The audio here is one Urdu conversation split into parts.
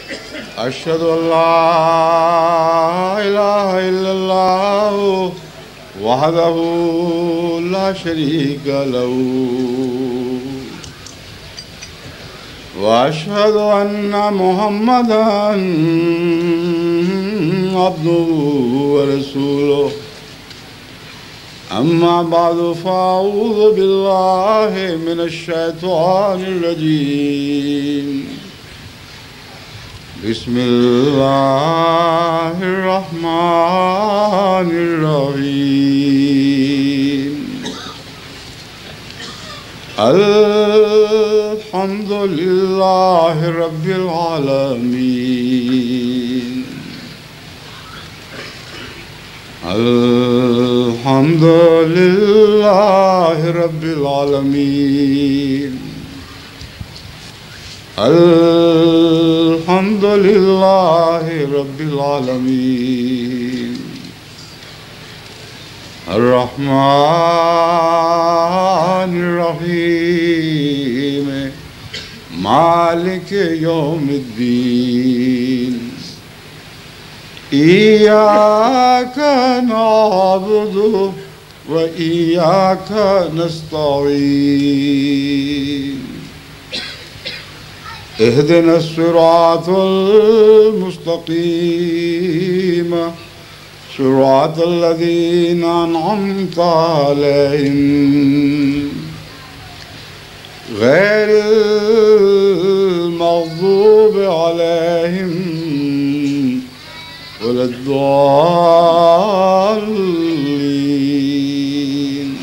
أشهد أن لا إله إلا الله وحده لا شريك له وأشهد أن محمدا عبده ورسوله أما بعد فأعوذ بالله من الشيطان الرجيم بسم الله الرحمن الرحيم الحمد لله رب العالمين الحمد لله رب العالمين الحمد لله رب العالمين الرحمن الرحيم مالك يوم الدين إياك نعبد وإياك نستعين اهدنا الصراط المستقيم صراط الذين أنعمت عليهم غير المغضوب عليهم ولا الضالين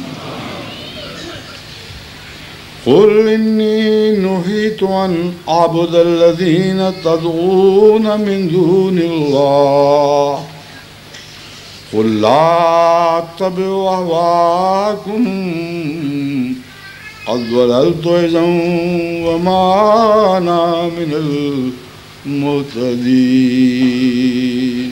قل إني نهيت أن أعبد الذين تدعون من دون الله قل لا أتبع أهواءكم قد ضللت إذا وما أنا من المهتدين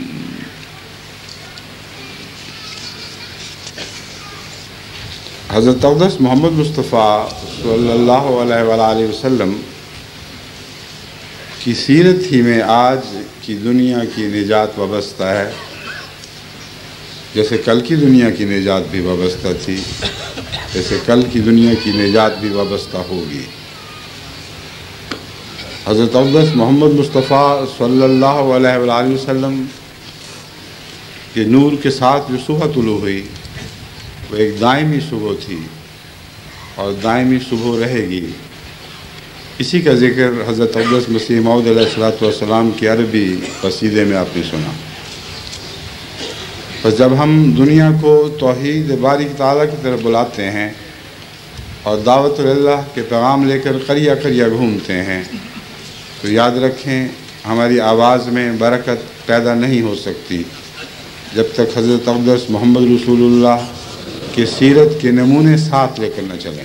حضرت اقدس محمد مصطفیٰ صلی اللہ علیہ وآلہ وسلم کی سیرت ہی میں آج کی دنیا کی نجات وابستہ ہے، جیسے کل کی دنیا کی نجات بھی وابستہ تھی، جیسے کل کی دنیا کی نجات بھی وابستہ ہوگی۔ حضرت اقدس محمد مصطفیٰ صلی اللہ علیہ وآلہ وسلم کے نور کے ساتھ جو صبح طلوع ہوئی وہ ایک دائمی صبح تھی اور دائمی صبح رہے گی۔ اسی کا ذکر حضرت اقدس مسیح موعود علیہ السلام کی عربی قصیدے میں آپ نے سنا۔ بس جب ہم دنیا کو توحید باری تعالیٰ کی طرف بلاتے ہیں اور دعوت اللہ کے پیغام لے کر قریہ قریہ گھومتے ہیں تو یاد رکھیں ہماری آواز میں برکت پیدا نہیں ہو سکتی جب تک حضرت اقدس محمد رسول اللہ کی سیرت کے نمونے ساتھ لے کر نہ چلیں۔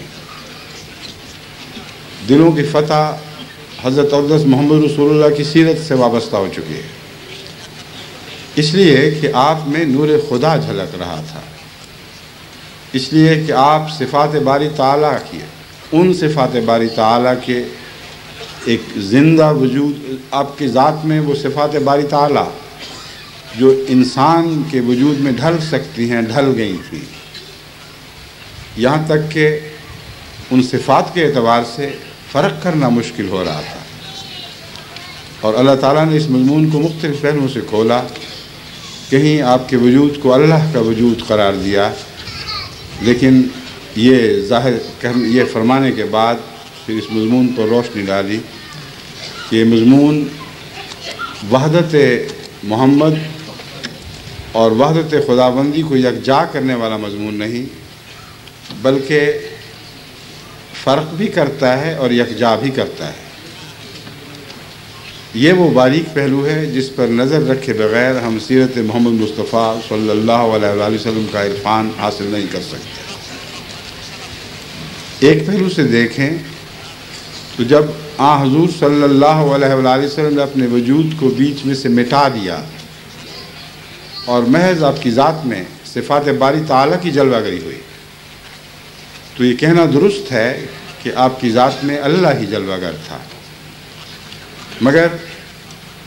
دلوں کی فتح حضرت اقدس محمد رسول اللہ کی سیرت سے وابستہ ہو چکی ہے، اس لیے کہ آپ میں نور خدا جھلک رہا تھا، اس لیے کہ آپ صفات باری تعالیٰ کی ان صفات باری تعالیٰ کے ایک زندہ وجود، آپ کی ذات میں وہ صفات باری تعالیٰ جو انسان کے وجود میں ڈھل سکتی ہیں ڈھل گئی تھیں، یہاں تک کہ ان صفات کے اعتبار سے فرق کرنا مشکل ہو رہا تھا، اور اللہ تعالیٰ نے اس مضمون کو مختلف پہلوؤں سے کھولا۔ کہیں آپ کے وجود کو اللہ کا وجود قرار دیا، لیکن یہ فرمانے کے بعد پھر اس مضمون پر روشنی ڈالی کہ یہ مضمون وحدت محمد اور وحدت خداوندی کو یکجا کرنے والا مضمون نہیں، بلکہ فرق بھی کرتا ہے اور یکجا بھی کرتا ہے۔ یہ وہ باریک پہلو ہے جس پر نظر رکھے بغیر ہم سیرت محمد مصطفیٰ صلی اللہ علیہ وآلہ وسلم کا عرفان حاصل نہیں کر سکتے۔ ایک پہلو سے دیکھیں تو جب حضور صلی اللہ علیہ وآلہ وسلم نے اپنے وجود کو بیچ میں سے مٹا دیا اور محض آپ کی ذات میں صفات باری تعالیٰ کی جلوہ گری ہوئی، تو یہ کہنا درست ہے کہ آپ کی ذات میں اللہ ہی جلوہ گر تھا، مگر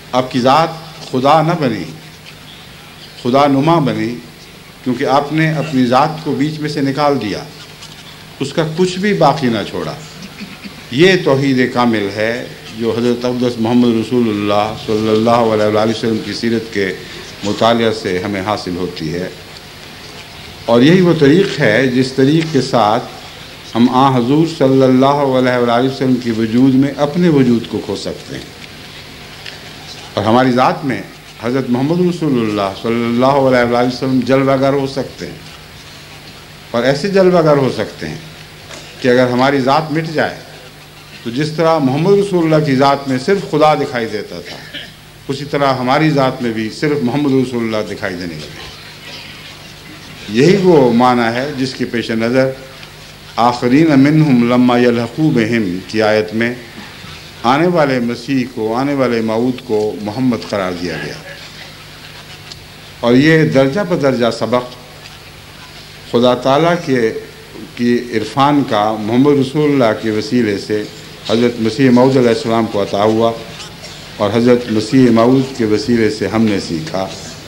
آپ کی ذات خدا نہ بنی، خدا نما بنی، کیونکہ آپ نے اپنی ذات کو بیچ میں سے نکال دیا، اس کا کچھ بھی باقی نہ چھوڑا۔ یہ توحید کامل ہے جو حضرت اقدس محمد رسول اللہ صلی اللہ علیہ وآلہ وسلم کی سیرت کے مطالعہ سے ہمیں حاصل ہوتی ہے، اور یہی وہ طریق ہے جس طریق کے ساتھ ہم حضور صلی اللہ علیہ وآلہ وسلم کے وجود میں اپنے وجود کو کھو سکتے ہیں، اور ہماری ذات میں حضرت محمد رسول اللہ صلی اللہ علیہ وآلہ وسلم جلوہ گر ہو سکتے ہیں، اور ایسے جلوہ گر ہو سکتے ہیں کہ اگر ہماری ذات مٹ جائے تو جس طرح محمد رسول اللہ کی ذات میں صرف خدا دکھائی دیتا تھا، اسی طرح ہماری ذات میں بھی صرف محمد رسول اللہ دکھائی دینے لگے۔ یہی وہ معنی ہے جس کے پیش نظر آخرین منہم لما یلحقوا بہم کی آیت میں آنے والے مسیح کو، آنے والے موعود کو محمد قرار دیا گیا، اور یہ درجہ بدرجہ سبق خدا تعالیٰ کی عرفان کا محمد رسول اللہ کے وسیلے سے حضرت مسیح موعود علیہ السلام کو عطا ہوا، اور حضرت مسیح موعود کے وسیلے سے ہم نے سیکھا۔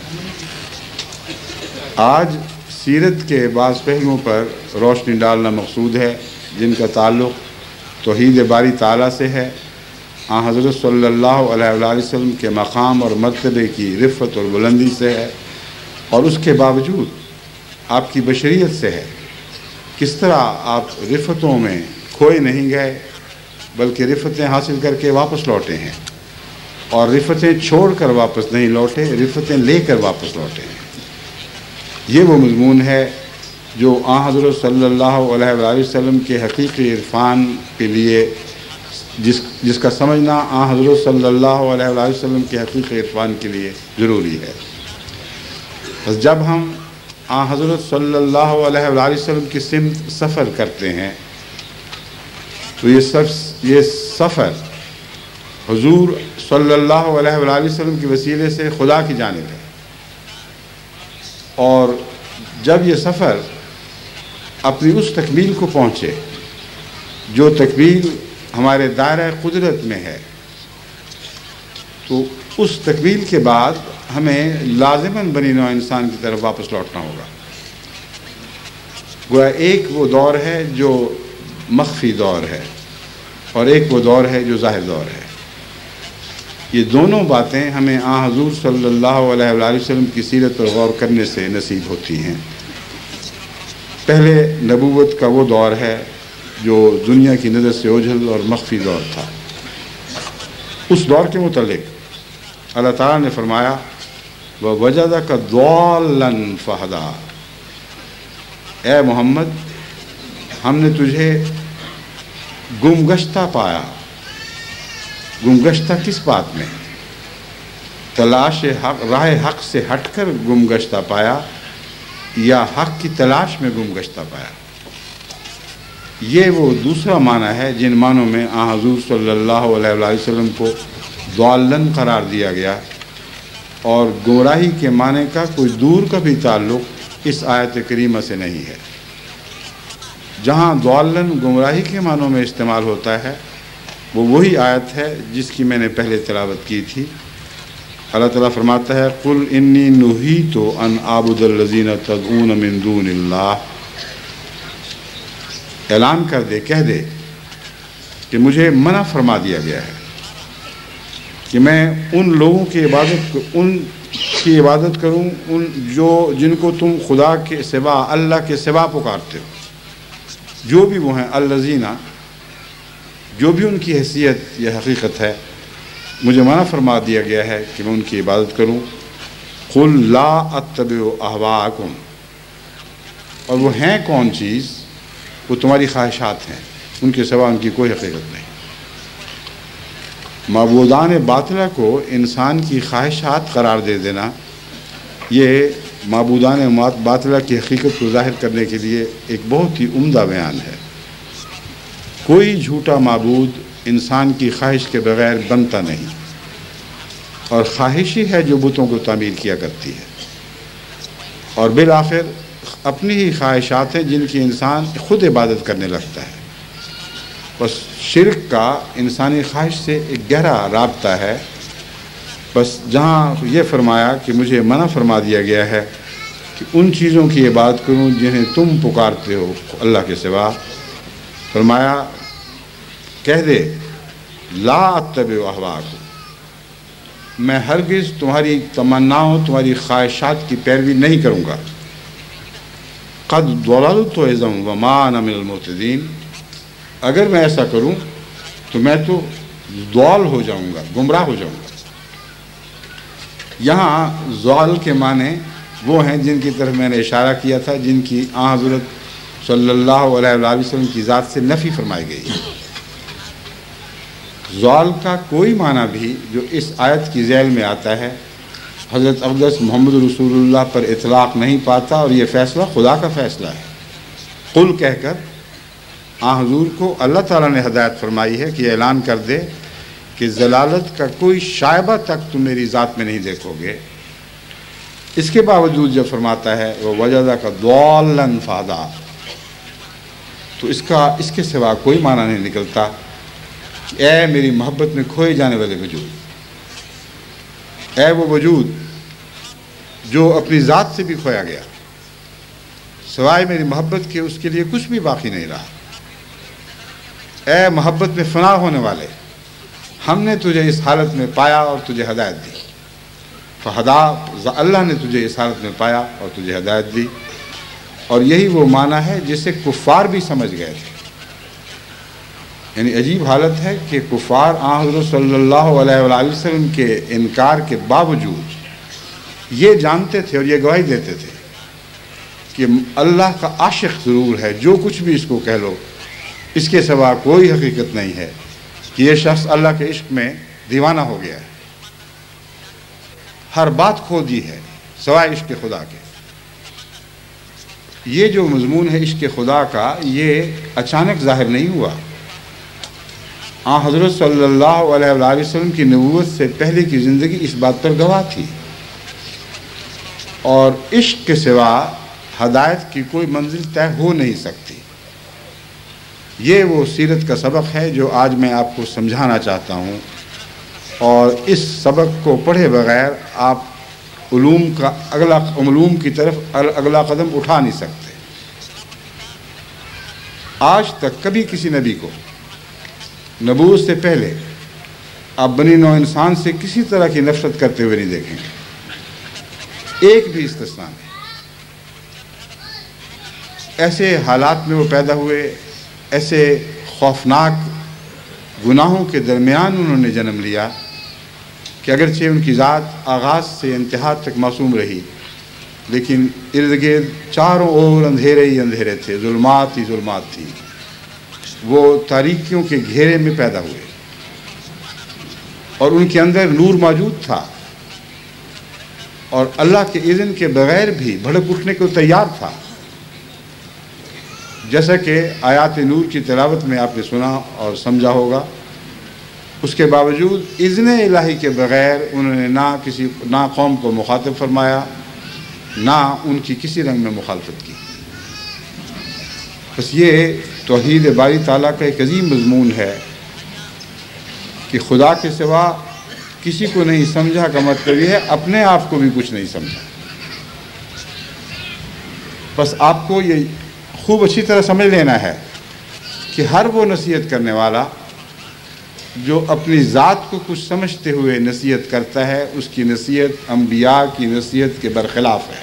آج سیرت کے بعض پہلوؤں پر روشنی ڈالنا مقصود ہے جن کا تعلق توحید باری تعالیٰ سے ہے، حضرت صلی اللہ علیہ وآلہ وسلم کے مقام اور مرتبے کی رفعت اور بلندی سے ہے، اور اس کے باوجود آپ کی بشریت سے ہے۔ کس طرح آپ رفتوں میں کھوئے نہیں گئے بلکہ رفتیں حاصل کر کے واپس لوٹے ہیں، اور رفتیں چھوڑ کر واپس نہیں لوٹے، رفتیں لے کر واپس لوٹے ہیں۔ یہ وہ مضمون ہے جو حضرت صلی اللہ علیہ وآلہ وسلم کے حقیقی عرفان کے لیے جس کا سمجھنا حضرت صلی اللہ علیہ وآلہ وسلم کے حقیقی عرفان کے لیے ضروری ہے۔ بس جب ہم حضرت صلی اللہ علیہ وآلہ وسلم کی سمت سفر کرتے ہیں تو یہ سفر حضور صلی اللہ علیہ وآلہ وسلم کے وسیلے سے خدا کی جانب ہے، اور جب یہ سفر اپنی اس تکمیل کو پہنچے جو تکمیل ہمارے دائرہ قدرت میں ہے، تو اس تکمیل کے بعد ہمیں لازماً بنی نوع انسان کی طرف واپس لوٹنا ہوگا۔ گویا ایک وہ دور ہے جو مخفی دور ہے، اور ایک وہ دور ہے جو ظاہر دور ہے۔ یہ دونوں باتیں ہمیں حضور صلی اللہ علیہ وآلہ وسلم کی سیرت پر غور کرنے سے نصیب ہوتی ہیں۔ پہلے نبوت کا وہ دور ہے جو دنیا کی نظر سے اوجھل اور مخفی دور تھا۔ اس دور کے متعلق اللہ تعالیٰ نے فرمایا وَوَجَدَكَ ضَالًّا فَهَدَىٰ، اے محمد ہم نے تجھے گمگشتہ پایا۔ گمگشتہ کس بات میں؟ تلاش حق، راہ حق سے ہٹ کر گمگشتہ پایا، یا حق کی تلاش میں گمگشتہ پایا؟ یہ وہ دوسرا معنی ہے جن معنوں میں حضور صلی اللہ علیہ وآلہ وسلم کو ضالن قرار دیا گیا، اور گمراہی کے معنی کا کوئی دور کا بھی تعلق اس آیت کریمہ سے نہیں ہے۔ جہاں ضالن گمراہی کے معنوں میں استعمال ہوتا ہے وہ وہی آیت ہے جس کی میں نے پہلے تلاوت کی تھی۔ اللہ تعالیٰ فرماتا ہے قُلْ إِنِّي نُهِيتُ أَنْ أَعْبُدَ الَّذِينَ تَدْعُونَ مِن دُونِ اللَّهِ، اعلان کر دے، کہہ دے کہ مجھے منع فرما دیا گیا ہے کہ میں ان لوگوں کی عبادت کروں جن کو تم خدا کے سوا، اللہ کے سوا پکارتے ہو، جو بھی وہ ہیں الذین، جو بھی ان کی حیثیت یا حقیقت ہے، مجھے منع فرما دیا گیا ہے کہ میں ان کی عبادت کروں۔ قُلْ لَا أَتَّبِعُ أَهْوَاءَكُمْ، اور وہ ہیں کون چیز؟ وہ تمہاری خواہشات ہیں، ان کے سوا ان کی کوئی حقیقت نہیں۔ معبودان باطلہ کو انسان کی خواہشات قرار دے دینا، یہ معبودان باطلہ کی حقیقت کو ظاہر کرنے کے لیے ایک بہت ہی عمدہ بیان ہے۔ کوئی جھوٹا معبود انسان کی خواہش کے بغیر بنتا نہیں، اور خواہش ہی ہے جو بتوں کو تعمیر کیا کرتی ہے، اور بالآخر اپنی ہی خواہشات ہیں جن کی انسان خود عبادت کرنے لگتا ہے۔ بس شرک کا انسانی خواہش سے ایک گہرا رابطہ ہے، بس جہاں یہ فرمایا کہ مجھے منع فرما دیا گیا ہے کہ ان چیزوں کی عبادت کروں جنہیں تم پکارتے ہو اللہ کے سوا، فرمایا کہہ دے لا اتبع اہواءکم، میں ہرگز تمہاری تمناؤں تمہاری خواہشات کی پیروی نہیں کروں گا، قد ضللت اذا وما انا من المہتدین، اگر میں ایسا کروں تو میں تو ضال ہو جاؤں گا، گمراہ ہو جاؤں گا۔ یہاں ضال کے معنی وہ ہیں جن کی طرف میں نے اشارہ کیا تھا، جن کی حضرت صلی اللہ علیہ وآلہ وسلم کی ذات سے نفی فرمائی گئی ہے۔ ضال کا کوئی معنی بھی جو اس آیت کی ذیل میں آتا ہے حضرت اقدس محمد رسول اللہ پر اطلاق نہیں پاتا، اور یہ فیصلہ خدا کا فیصلہ ہے۔ قل کہہ کر حضور کو اللہ تعالیٰ نے ہدایت فرمائی ہے کہ اعلان کر دے کہ ضلالت کا کوئی شائبہ تک تم میری ذات میں نہیں دیکھو گے۔ اس کے باوجود جب فرماتا ہے وہ وجدک ضالا فہدی، تو اس کے سوا کوئی معنی نہیں نکلتا کہ اے میری محبت میں کھوئے جانے والے وجود، اے وہ وجود جو اپنی ذات سے بھی کھویا گیا، سوائے میری محبت کے اس کے لیے کچھ بھی باقی نہیں رہا، اے محبت میں فنا ہونے والے، ہم نے تجھے اس حالت میں پایا اور تجھے ہدایت دی، فہدا، اللہ نے تجھے اس حالت میں پایا اور تجھے ہدایت دی۔ اور یہی وہ معنی ہے جسے کفار بھی سمجھ گئے تھے۔ یعنی عجیب حالت ہے کہ کفار حضرت صلی اللہ علیہ وآلہ وسلم کے انکار کے باوجود یہ جانتے تھے اور یہ گواہی دیتے تھے کہ اللہ کا عاشق ضرور ہے، جو کچھ بھی اس کو کہہ لو، اس کے سوا کوئی حقیقت نہیں ہے کہ یہ شخص اللہ کے عشق میں دیوانہ ہو گیا ہے، ہر بات کھو دی ہے سوائے عشق خدا کے۔ یہ جو مضمون ہے عشق خدا کا، یہ اچانک ظاہر نہیں ہوا، حضرت صلی اللہ علیہ وآلہ وسلم کی نبوت سے پہلے کی زندگی اس بات پر گواہ تھی، اور عشق کے سوا ہدایت کی کوئی منزل طے ہو نہیں سکتی۔ یہ وہ سیرت کا سبق ہے جو آج میں آپ کو سمجھانا چاہتا ہوں، اور اس سبق کو پڑھے بغیر آپ علوم کی طرف اگلا قدم اٹھا نہیں سکتے۔ آج تک کبھی کسی نبی کو نبوت سے پہلے آپ بنی نوع انسان سے کسی طرح کی نفرت کرتے ہوئے نہیں دیکھیں گے، ایک بھی استثناء نہیں۔ ایسے حالات میں وہ پیدا ہوئے، ایسے خوفناک گناہوں کے درمیان انہوں نے جنم لیا کہ اگرچہ ان کی ذات آغاز سے انتہا تک معصوم رہی، لیکن ارد گرد چاروں اور اندھیرے ہی اندھیرے تھے، ظلمات ہی ظلمات تھی، وہ تاریکیوں کے گھیرے میں پیدا ہوئے، اور ان کے اندر نور موجود تھا، اور اللہ کے اذن کے بغیر بھی بھڑک اٹھنے کو تیار تھا، جیسا کہ آیات نور کی تلاوت میں آپ نے سنا اور سمجھا ہوگا۔ اس کے باوجود اذن الہی کے بغیر انہوں نے نہ قوم کو مخاطب فرمایا، نہ ان کی کسی رنگ میں مخالفت کی۔ بس یہ توحید باری تعالیٰ کا ایک عظیم مضمون ہے کہ خدا کے سوا کسی کو نہیں سمجھا کا مطلب یہ ہے اپنے آپ کو بھی کچھ نہیں سمجھا۔ بس آپ کو یہ خوب اچھی طرح سمجھ لینا ہے کہ ہر وہ نصیحت کرنے والا جو اپنی ذات کو کچھ سمجھتے ہوئے نصیحت کرتا ہے، اس کی نصیحت انبیاء کی نصیحت کے برخلاف ہے۔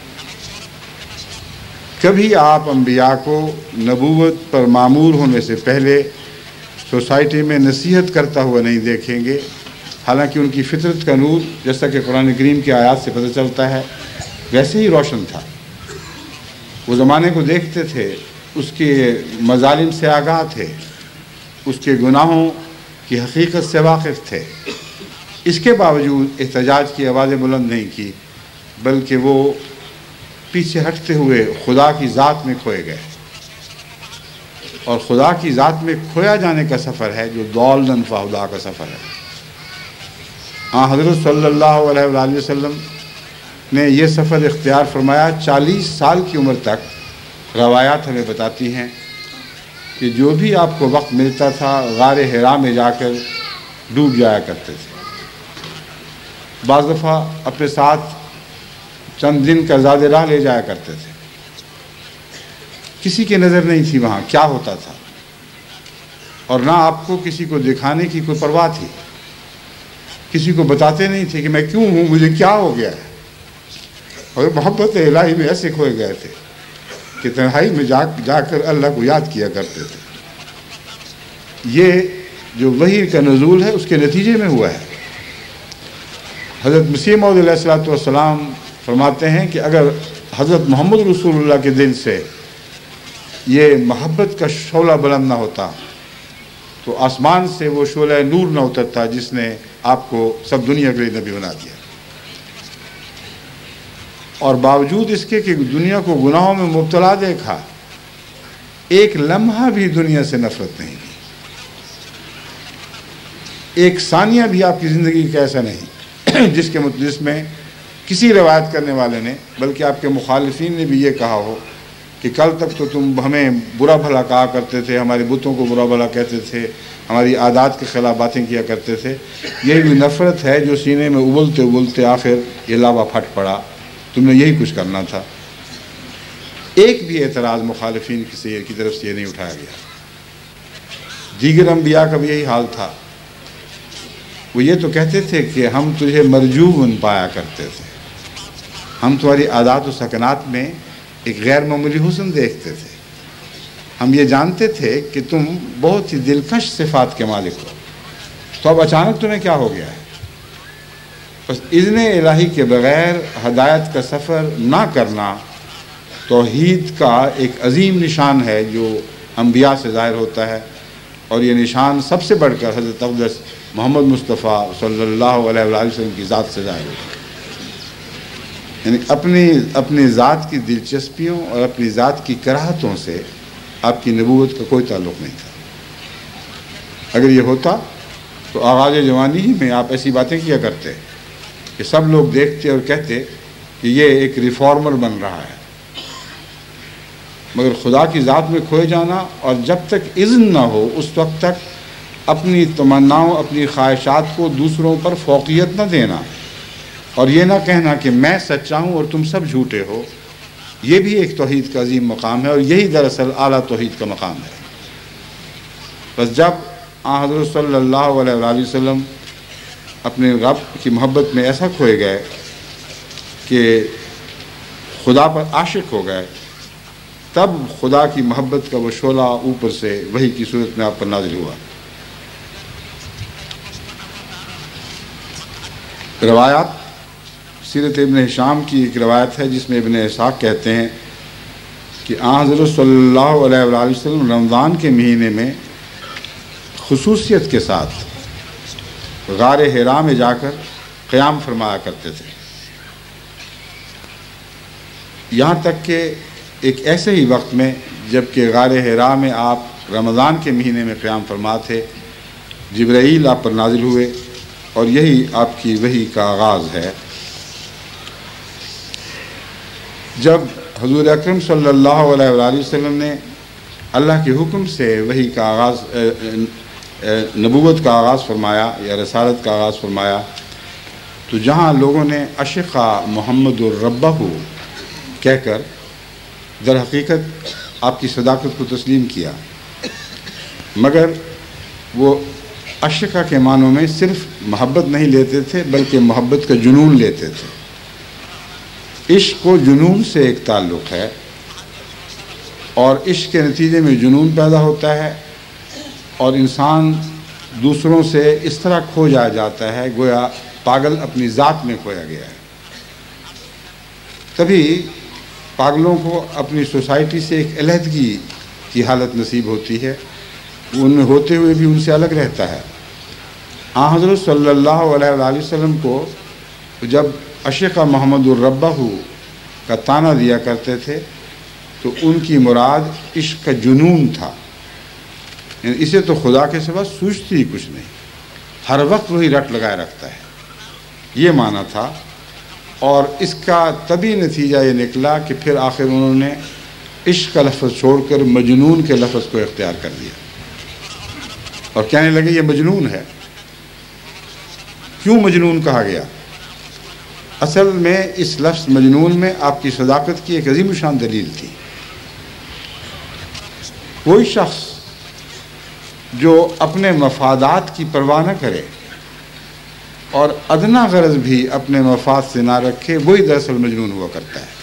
کبھی آپ انبیاء کو نبوت پر معمور ہونے سے پہلے سوسائٹی میں نصیحت کرتا ہوا نہیں دیکھیں گے، حالانکہ ان کی فطرت کا نور جیسا کہ قرآن کریم کی آیات سے پتہ چلتا ہے ویسے ہی روشن تھا۔ وہ زمانے کو دیکھتے تھے، اس کے مظالم سے آگاہ تھے، اس کے گناہوں کی حقیقت سے واقف تھے، اس کے باوجود احتجاج کی آوازیں بلند نہیں کی، بلکہ وہ پیچھے ہٹتے ہوئے خدا کی ذات میں کھوئے گئے۔ اور خدا کی ذات میں کھویا جانے کا سفر ہے جو ضالا فہدی کا سفر ہے۔ حضرت صلی اللہ علیہ وآلہ وسلم نے یہ سفر اختیار فرمایا 40 سال کی عمر تک۔ روایات ہمیں بتاتی ہیں کہ جو بھی آپ کو وقت ملتا تھا غار حرا میں جا کر ڈوب جایا کرتے تھے۔ بعض دفعہ اپنے ساتھ چند دن کا زیادہ راہ لے جایا کرتے تھے. کسی کی نظر نہیں تھی وہاں کیا ہوتا تھا، اور نہ آپ کو کسی کو دکھانے کی کوئی پرواہ تھی. کسی کو بتاتے نہیں تھے کہ میں کیوں ہوں، مجھے کیا ہو گیا ہے. اور محبت الہی میں ایسے کھوئے گئے تھے کہ تنہائی میں جا کر اللہ کو یاد کیا کرتے تھے. یہ جو وحی کا نزول ہے اس کے نتیجے میں ہوا ہے. حضرت مسیح موعود علیہ الصلوۃ والسلام فرماتے ہیں کہ اگر حضرت محمد رسول اللہ کے دل سے یہ محبت کا شعلہ بلند نہ ہوتا تو آسمان سے وہ شعلہ نور نہ اترتا جس نے آپ کو سب دنیا کے لیے نبی بنا دیا. اور باوجود اس کے کہ دنیا کو گناہوں میں مبتلا دیکھا، ایک لمحہ بھی دنیا سے نفرت نہیں کی. ایک ثانیہ بھی آپ کی زندگی کا ایسا نہیں جس میں کسی روایت کرنے والے نے بلکہ آپ کے مخالفین نے بھی یہ کہا ہو کہ کل تک تو تم ہمیں برا بھلا کہا کرتے تھے، ہمارے بتوں کو برا بھلا کہتے تھے، ہماری عادات کے خلاف باتیں کیا کرتے تھے. یہی بھی نفرت ہے جو سینے میں ابلتے ابلتے آخر یہ لاوا پھٹ پڑا. تم نے یہی کچھ کرنا تھا. ایک بھی اعتراض مخالفین کی طرف سے یہ نہیں اٹھایا گیا. دیگر انبیاء کا بھی یہی حال تھا. وہ یہ تو کہتے تھے کہ ہم تجھے مرجوبن پایا کرتے تھے، ہم تمہاری عادات و سکنات میں ایک غیر معمولی حسن دیکھتے تھے، ہم یہ جانتے تھے کہ تم بہت ہی دلکش صفات کے مالک ہو. تو اب اچانک تمہیں کیا ہو گیا ہے؟ بس اذن الہی کے بغیر ہدایت کا سفر نہ کرنا توحید کا ایک عظیم نشان ہے جو انبیاء سے ظاہر ہوتا ہے. اور یہ نشان سب سے بڑھ کر حضرت اقدس محمد مصطفیٰ صلی اللہ علیہ وآلہ وسلم کی ذات سے ظاہر ہوتا ہے. یعنی اپنی ذات کی دلچسپیوں اور اپنی ذات کی کراہتوں سے آپ کی نبوت کا کوئی تعلق نہیں تھا. اگر یہ ہوتا تو آغاز جوانی ہی میں آپ ایسی باتیں کیا کرتے کہ سب لوگ دیکھتے اور کہتے کہ یہ ایک ریفارمر بن رہا ہے. مگر خدا کی ذات میں کھوئے جانا اور جب تک اذن نہ ہو اس وقت تک اپنی تمناؤں اپنی خواہشات کو دوسروں پر فوقیت نہ دینا اور یہ نہ کہنا کہ میں سچا ہوں اور تم سب جھوٹے ہو، یہ بھی ایک توحید کا عظیم مقام ہے اور یہی دراصل اعلیٰ توحید کا مقام ہے. بس جب حضرت صلی اللہ علیہ وآلہ وسلم اپنے رب کی محبت میں ایسا کھوئے گئے کہ خدا پر عاشق ہو گئے، تب خدا کی محبت کا وہ شعلہ اوپر سے وحی کی صورت میں آپ پر نازل ہوا. روایات سیرت ابن ہشام کی ایک روایت ہے جس میں ابن اسحاق کہتے ہیں کہ حضرت صلی اللہ علیہ وآلہ وسلم رمضان کے مہینے میں خصوصیت کے ساتھ غار حرا میں جا کر قیام فرمایا کرتے تھے. یہاں تک کہ ایک ایسے ہی وقت میں جب کہ غار حرا میں آپ رمضان کے مہینے میں قیام فرما تھے، جبرائیل آپ پر نازل ہوئے اور یہی آپ کی وحی کا آغاز ہے. جب حضور اکرم صلی اللہ علیہ وآلہ وسلم نے اللہ کے حکم سے وحی کا آغاز نبوت کا آغاز فرمایا یا رسالت کا آغاز فرمایا تو جہاں لوگوں نے اشقا محمد الربہ کہہ کر در حقیقت آپ کی صداقت کو تسلیم کیا، مگر وہ اشقا کے معنوں میں صرف محبت نہیں لیتے تھے بلکہ محبت کا جنون لیتے تھے. عشق و جنون سے ایک تعلق ہے اور عشق کے نتیجے میں جنون پیدا ہوتا ہے اور انسان دوسروں سے اس طرح کھو جاتا ہے گویا پاگل اپنی ذات میں کھویا گیا ہے. تبھی پاگلوں کو اپنی سوسائٹی سے ایک علیحدگی کی حالت نصیب ہوتی ہے، وہ ان میں ہوتے ہوئے بھی ان سے الگ رہتا ہے. حضرت صلی اللہ علیہ وآلہ وسلم کو جب اشقا محمد الربہ کا طعنہ دیا کرتے تھے تو ان کی مراد عشق کا جنون تھا. یعنی اسے تو خدا کے سوا سوچتی ہی کچھ نہیں، ہر وقت وہی رٹ لگائے رکھتا ہے، یہ معنی تھا. اور اس کا طبی نتیجہ یہ نکلا کہ پھر آخر انہوں نے عشق کا لفظ چھوڑ کر مجنون کے لفظ کو اختیار کر دیا اور کہنے لگے یہ مجنون ہے. کیوں مجنون کہا گیا؟ اصل میں اس لفظ مجنون میں آپ کی صداقت کی ایک عظیم شان دلیل تھی۔ کوئی شخص جو اپنے مفادات کی پرواہ نہ کرے اور ادنا غرض بھی اپنے مفاد سے نہ رکھے، وہی دراصل مجنون ہوا کرتا ہے۔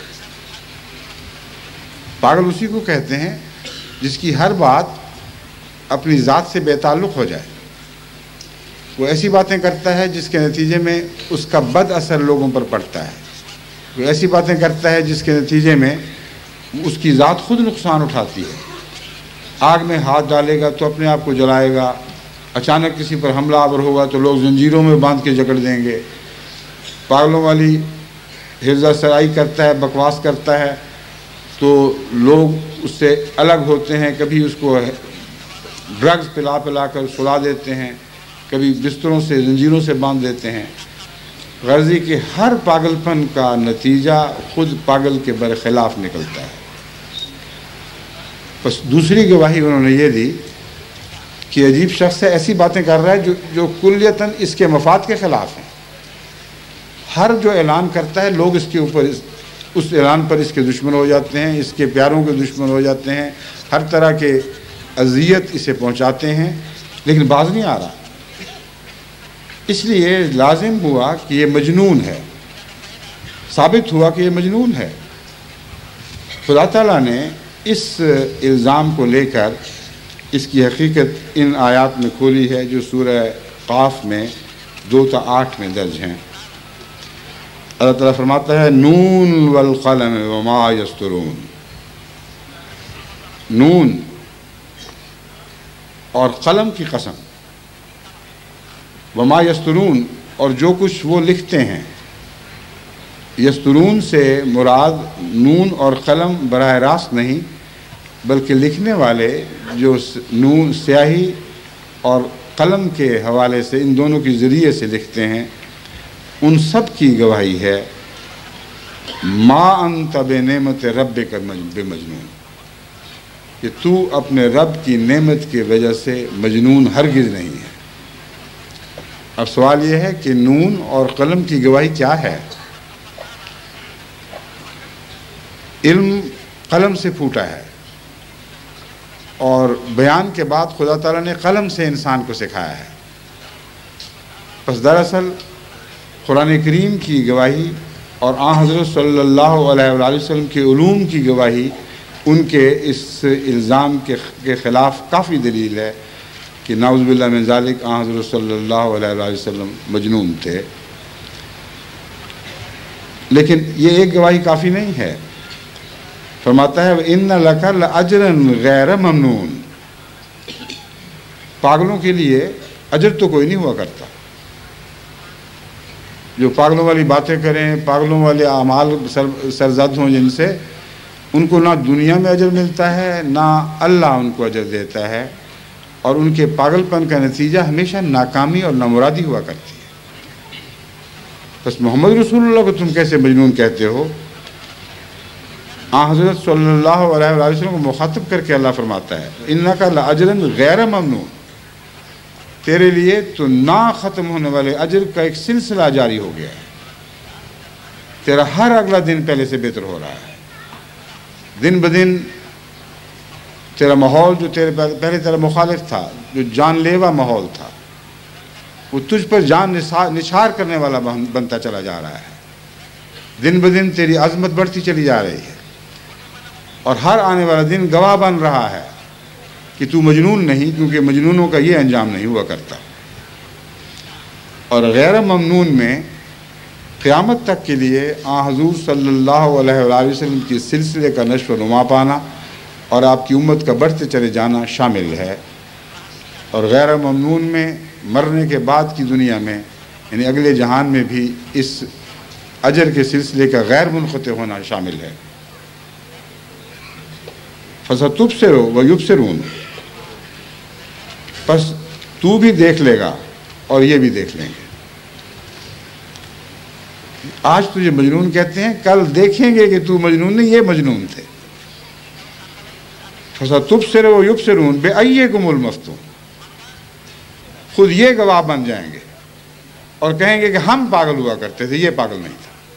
پاگل اسی کو کہتے ہیں جس کی ہر بات اپنی ذات سے بے تعلق ہو جائے۔ وہ ایسی باتیں کرتا ہے جس کے نتیجے میں اس کا بد اثر لوگوں پر پڑتا ہے۔ وہ ایسی باتیں کرتا ہے جس کے نتیجے میں اس کی ذات خود نقصان اٹھاتی ہے۔ آگ میں ہاتھ ڈالے گا تو اپنے آپ کو جلائے گا، اچانک کسی پر حملہ آور ہوگا تو لوگ زنجیروں میں باندھ کے جکڑ دیں گے۔ پاگلوں والی حرزہ سرائی کرتا ہے، بکواس کرتا ہے تو لوگ اس سے الگ ہوتے ہیں، کبھی اس کو ڈرگز پلا پلا کر سلا دیتے ہیں، کبھی بستروں سے زنجیروں سے باندھ دیتے ہیں۔ غرضی کہ ہر پاگل پن کا نتیجہ خود پاگل کے برخلاف نکلتا ہے۔ بس دوسری گواہی انہوں نے یہ دی کہ عجیب شخص ہے، ایسی باتیں کر رہا ہے جو کلیتاً اس کے مفاد کے خلاف ہیں۔ ہر جو اعلان کرتا ہے لوگ اس کے اوپر اس اعلان پر اس کے دشمن ہو جاتے ہیں، اس کے پیاروں کے دشمن ہو جاتے ہیں، ہر طرح کے اذیت اسے پہنچاتے ہیں، لیکن باز نہیں آ رہا۔ اس لیے لازم ہوا کہ یہ مجنون ہے، ثابت ہوا کہ یہ مجنون ہے۔ خدا تعالیٰ نے اس الزام کو لے کر اس کی حقیقت ان آیات میں کھولی ہے جو سورہ قاف میں 2 تا 8 میں درج ہیں۔ اللہ تعالیٰ فرماتا ہے نون والقلم وما یسطرون، نون اور قلم کی قسم، وما یسطرون اور جو کچھ وہ لکھتے ہیں۔ یسطرون سے مراد نون اور قلم براہ راست نہیں، بلکہ لکھنے والے جو نون سیاہی اور قلم کے حوالے سے ان دونوں کے ذریعے سے لکھتے ہیں، ان سب کی گواہی ہے ما انت بنعمت ربک بمجنون، کہ تو اپنے رب کی نعمت کی وجہ سے مجنون ہرگز نہیں ہے۔ اب سوال یہ ہے کہ نون اور قلم کی گواہی کیا ہے؟ علم قلم سے پھوٹا ہے، اور بیان کے بعد خدا تعالیٰ نے قلم سے انسان کو سکھایا ہے۔ پس دراصل قرآن کریم کی گواہی اور آن حضرت صلی اللہ علیہ وآلہ وسلم کے علوم کی گواہی ان کے اس الزام کے خلاف کافی دلیل ہے کہ نعوذ باللہ من ذالک آن حضرت صلی اللہ علیہ وآلہ وسلم مجنون تھے۔ لیکن یہ ایک گواہی کافی نہیں ہے۔ فرماتا ہے وَإِنَّ لَكَ لَأَجْرًا غَيْرَ مَمْنُونَ، پاگلوں کے لیے اجر تو کوئی نہیں ہوا کرتا۔ جو پاگلوں والی باتیں کریں، پاگلوں والے اعمال سرزد ہوں جن سے، ان کو نہ دنیا میں اجر ملتا ہے نہ اللہ ان کو اجر دیتا ہے، اور ان کے پاگل پن کا نتیجہ ہمیشہ ناکامی اور نامرادی ہوا کرتی ہے۔ بس محمد رسول اللہ کو تم کیسے مجنون کہتے ہو؟ حضرت صلی اللہ علیہ وآلہ وسلم کو مخاطب کر کے اللہ فرماتا ہے اِنَّكَ لَأَجْرًا غَيْرَ مَمْنُونَ، تیرے لیے تو نہ ختم ہونے والے اجر کا ایک سلسلہ جاری ہو گیا ہے۔ تیرا ہر اگلا دن پہلے سے بہتر ہو رہا ہے۔ دن بدن تیرا ماحول جو پہلے تیرا مخالف تھا، جو جان لیوا ماحول تھا، وہ تجھ پر جان نچھار کرنے والا بنتا چلا جا رہا ہے۔ دن بدن تیری عظمت بڑھتی چلی جا رہی ہے، اور ہر آنے والا دن گواہ بن رہا ہے کہ تو مجنون نہیں، کیونکہ مجنونوں کا یہ انجام نہیں ہوا کرتا۔ اور غیر ممنون میں قیامت تک کے لیے آن حضور صلی اللہ علیہ وآلہ وسلم کی سلسلے کا نشو و نما پانا اور آپ کی امت کا بڑھتے چلے جانا شامل ہے۔ اور غیر ممنون میں مرنے کے بعد کی دنیا میں، یعنی اگلے جہان میں بھی اس اجر کے سلسلے کا غیر منقطع ہونا شامل ہے۔ فَسَتُبْصِرُ وَيُبْصِرُونَ، پس تو بھی دیکھ لے گا اور یہ بھی دیکھ لیں گے۔ آج تجھے مجنون کہتے ہیں، کل دیکھیں گے کہ تو مجنون نہیں، یہ مجنون تھے۔ فَسَتُبْصِرُ وَيُبْصِرُونَ بِأَيِّكُمُ الْمَفْتُونُ، خود یہ گواہ بن جائیں گے اور کہیں گے کہ ہم پاگل ہوا کرتے تھے، یہ پاگل نہیں تھا۔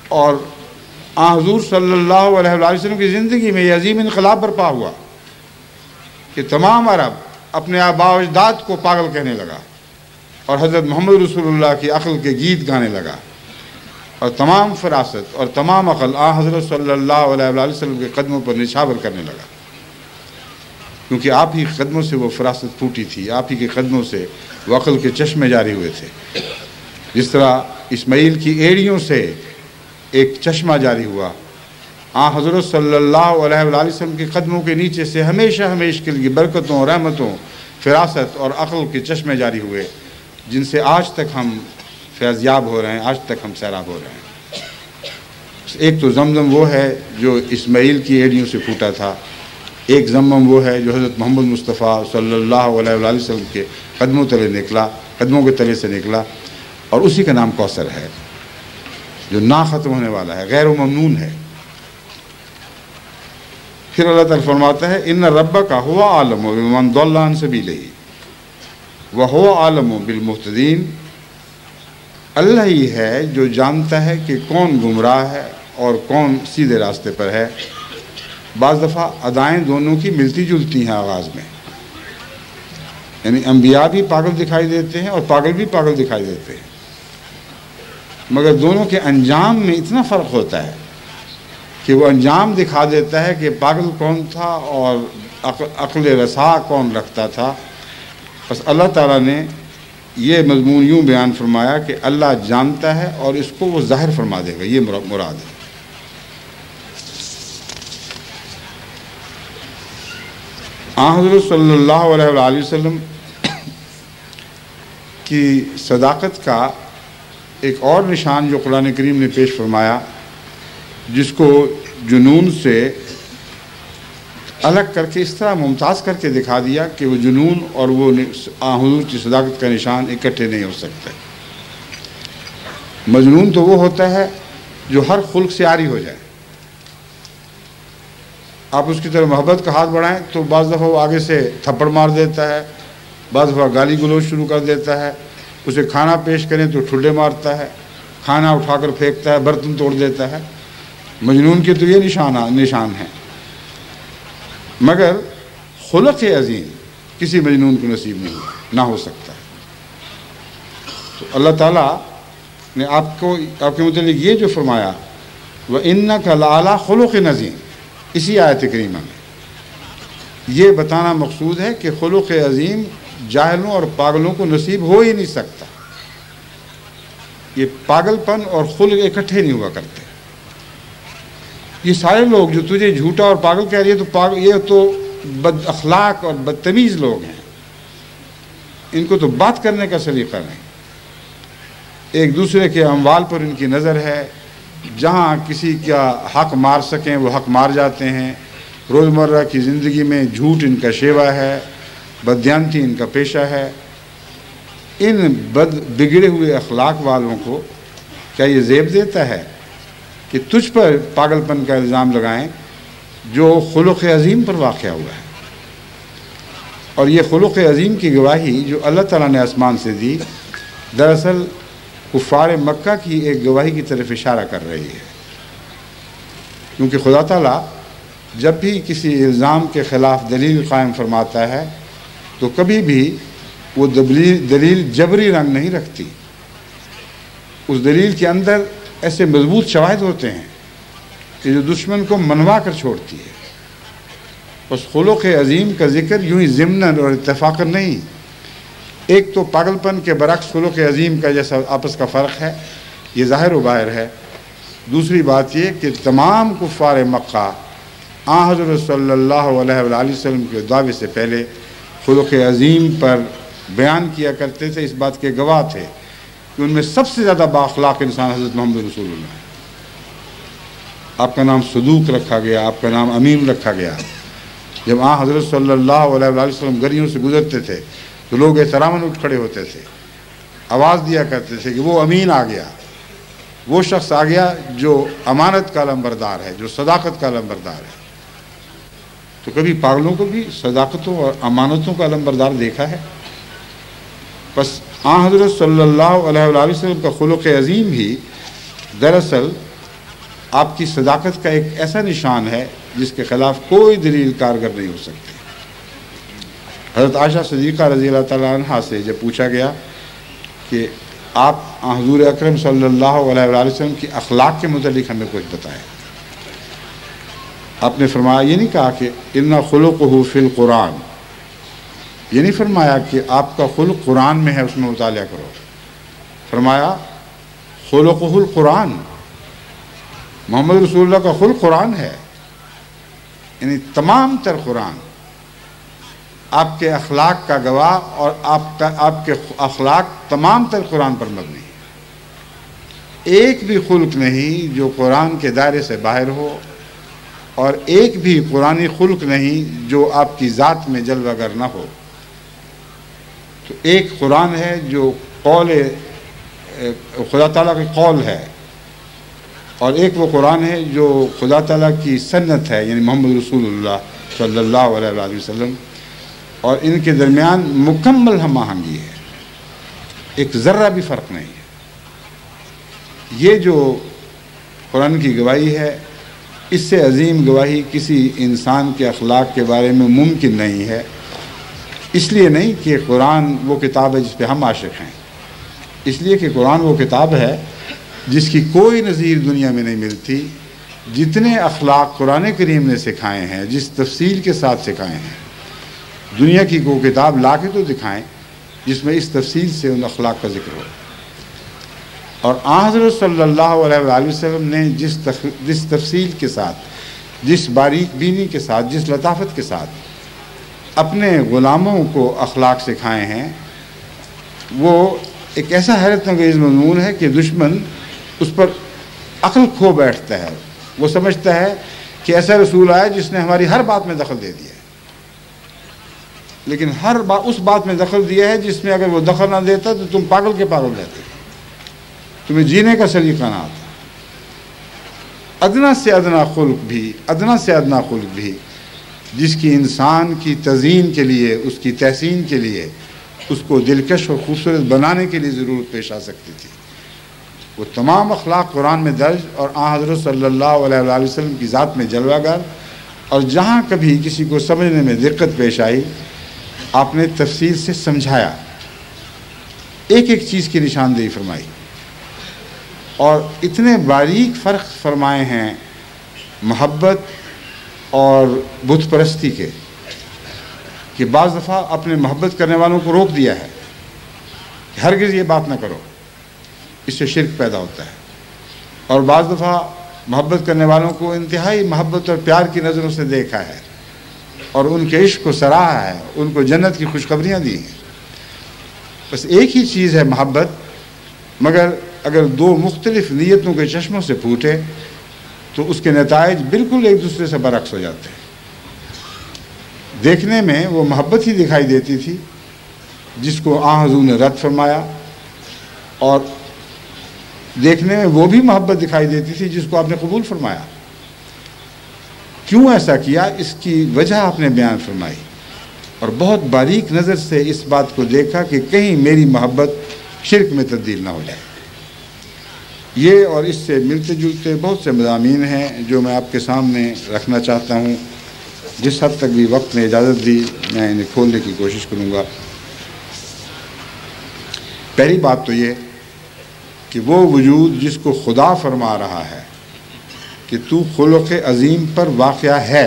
اور حضور صلی اللہ علیہ وسلم کی زندگی میں یہ عظیم انقلاب برپا ہوا کہ تمام عرب اپنے آباء و اجداد کو پاگل کہنے لگا اور حضرت محمد رسول اللہ کی عقل کے گیت گانے لگا، اور تمام فراست اور تمام عقل حضرت صلی اللہ علیہ وسلم کے قدموں پر نچھاور کرنے لگا، کیونکہ آپ ہی قدموں سے وہ فراست پھوٹی تھی، آپ ہی کے قدموں سے وہ عقل کے چشمے جاری ہوئے تھے۔ جس طرح اسماعیل کی ایڑیوں سے ایک چشمہ جاری ہوا، حضرت صلی اللہ علیہ وسلم کے قدموں کے نیچے سے ہمیشہ کے لیے برکتوں، رحمتوں، فراست اور عقل کے چشمے جاری ہوئے، جن سے آج تک ہم فیضیاب ہو رہے ہیں، آج تک ہم سیراب ہو رہے ہیں۔ ایک تو زمزم وہ ہے جو اسماعیل کی ایڑیوں سے پھوٹا تھا، ایک زمزم وہ ہے جو حضرت محمد مصطفیٰ صلی اللہ علیہ وسلم کے قدموں کے تلے سے نکلا، اور اسی کا نام کوثر ہے جو نا ختم ہونے والا ہے، غیر ممنون ہے۔ پھر اللہ تعالیٰ فرماتا ہے ان ربک هو اعلم بمن ضل عن سبیلہ وهو اعلم بالمہتدین، اللہ ہی ہے جو جانتا ہے کہ کون گمراہ ہے اور کون سیدھے راستے پر ہے۔ بعض دفعہ ادائیں دونوں کی ملتی جلتی ہیں آغاز میں، یعنی انبیاء بھی پاگل دکھائی دیتے ہیں اور پاگل بھی پاگل دکھائی دیتے ہیں، مگر دونوں کے انجام میں اتنا فرق ہوتا ہے کہ وہ انجام دکھا دیتا ہے کہ پاگل کون تھا اور عقل رسا کون رکھتا تھا۔ بس اللہ تعالیٰ نے یہ مضمون یوں بیان فرمایا کہ اللہ جانتا ہے اور اس کو وہ ظاہر فرما دے گا، یہ مراد ہے۔ حضرت صلی اللہ علیہ وسلم کی صداقت کا ایک اور نشان جو قرآن کریم نے پیش فرمایا، جس کو جنون سے الگ کر کے اس طرح ممتاز کر کے دکھا دیا کہ وہ جنون اور وہ حضور کی صداقت کا نشان اکٹھے نہیں ہو سکتے۔ مجنون تو وہ ہوتا ہے جو ہر خلق سے عاری ہو جائے، آپ اس کی طرف محبت کا ہاتھ بڑھائیں تو بعض دفعہ وہ آگے سے تھپڑ مار دیتا ہے، بعض دفعہ گالی گلوچ شروع کر دیتا ہے، اسے کھانا پیش کریں تو ٹھڈے مارتا ہے، کھانا اٹھا کر پھینکتا ہے، برتن توڑ دیتا ہے۔ مجنون کے تو یہ نشان ہیں، مگر خلق عظیم کسی مجنون کو نصیب نہیں نہ ہو سکتا۔ تو اللہ تعالیٰ نے آپ کے متعلق یہ جو فرمایا وَإِنَّكَ لَعَلَىٰ خُلُقٍ عَظِيمٍ، اسی آیت کریمہ میں یہ بتانا مقصود ہے کہ خلق عظیم جاہلوں اور پاگلوں کو نصیب ہو ہی نہیں سکتا۔ یہ پاگل پن اور خلق اکٹھے نہیں ہوا کرتے۔ یہ سارے لوگ جو تجھے جھوٹا اور پاگل کہہ رہی ہے یہ تو بد اخلاق اور بدتمیز لوگ ہیں، ان کو تو بات کرنے کا سلیقہ نہیں، ایک دوسرے کے اموال پر ان کی نظر ہے، جہاں کسی کا حق مار سکیں وہ حق مار جاتے ہیں، روزمرہ کی زندگی میں جھوٹ ان کا شیوا ہے، بددیانتی ان کا پیشہ ہے۔ ان بگڑے ہوئے اخلاق والوں کو کیا یہ زیب دیتا ہے کہ تجھ پر پاگل پن کا الزام لگائیں جو خلق عظیم پر واقع ہوا ہے؟ اور یہ خلق عظیم کی گواہی جو اللہ تعالیٰ نے آسمان سے دی، دراصل کفار مکہ کی ایک گواہی کی طرف اشارہ کر رہی ہے، کیونکہ خدا تعالیٰ جب بھی کسی الزام کے خلاف دلیل قائم فرماتا ہے تو کبھی بھی وہ دلیل جبری رنگ نہیں رکھتی، اس دلیل کے اندر ایسے مضبوط شواہد ہوتے ہیں کہ جو دشمن کو منوا کر چھوڑتی ہے۔ اس خلق عظیم کا ذکر یوں ہی ضمناً اور اتفاقاً نہیں، ایک تو پاگل پن کے برعکس خلق عظیم کا جیسا آپس کا فرق ہے، یہ ظاہر و باہر ہے۔ دوسری بات یہ کہ تمام کفار مکہ حضرت صلی اللہ علیہ وسلم کے دعوے سے پہلے خلق عظیم پر بیان کیا کرتے تھے، اس بات کے گواہ تھے کہ ان میں سب سے زیادہ بااخلاق انسان حضرت محمد رسول اللہ ہے۔ آپ کا نام صدوق رکھا گیا، آپ کا نام امین رکھا گیا۔ جب حضرت صلی اللہ علیہ وسلم گلیوں سے گزرتے تھے تو لوگ احتراماً اٹھ کھڑے ہوتے تھے، آواز دیا کرتے تھے کہ وہ امین آ گیا، وہ شخص آ گیا جو امانت کا علمبردار ہے، جو صداقت کا علمبردار ہے۔ تو کبھی پاگلوں کو بھی صداقتوں اور امانتوں کا علمبردار دیکھا ہے؟ بس حضرت صلی اللہ علیہ وسلم کا خلق عظیم ہی دراصل آپ کی صداقت کا ایک ایسا نشان ہے جس کے خلاف کوئی دلیل کارگر نہیں ہو سکتی۔ حضرت عائشہ صدیقہ رضی اللہ تعالیٰ عنہ سے جب پوچھا گیا کہ آپ حضور اکرم صلی اللہ علیہ وآلہ وسلم کی اخلاق کے متعلق ہمیں کچھ بتائیں، آپ نے فرمایا، یہ نہیں کہا کہ ان خلقہ فی القرآن، یہ نہیں فرمایا کہ آپ کا خلق قرآن میں ہے، اس میں مطالعہ کرو، فرمایا خلقہ القرآن، محمد رسول اللہ کا خلق قرآن ہے، یعنی تمام تر قرآن آپ کے اخلاق کا گواہ، اور آپ کے اخلاق تمام تر قرآن پر مبنی ہے۔ ایک بھی خلق نہیں جو قرآن کے دائرے سے باہر ہو، اور ایک بھی قرآنی خلق نہیں جو آپ کی ذات میں جلوہ گر نہ ہو۔ تو ایک قرآن ہے جو قول خدا تعالیٰ کی قول ہے، اور ایک وہ قرآن ہے جو خدا تعالیٰ کی سنت ہے، یعنی محمد رسول اللہ صلی اللہ علیہ وآلہ وسلم، اور ان کے درمیان مکمل ہم آہنگی ہے، ایک ذرہ بھی فرق نہیں ہے۔ یہ جو قرآن کی گواہی ہے، اس سے عظیم گواہی کسی انسان کے اخلاق کے بارے میں ممکن نہیں ہے۔ اس لیے نہیں کہ قرآن وہ کتاب ہے جس پہ ہم عاشق ہیں، اس لیے کہ قرآن وہ کتاب ہے جس کی کوئی نظیر دنیا میں نہیں ملتی۔ جتنے اخلاق قرآن کریم نے سکھائے ہیں، جس تفصیل کے ساتھ سکھائے ہیں، دنیا کی کوئی کتاب لا کے تو دکھائیں جس میں اس تفصیل سے ان اخلاق کا ذکر ہو۔ اور حضرت صلی اللہ علیہ وآلہ وسلم نے جس تفصیل کے ساتھ، جس باریک بینی کے ساتھ، جس لطافت کے ساتھ اپنے غلاموں کو اخلاق سکھائے ہیں، وہ ایک ایسا حیرت انگیز مضمون ہے کہ دشمن اس پر عقل کھو بیٹھتا ہے۔ وہ سمجھتا ہے کہ ایسا رسول آیا جس نے ہماری ہر بات میں دخل دے دیا ہے، لیکن ہر بات اس بات میں دخل دیا ہے جس میں اگر وہ دخل نہ دیتا تو تم پاگل کے پاگل رہتے، تمہیں جینے کا سلیقہ نہ آتا۔ ادنا سے ادنا خلق بھی جس کی انسان کی تزئین کے لیے، اس کی تحسین کے لیے، اس کو دلکش اور خوبصورت بنانے کے لیے ضرورت پیش آ سکتی تھی، وہ تمام اخلاق قرآن میں درج اور حضرت صلی اللہ علیہ وآلہ وسلم کی ذات میں جلوہ گر۔ اور جہاں کبھی کسی کو سمجھنے میں دقت پیش آئی، آپ نے تفصیل سے سمجھایا، ایک ایک چیز کی نشاندہی فرمائی، اور اتنے باریک فرق فرمائے ہیں محبت اور بت پرستی کے، کہ بعض دفعہ اپنے محبت کرنے والوں کو روک دیا ہے کہ ہرگز یہ بات نہ کرو، اس سے شرک پیدا ہوتا ہے، اور بعض دفعہ محبت کرنے والوں کو انتہائی محبت اور پیار کی نظروں سے دیکھا ہے، اور ان کے عشق کو سراہا ہے، ان کو جنت کی خوشخبریاں دی ہیں۔ بس ایک ہی چیز ہے محبت، مگر اگر دو مختلف نیتوں کے چشموں سے پھوٹے تو اس کے نتائج بالکل ایک دوسرے سے برعکس ہو جاتے ہیں۔ دیکھنے میں وہ محبت ہی دکھائی دیتی تھی جس کو حضور نے رد فرمایا، اور دیکھنے میں وہ بھی محبت دکھائی دیتی تھی جس کو آپ نے قبول فرمایا۔ کیوں ایسا کیا، اس کی وجہ آپ نے بیان فرمائی، اور بہت باریک نظر سے اس بات کو دیکھا کہ کہیں میری محبت شرک میں تبدیل نہ ہو جائے۔ یہ اور اس سے ملتے جلتے بہت سے مضامین ہیں جو میں آپ کے سامنے رکھنا چاہتا ہوں، جس حد تک بھی وقت نے اجازت دی میں انہیں کھولنے کی کوشش کروں گا۔ پہلی بات تو یہ کہ وہ وجود جس کو خدا فرما رہا ہے کہ تو خلق عظیم پر واقع ہے،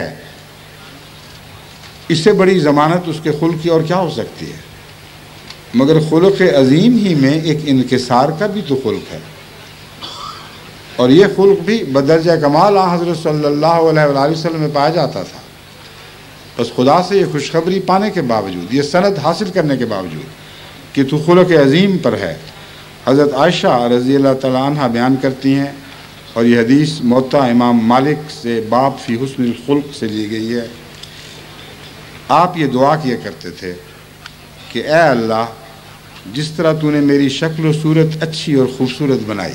اس سے بڑی ضمانت اس کے خلق کی اور کیا ہو سکتی ہے؟ مگر خلق عظیم ہی میں ایک انکسار کا بھی تو خلق ہے، اور یہ خلق بھی بدرجہ کمال حضرت صلی اللہ علیہ وآلہ وسلم میں پایا جاتا تھا۔ بس خدا سے یہ خوشخبری پانے کے باوجود، یہ سند حاصل کرنے کے باوجود کہ تو خلق عظیم پر ہے، حضرت عائشہ رضی اللہ تعالیٰ عنہ بیان کرتی ہیں، اور یہ حدیث موطا امام مالک سے باب فی حسن الخلق سے لی گئی ہے۔ آپ یہ دعا کیا کرتے تھے کہ اے اللہ، جس طرح تو نے میری شکل و صورت اچھی اور خوبصورت بنائی،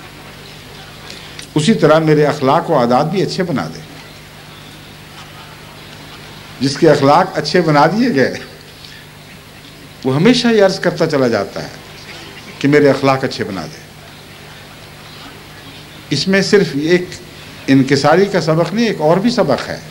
اسی طرح میرے اخلاق و عادات بھی اچھے بنا دے۔ جس کے اخلاق اچھے بنا دیے گئے وہ ہمیشہ یہ عرض کرتا چلا جاتا ہے کہ میرے اخلاق اچھے بنا دے۔ اس میں صرف ایک انکساری کا سبق نہیں، ایک اور بھی سبق ہے۔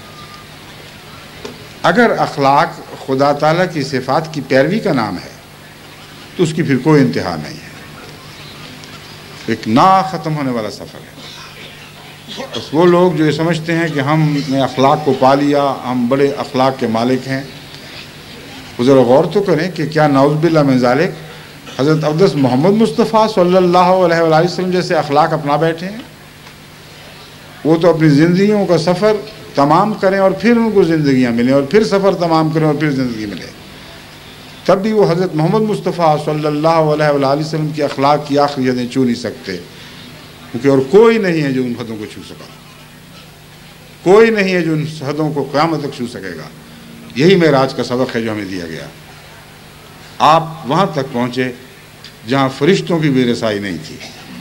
اگر اخلاق خدا تعالیٰ کی صفات کی پیروی کا نام ہے تو اس کی پھر کوئی انتہا نہیں ہے، ایک نا ختم ہونے والا سفر ہے۔ بس وہ لوگ جو یہ سمجھتے ہیں کہ ہم نے اخلاق کو پا لیا، ہم بڑے اخلاق کے مالک ہیں، وہ ذرا غور تو کریں کہ کیا نعوذ باللہ من ذالک حضرت اقدس محمد مصطفیٰ صلی اللہ علیہ وآلہ وسلم جیسے اخلاق اپنا بیٹھے ہیں؟ وہ تو اپنی زندگیوں کا سفر تمام کریں اور پھر ان کو زندگیاں ملیں، اور پھر سفر تمام کریں اور پھر زندگی ملے، تب بھی وہ حضرت محمد مصطفیٰ صلی اللہ علیہ وآلہ وسلم کی اخلاق کی آخری حدیں چھو نہیں سکتے، کیونکہ اور کوئی نہیں ہے جو ان حدوں کو چھو سکا، کوئی نہیں ہے جو ان حدوں کو قیامت تک چھو سکے گا۔ یہی معراج کا سبق ہے جو ہمیں دیا گیا۔ آپ وہاں تک پہنچے جہاں فرشتوں کی بھی رسائی نہیں تھی،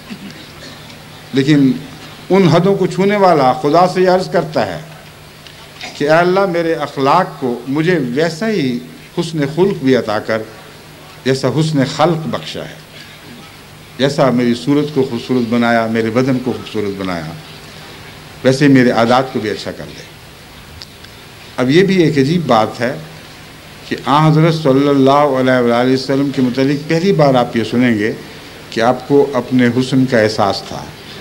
لیکن ان حدوں کو چھونے والا خدا سے یہ عرض کرتا ہے کہ اے اللہ میرے اخلاق کو مجھے ویسا ہی حسن خلق بھی عطا کر جیسا حسن خلق بخشا ہے، جیسا میری صورت کو خوبصورت بنایا، میرے بدن کو خوبصورت بنایا، ویسے میرے عادات کو بھی اچھا کر دے۔ اب یہ بھی ایک عجیب بات ہے کہ آن حضرت صلی اللہ علیہ وآلہ وسلم کے متعلق پہلی بار آپ یہ سنیں گے کہ آپ کو اپنے حسن کا احساس تھا،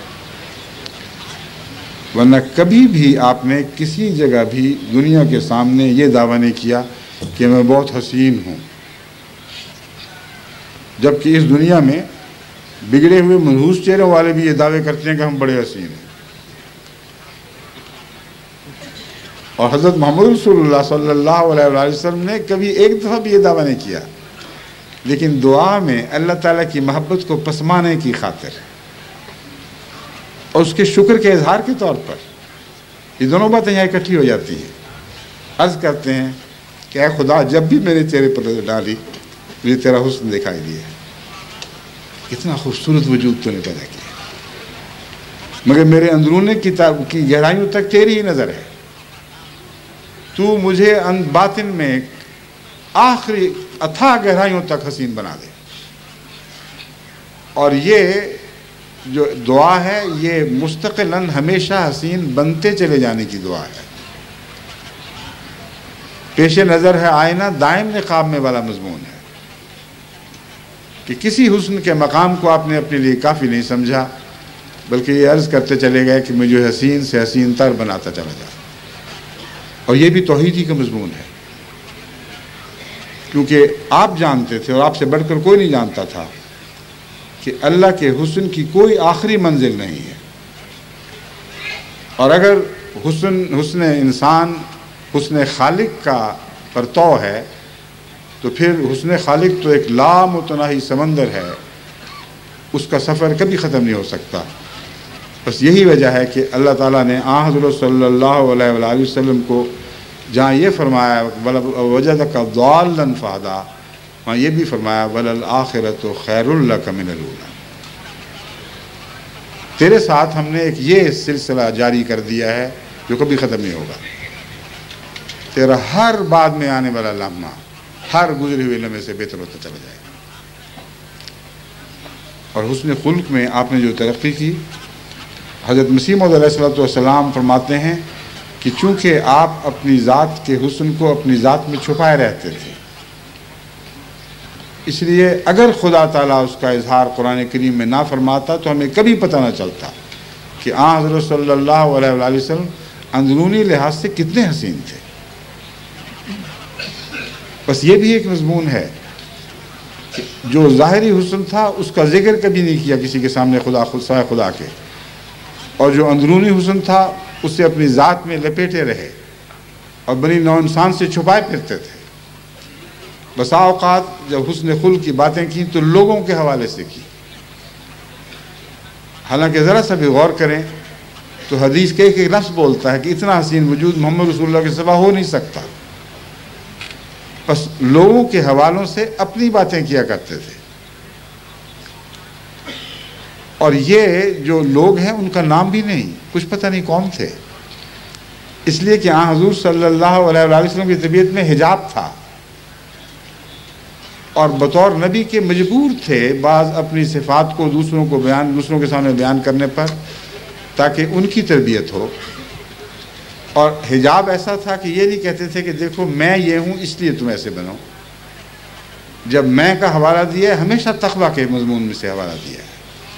ورنہ کبھی بھی آپ نے کسی جگہ بھی دنیا کے سامنے یہ دعویٰ نہیں کیا کہ میں بہت حسین ہوں، جبکہ اس دنیا میں بگڑے ہوئے منحوس چہروں والے بھی یہ دعوے کرتے ہیں کہ ہم بڑے حسین ہیں۔ اور حضرت محمد رسول اللہ صلی اللہ علیہ وآلہ وسلم نے کبھی ایک دفعہ بھی یہ دعویٰ نہیں کیا، لیکن دعا میں اللہ تعالیٰ کی محبت کو پسمانے کی خاطر اور اس کے شکر کے اظہار کے طور پر یہ دونوں باتیں یہاں اکٹھی ہو جاتی ہیں۔ عرض کرتے ہیں کہ اے خدا جب بھی میرے چہرے پر نظر ڈالی مجھے تیرا حسن دکھائی دیا، کتنا خوبصورت وجود تو نے پیدا کیا، مگر میرے اندرون کی گہرائیوں تک تیری ہی نظر ہے، تو مجھے باطن میں آخری اتھا گہرائیوں تک حسین بنا دے۔ اور یہ جو دعا ہے یہ مستقلاً ہمیشہ حسین بنتے چلے جانے کی دعا ہے۔ پیش نظر ہے آئینہ دائم نقاب میں والا مضمون ہے کہ کسی حسن کے مقام کو آپ نے اپنے لیے کافی نہیں سمجھا، بلکہ یہ عرض کرتے چلے گئے کہ مجھے حسین سے حسین تر بناتا چلا جا۔ اور یہ بھی توحید ہی کا مضمون ہے، کیونکہ آپ جانتے تھے اور آپ سے بڑھ کر کوئی نہیں جانتا تھا کہ اللہ کے حسن کی کوئی آخری منزل نہیں ہے، اور اگر حسن انسان حسن خالق کا پرتو ہے تو پھر حسن خالق تو ایک لامتناہی سمندر ہے، اس کا سفر کبھی ختم نہیں ہو سکتا۔ بس یہی وجہ ہے کہ اللہ تعالیٰ نے آن حضرت صلی اللہ علیہ وآلہ وسلم کو جہاں یہ فرمایا وجدک ضالا فہدی، وہاں یہ بھی فرمایا وَلَلْآخِرَةُ خَيْرٌ لَكَ مِنَ الْأُولَىٰ۔ تیرے ساتھ ہم نے ایک یہ سلسلہ جاری کر دیا ہے جو کبھی ختم نہیں ہوگا، تیرا ہر بعد میں آنے والا لمحہ ہر گزرے ہوئے لمحے سے بہتر ہوتا چلا جائے گا۔ اور حسن خلق میں آپ نے جو ترقی کی، حضرت مسیح موعود علیہ السلام فرماتے ہیں کہ چونکہ آپ اپنی ذات کے حسن کو اپنی ذات میں چھپائے رہتے تھے، اس لیے اگر خدا تعالیٰ اس کا اظہار قرآن کریم میں نہ فرماتا تو ہمیں کبھی پتہ نہ چلتا کہ آن حضرت صلی اللہ علیہ وآلہ وسلم اندرونی لحاظ سے کتنے حسین تھے۔ بس یہ بھی ایک مضمون ہے کہ جو ظاہری حسن تھا اس کا ذکر کبھی نہیں کیا کسی کے سامنے خدا کے، اور جو اندرونی حسن تھا اسے اپنی ذات میں لپیٹے رہے اور بنی نوع انسان سے چھپائے پھرتے تھے۔ بسا اوقات جب حسن خلق کی باتیں کی تو لوگوں کے حوالے سے کی، حالانکہ ذرا سا بھی غور کریں تو حدیث کے ایک لفظ بولتا ہے کہ اتنا حسین وجود محمد رسول اللہ کے سوا ہو نہیں سکتا، بس لوگوں کے حوالوں سے اپنی باتیں کیا کرتے تھے۔ اور یہ جو لوگ ہیں ان کا نام بھی نہیں، کچھ پتہ نہیں کون تھے، اس لیے کہ حضور صلی اللہ علیہ وآلہ وسلم کی طبیعت میں حجاب تھا، اور بطور نبی کے مجبور تھے بعض اپنی صفات کو دوسروں کے سامنے بیان کرنے پر، تاکہ ان کی تربیت ہو. اور حجاب ایسا تھا کہ یہ نہیں کہتے تھے کہ دیکھو میں یہ ہوں اس لیے تم ایسے بنو. جب میں کا حوالہ دیا ہے ہمیشہ تقویٰ کے مضمون میں سے حوالہ دیا ہے.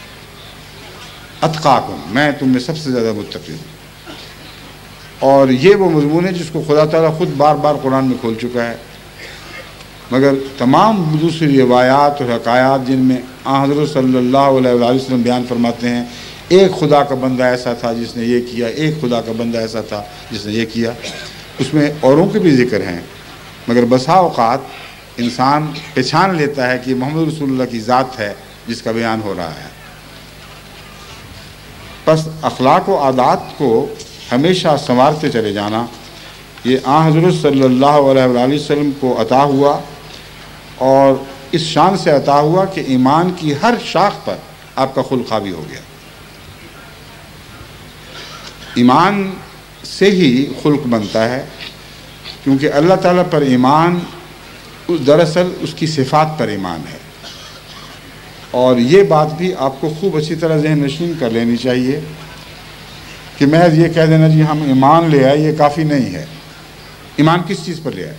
اتقاکم، میں تم میں سب سے زیادہ متقی ہوں. اور یہ وہ مضمون ہے جس کو خدا تعالیٰ خود بار بار قرآن میں کھول چکا ہے. مگر تمام دوسری روایات اور حکایات جن میں حضرت صلی اللہ علیہ وسلم بیان فرماتے ہیں ایک خدا کا بندہ ایسا تھا جس نے یہ کیا، ایک خدا کا بندہ ایسا تھا جس نے یہ کیا، اس میں اوروں کے بھی ذکر ہیں. مگر بسا اوقات انسان پہچان لیتا ہے کہ محمد رسول اللہ کی ذات ہے جس کا بیان ہو رہا ہے. پس اخلاق و عادات کو ہمیشہ سنوارتے چلے جانا یہ حضرت صلی اللہ علیہ وسلم کو عطا ہوا، اور اس شان سے عطا ہوا کہ ایمان کی ہر شاخ پر آپ کا خلق حاوی ہو گیا. ایمان سے ہی خلق بنتا ہے، کیونکہ اللہ تعالیٰ پر ایمان دراصل اس کی صفات پر ایمان ہے. اور یہ بات بھی آپ کو خوب اچھی طرح ذہن نشین کر لینی چاہیے کہ محض یہ کہہ دینا جی ہم ایمان لے آئے یہ کافی نہیں ہے. ایمان کس چیز پر لے آئے؟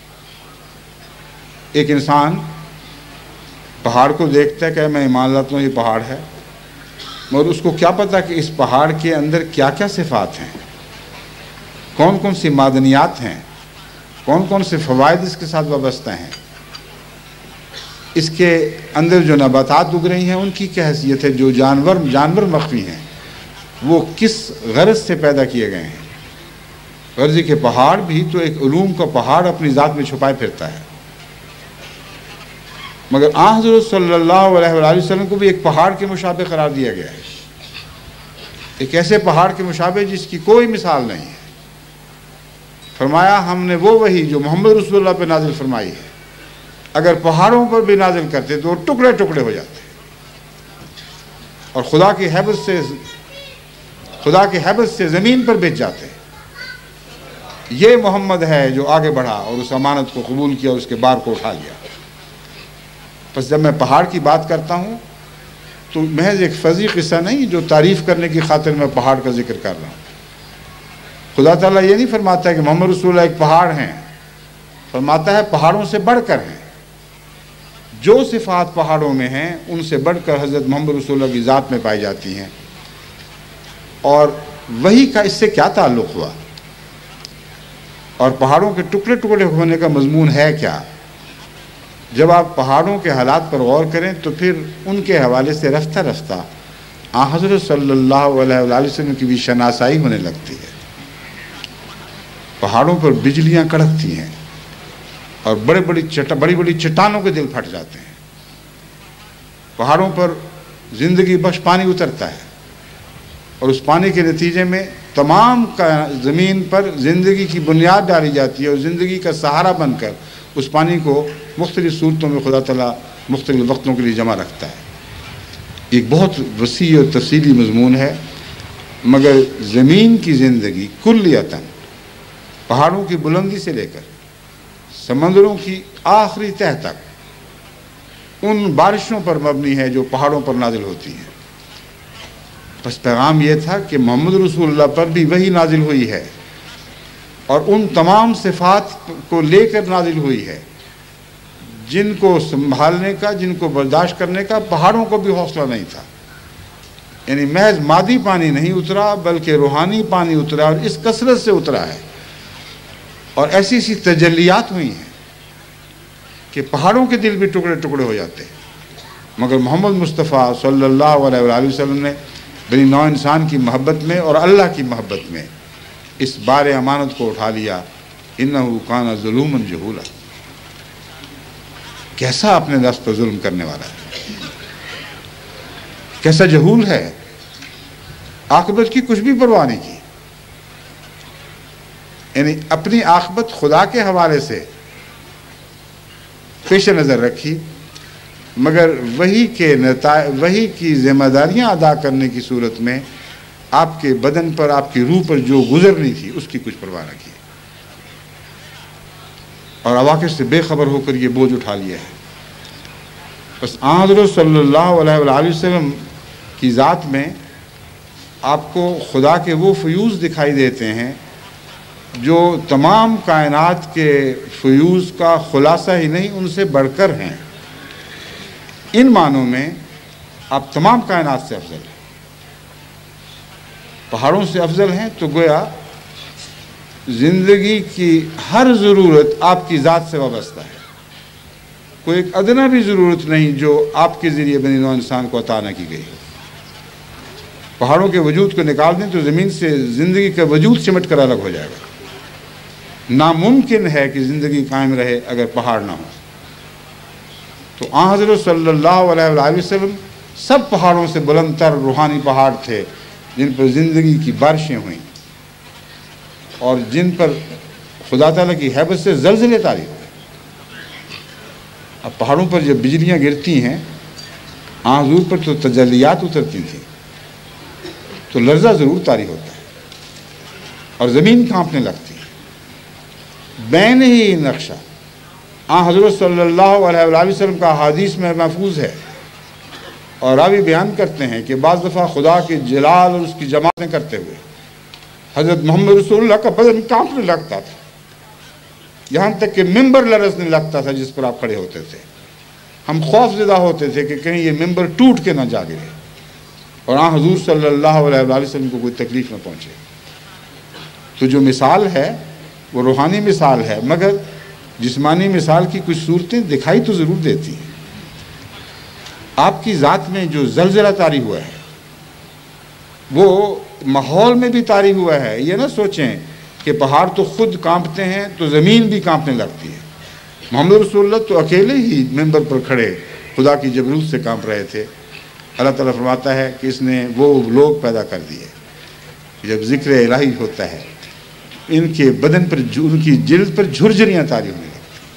ایک انسان پہاڑ کو دیکھتا ہے کہ میں ایمان لاتا ہوں یہ پہاڑ ہے، مگر اس کو کیا پتا کہ اس پہاڑ کے اندر کیا کیا صفات ہیں، کون کون سی معدنیات ہیں، کون کون سے فوائد اس کے ساتھ وابستہ ہیں، اس کے اندر جو نباتات اگ رہی ہیں ان کی کیا حیثیت ہے، جو جانور مخفی ہیں وہ کس غرض سے پیدا کیے گئے ہیں. غرضی کے پہاڑ بھی تو ایک علوم کا پہاڑ اپنی ذات میں چھپائے پھرتا ہے. مگر حضرت صلی اللہ علیہ وسلم کو بھی ایک پہاڑ کے مشابہ قرار دیا گیا ہے، ایک ایسے پہاڑ کے مشابہ جس کی کوئی مثال نہیں ہے. فرمایا ہم نے وہ وحی جو محمد رسول اللہ پہ نازل فرمائی ہے اگر پہاڑوں پر بھی نازل کرتے تو وہ ٹکڑے ٹکڑے ہو جاتے، اور خدا کی حیبت سے زمین پر بچ جاتے. یہ محمد ہے جو آگے بڑھا اور اس امانت کو قبول کیا اور اس کے بار کو اٹھا لیا. پس جب میں پہاڑ کی بات کرتا ہوں تو محض ایک فضی قصہ نہیں جو تعریف کرنے کی خاطر میں پہاڑ کا ذکر کر رہا ہوں. خدا تعالیٰ یہ نہیں فرماتا ہے کہ محمد رسول اللہ ایک پہاڑ ہیں، فرماتا ہے پہاڑوں سے بڑھ کر ہیں. جو صفات پہاڑوں میں ہیں ان سے بڑھ کر حضرت محمد رسول اللہ کی ذات میں پائی جاتی ہیں. اور وہی کا اس سے کیا تعلق ہوا، اور پہاڑوں کے ٹکڑے ٹکڑے ہونے کا مضمون ہے کیا؟ جب آپ پہاڑوں کے حالات پر غور کریں تو پھر ان کے حوالے سے رفتہ رفتہ حضرت صلی اللہ علیہ وسلم کی بھی شناسائی ہونے لگتی ہے. پہاڑوں پر بجلیاں کڑکتی ہیں اور بڑی بڑی چٹانوں کے دل پھٹ جاتے ہیں. پہاڑوں پر زندگی بخش پانی اترتا ہے اور اس پانی کے نتیجے میں تمام زمین پر زندگی کی بنیاد ڈالی جاتی ہے، اور زندگی کا سہارا بن کر اس پانی کو مختلف صورتوں میں خدا تعالیٰ مختلف وقتوں کے لیے جمع رکھتا ہے. ایک بہت وسیع اور تفصیلی مضمون ہے. مگر زمین کی زندگی کلیتاً پہاڑوں کی بلندی سے لے کر سمندروں کی آخری تہ تک ان بارشوں پر مبنی ہے جو پہاڑوں پر نازل ہوتی ہیں. بس پیغام یہ تھا کہ محمد رسول اللہ پر بھی وہی نازل ہوئی ہے اور ان تمام صفات کو لے کر نازل ہوئی ہے جن کو سنبھالنے کا، جن کو برداشت کرنے کا پہاڑوں کو بھی حوصلہ نہیں تھا. یعنی محض مادی پانی نہیں اترا بلکہ روحانی پانی اترا، اور اس کثرت سے اترا ہے، اور ایسی ایسی تجلیات ہوئی ہیں کہ پہاڑوں کے دل بھی ٹکڑے ٹکڑے ہو جاتے ہیں. مگر محمد مصطفیٰ صلی اللہ علیہ وسلم نے بنی نوع انسان کی محبت میں اور اللہ کی محبت میں اس بار امانت کو اٹھا لیا. انہو کان ظلوما جہولا، کیسا اپنے نفس پر ظلم کرنے والا ہے، کیسا جہول ہے، عاقبت کی کچھ بھی پرواہ نہیں کی. یعنی اپنی عاقبت خدا کے حوالے سے پیش نظر رکھی، مگر وہی کی ذمہ داریاں ادا کرنے کی صورت میں آپ کے بدن پر، آپ کی روح پر جو گزرنی تھی اس کی کچھ پرواہ نہ کی، اور عواقب سے بے خبر ہو کر یہ بوجھ اٹھا لیا ہے. بس حضرت صلی اللہ علیہ وسلم کی ذات میں آپ کو خدا کے وہ فیوز دکھائی دیتے ہیں جو تمام کائنات کے فیوز کا خلاصہ ہی نہیں، ان سے بڑھ کر ہیں۔ ان معنوں میں آپ تمام کائنات سے افضل ہیں، پہاڑوں سے افضل ہیں، تو گویا زندگی کی ہر ضرورت آپ کی ذات سے وابستہ ہے۔ کوئی ایک ادنا بھی ضرورت نہیں جو آپ کے ذریعے بنی نوع انسان کو عطا نہ کی گئی۔ پہاڑوں کے وجود کو نکال دیں تو زمین سے زندگی کا وجود سمٹ کر الگ ہو جائے گا۔ ناممکن ہے کہ زندگی قائم رہے اگر پہاڑ نہ ہو۔ تو آن حضرت صلی اللہ علیہ وآلہ وسلم سب پہاڑوں سے بلند تر روحانی پہاڑ تھے جن پر زندگی کی بارشیں ہوئیں اور جن پر خدا تعالیٰ کی ہیبت سے زلزلے طاری ہوئے۔ اب پہاڑوں پر جب بجلیاں گرتی ہیں، آن حضور پر تو تجلیات اترتی تھیں تو لرزہ ضرور طاری ہوتا ہے اور زمین کانپنے لگتی ہے۔ بین ہی نقشہ آن حضرت صلی اللہ علیہ وآلہ وسلم کا حدیث میں محفوظ ہے، اور راوی بیان کرتے ہیں کہ بعض دفعہ خدا کے جلال اور اس کی جماعتیں کرتے ہوئے حضرت محمد رسول اللہ کا بدن کانپنے لگتا تھا، یہاں تک کہ ممبر لرزنے لگتا تھا جس پر آپ کھڑے ہوتے تھے۔ ہم خوف زدہ ہوتے تھے کہ کہیں یہ ممبر ٹوٹ کے نہ جا گرے اور آن حضور صلی اللہ علیہ وآلہ وسلم کو کوئی تکلیف نہ پہنچے۔ تو جو مثال ہے وہ روحانی مثال ہے، مگر جسمانی مثال کی کچھ صورتیں دکھائی تو ضرور دیتی ہیں۔ آپ کی ذات میں جو زلزلہ طاری ہوا ہے وہ ماحول میں بھی طاری ہوا ہے۔ یہ نہ سوچیں کہ پہاڑ تو خود کانپتے ہیں تو زمین بھی کانپنے لگتی ہے۔ محمد رسول اللہ تو اکیلے ہی ممبر پر کھڑے خدا کی جبروت سے کانپ رہے تھے۔ اللہ تعالیٰ فرماتا ہے کہ اس نے وہ لوگ پیدا کر دیے، جب ذکر الہی ہوتا ہے ان کے بدن پر، ان کی جلد پر جھرجھریاں طاری ہونے لگتی ہیں،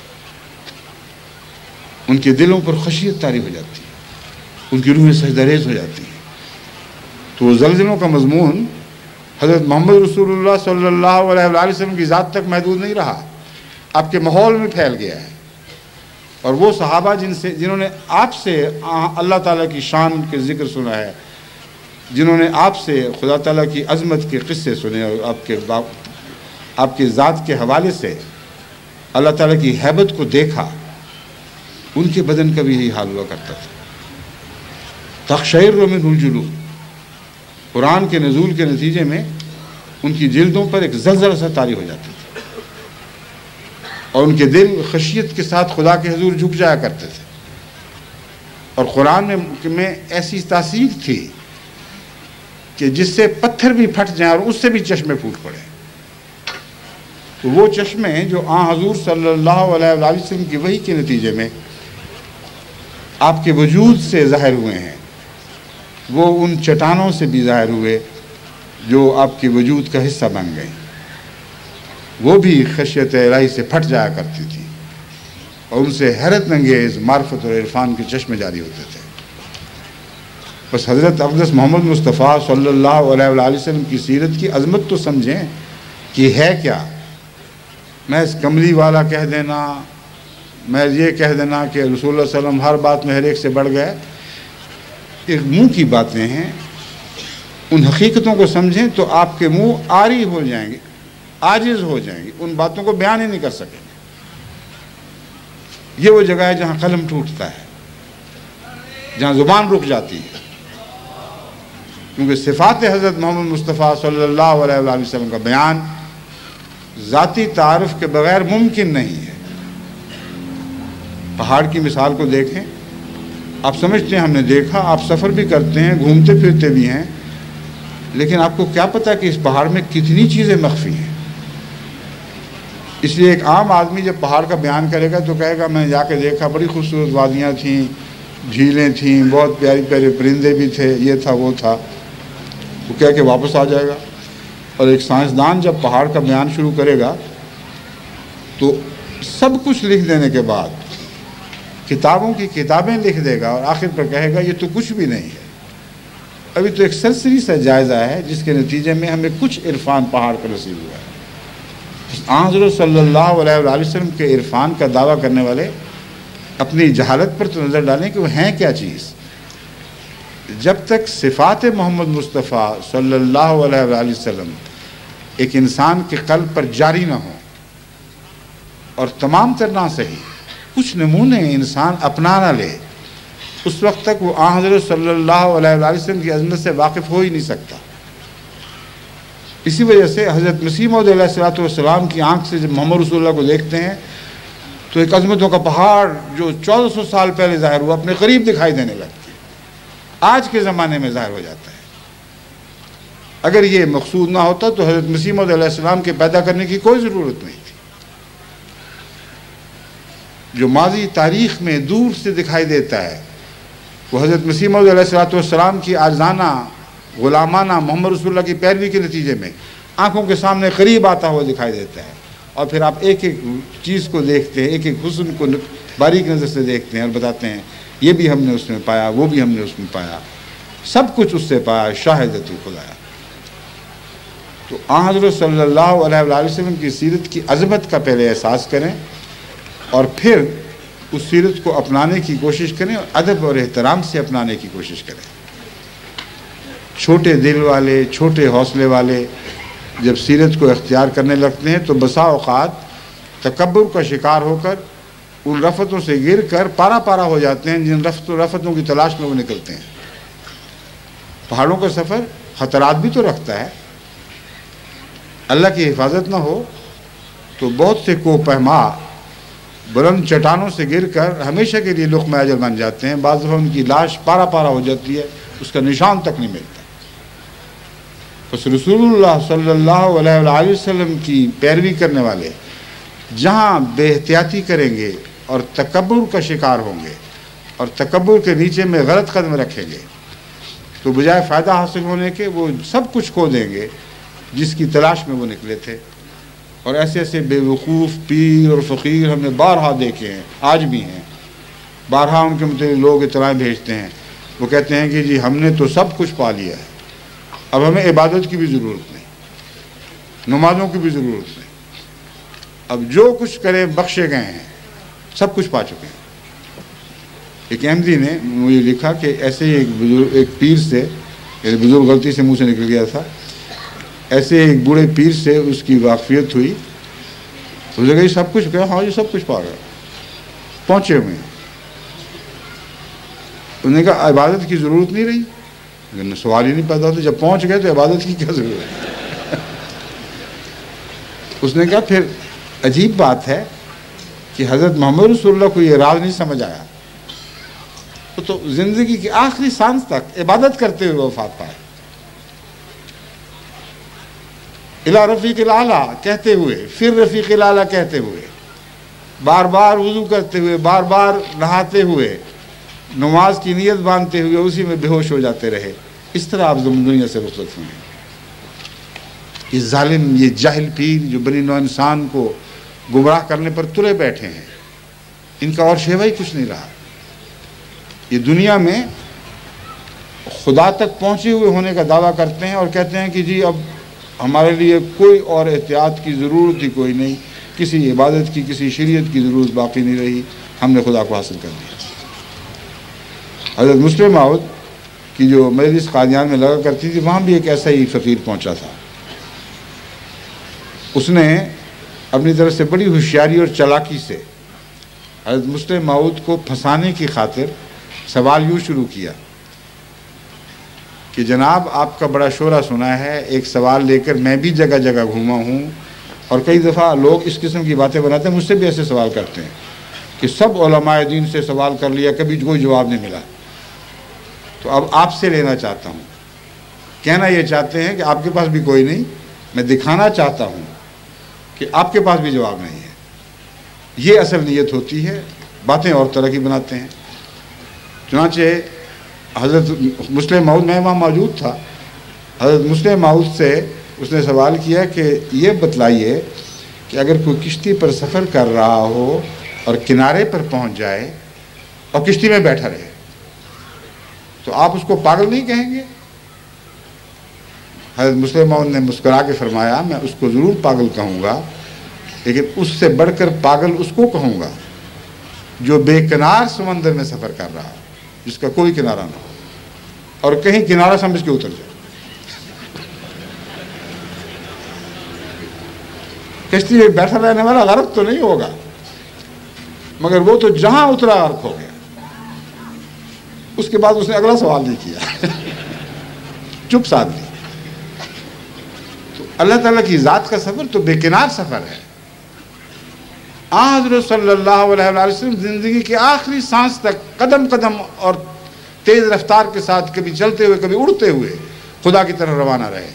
ان کے دلوں پر خشیت طاری ہو جاتی ہے، ان کی روحیں سجدہ ریز ہو جاتی ہیں۔ تو زلزلوں کا مضمون حضرت محمد رسول اللہ صلی اللہ علیہ وآلہ وسلم کی ذات تک محدود نہیں رہا، آپ کے ماحول میں پھیل گیا ہے۔ اور وہ صحابہ جنہوں نے آپ سے اللہ تعالیٰ کی شان کے ذکر سنا ہے، جنہوں نے آپ سے خدا تعالیٰ کی عظمت کے قصے سنے اور آپ کے ذات کے حوالے سے اللہ تعالیٰ کی ہیبت کو دیکھا، ان کے بدن کا بھی یہی حال ہوا کرتا تھا۔ تقشعر منہ الجلود، قرآن کے نزول کے نتیجے میں ان کی جلدوں پر ایک زلزلہ سا طاری ہو جاتا تھا اور ان کے دل خشیت کے ساتھ خدا کے حضور جھک جایا کرتے تھے۔ اور قرآن میں ایسی تاثیر تھی کہ جس سے پتھر بھی پھٹ جائیں اور اس سے بھی چشمے پھوٹ پڑیں۔ تو وہ چشمے جو آن حضور صلی اللہ علیہ وآلہ وسلم کی وحی کے نتیجے میں آپ کے وجود سے ظاہر ہوئے ہیں، وہ ان چٹانوں سے بھی ظاہر ہوئے جو آپ کے وجود کا حصہ بن گئیں۔ وہ بھی خشیت الہی سے پھٹ جایا کرتی تھی اور ان سے حیرت انگیز معرفت اور عرفان کے چشمے جاری ہوتے تھے۔ بس حضرت اقدس محمد مصطفیٰ صلی اللہ علیہ وآلہ وسلم کی سیرت کی عظمت تو سمجھیں کہ ہے کیا۔ میں اس کملی والا کہہ دینا، میں یہ کہہ دینا کہ رسول اللہ صلی اللہ علیہ وسلم ہر بات میں ہر ایک سے بڑھ گئے، ایک منہ کی باتیں ہیں۔ ان حقیقتوں کو سمجھیں تو آپ کے منہ عاری ہو جائیں گے، عاجز ہو جائیں گے، ان باتوں کو بیان ہی نہیں کر سکیں گے۔ یہ وہ جگہ ہے جہاں قلم ٹوٹتا ہے، جہاں زبان رک جاتی ہے، کیونکہ صفات حضرت محمد مصطفیٰ صلی اللہ علیہ وآلہ وسلم کا بیان ذاتی تعارف کے بغیر ممکن نہیں ہے۔ پہاڑ کی مثال کو دیکھیں، آپ سمجھتے ہیں ہم نے دیکھا، آپ سفر بھی کرتے ہیں، گھومتے پھرتے بھی ہیں، لیکن آپ کو کیا پتہ کہ اس پہاڑ میں کتنی چیزیں مخفی ہیں۔ اس لیے ایک عام آدمی جب پہاڑ کا بیان کرے گا تو کہے گا میں جا کے دیکھا، بڑی خوبصورت وادیاں تھیں، جھیلیں تھیں، بہت پیاری پیارے پرندے بھی تھے، یہ تھا وہ تھا، وہ کہہ کے واپس آ جائے گا۔ اور ایک سائنسدان جب پہاڑ کا بیان شروع کرے گا تو سب کچھ لکھ دینے کے بعد کتابوں کی کتابیں لکھ دے گا اور آخر پر کہے گا یہ تو کچھ بھی نہیں ہے، ابھی تو ایک سرسری سا جائزہ ہے جس کے نتیجے میں ہمیں کچھ عرفان پہاڑ پر نصیب ہوا ہے۔ حضرت صلی اللہ علیہ وآلہ وسلم کے عرفان کا دعویٰ کرنے والے اپنی جہالت پر تو نظر ڈالیں کہ وہ ہیں کیا چیز۔ جب تک صفات محمد مصطفیٰ صلی اللہ علیہ وآلہ وسلم ایک انسان کے قلب پر جاری نہ ہوں اور تمام تر نہ صحیح کچھ نمونے انسان اپنا نہ لے، اس وقت تک وہ آن حضرت صلی اللہ علیہ وآلہ وسلم کی عظمت سے واقف ہو ہی نہیں سکتا۔ اسی وجہ سے حضرت مسیح موعود علیہ الصلوۃ والسلام کی آنکھ سے جب محمد رسول اللہ کو دیکھتے ہیں تو ایک عظمتوں کا پہاڑ جو 1400 سال پہلے ظاہر ہوا اپنے قریب دکھائی دینے لگتا ہے، آج کے زمانے میں ظاہر ہو جاتا ہے۔ اگر یہ مقصود نہ ہوتا تو حضرت مسیح موعود علیہ السلام کے پیدا کرنے کی کوئی ضرورت نہیں تھی۔ جو ماضی تاریخ میں دور سے دکھائی دیتا ہے وہ حضرت مسیح موعود علیہ الصلوۃ والسلام کی عاجزانہ غلامانہ محمد رسول اللہ کی پیروی کے نتیجے میں آنکھوں کے سامنے قریب آتا ہوا دکھائی دیتا ہے، اور پھر آپ ایک ایک چیز کو دیکھتے ہیں، ایک ایک حسن کو باریک نظر سے دیکھتے ہیں اور بتاتے ہیں یہ بھی ہم نے اس میں پایا، وہ بھی ہم نے اس میں پایا، سب کچھ اس سے پایا، شاہدۃ خدایا۔ تو آن حضرت صلی اللہ علیہ وآلہ وسلم کی سیرت کی عظمت کا پہلے احساس کریں اور پھر اس سیرت کو اپنانے کی کوشش کریں اور ادب اور احترام سے اپنانے کی کوشش کریں۔ چھوٹے دل والے، چھوٹے حوصلے والے جب سیرت کو اختیار کرنے لگتے ہیں تو بسا اوقات تکبر کا شکار ہو کر ان رفتوں سے گر کر پارا پارا ہو جاتے ہیں جن رفتوں کی تلاش میں وہ نکلتے ہیں۔ پہاڑوں کا سفر خطرات بھی تو رکھتا ہے، اللہ کی حفاظت نہ ہو تو بہت سے کوہ پیما بلند چٹانوں سے گر کر ہمیشہ کے لیے لقمہ اجل بن جاتے ہیں، بعض دفعہ ان کی لاش پارا پارا ہو جاتی ہے، اس کا نشان تک نہیں ملتا۔ بس رسول اللہ صلی اللہ علیہ وآلہ وسلم کی پیروی کرنے والے جہاں بے احتیاطی کریں گے اور تکبر کا شکار ہوں گے اور تکبر کے نیچے میں غلط قدم رکھیں گے تو بجائے فائدہ حاصل ہونے کے وہ سب کچھ کھو دیں گے جس کی تلاش میں وہ نکلے تھے۔ اور ایسے ایسے بے وقوف پیر اور فقیر ہم نے بارہا دیکھے ہیں، آج بھی ہیں، بارہا ان کے متعلق لوگ اطلاع بھیجتے ہیں، وہ کہتے ہیں کہ جی ہم نے تو سب کچھ پا لیا ہے، اب ہمیں عبادت کی بھی ضرورت نہیں، نمازوں کی بھی ضرورت نہیں، اب جو کچھ کریں بخشے گئے ہیں، سب کچھ پا چکے ہیں۔ ایک احمدی نے مجھے لکھا کہ ایسے ہی ایک پیر سے، بزرگ غلطی سے منہ سے نکل گیا تھا، ایسے ایک بوڑھے پیر سے اس کی واقفیت ہوئی، اس نے کہا یہ سب کچھ کہا، ہاں یہ سب کچھ پا گیا، پہنچے ہوئے ہیں۔ انہوں نے کہا عبادت کی ضرورت نہیں رہی، لیکن سوال ہی نہیں پیدا ہوتا، جب پہنچ گئے تو عبادت کی کیا ضرورت ہے؟ اس نے کہا پھر عجیب بات ہے کہ حضرت محمد رسول اللہ کو یہ راز نہیں سمجھ آیا، تو زندگی کی آخری سانس تک عبادت کرتے ہوئے وفات پائے، الی رفیق الاعلیٰ کہتے ہوئے، پھر رفیق الاعلیٰ کہتے ہوئے، بار بار وضو کرتے ہوئے، بار بار نہاتے ہوئے، نماز کی نیت باندھتے ہوئے اسی میں بے ہوش ہو جاتے رہے۔ اس طرح آپ دنیا سے رخصت ہوئے۔ یہ ظالم، یہ جاہل پیر جو بنی نوع انسان کو گمراہ کرنے پر تلے بیٹھے ہیں، ان کا اور شیوا ہی کچھ نہیں رہا۔ یہ دنیا میں خدا تک پہنچے ہوئے ہونے کا دعویٰ کرتے ہیں اور کہتے ہیں کہ جی اب ہمارے لیے کوئی اور احتیاط کی ضرورت ہی کوئی نہیں، کسی عبادت کی، کسی شریعت کی ضرورت باقی نہیں رہی، ہم نے خدا کو حاصل کر لیا۔ حضرت مسلم موعود کی جو مجلس قادیان میں لگا کرتی تھی، وہاں بھی ایک ایسا ہی فقیر پہنچا تھا۔ اس نے اپنی طرف سے بڑی ہوشیاری اور چالاکی سے حضرت مسلم موعود کو پھنسانے کی خاطر سوال یوں شروع کیا کہ جناب آپ کا بڑا شورا سنا ہے، ایک سوال لے کر میں بھی جگہ جگہ گھوما ہوں اور کئی دفعہ لوگ اس قسم کی باتیں بناتے ہیں، مجھ سے بھی ایسے سوال کرتے ہیں کہ سب علماء دین سے سوال کر لیا، کبھی کوئی جواب نہیں ملا، تو اب آپ سے لینا چاہتا ہوں۔ کہنا یہ چاہتے ہیں کہ آپ کے پاس بھی کوئی نہیں، میں دکھانا چاہتا ہوں کہ آپ کے پاس بھی جواب نہیں ہے۔ یہ اصل نیت ہوتی ہے، باتیں اور طرح کی بناتے ہیں۔ چنانچہ حضرت مسلم موعود، میں وہاں موجود تھا، حضرت مسلم موعود سے اس نے سوال کیا کہ یہ بتلائیے کہ اگر کوئی کشتی پر سفر کر رہا ہو اور کنارے پر پہنچ جائے اور کشتی میں بیٹھا رہے تو آپ اس کو پاگل نہیں کہیں گے؟ حضرت مسلم موعود نے مسکرا کے فرمایا میں اس کو ضرور پاگل کہوں گا، لیکن اس سے بڑھ کر پاگل اس کو کہوں گا جو بے کنار سمندر میں سفر کر رہا ہے، جس کا کوئی کنارہ نہ ہو۔ اور کہیں کنارہ سمجھ کے اتر جائے. کشتی میں بیٹھا رہنے والا غرق تو نہیں ہوگا، مگر وہ تو جہاں اترا غرق ہو گیا. اس کے بعد اس نے اگلا سوال نہیں کیا، چپ ساتھ لی. تو اللہ تعالیٰ کی ذات کا سفر تو بے کنار سفر ہے. حضرت صلی اللہ علیہ وسلم زندگی کے آخری سانس تک قدم قدم اور تیز رفتار کے ساتھ کبھی چلتے ہوئے کبھی اڑتے ہوئے خدا کی طرف روانہ رہے.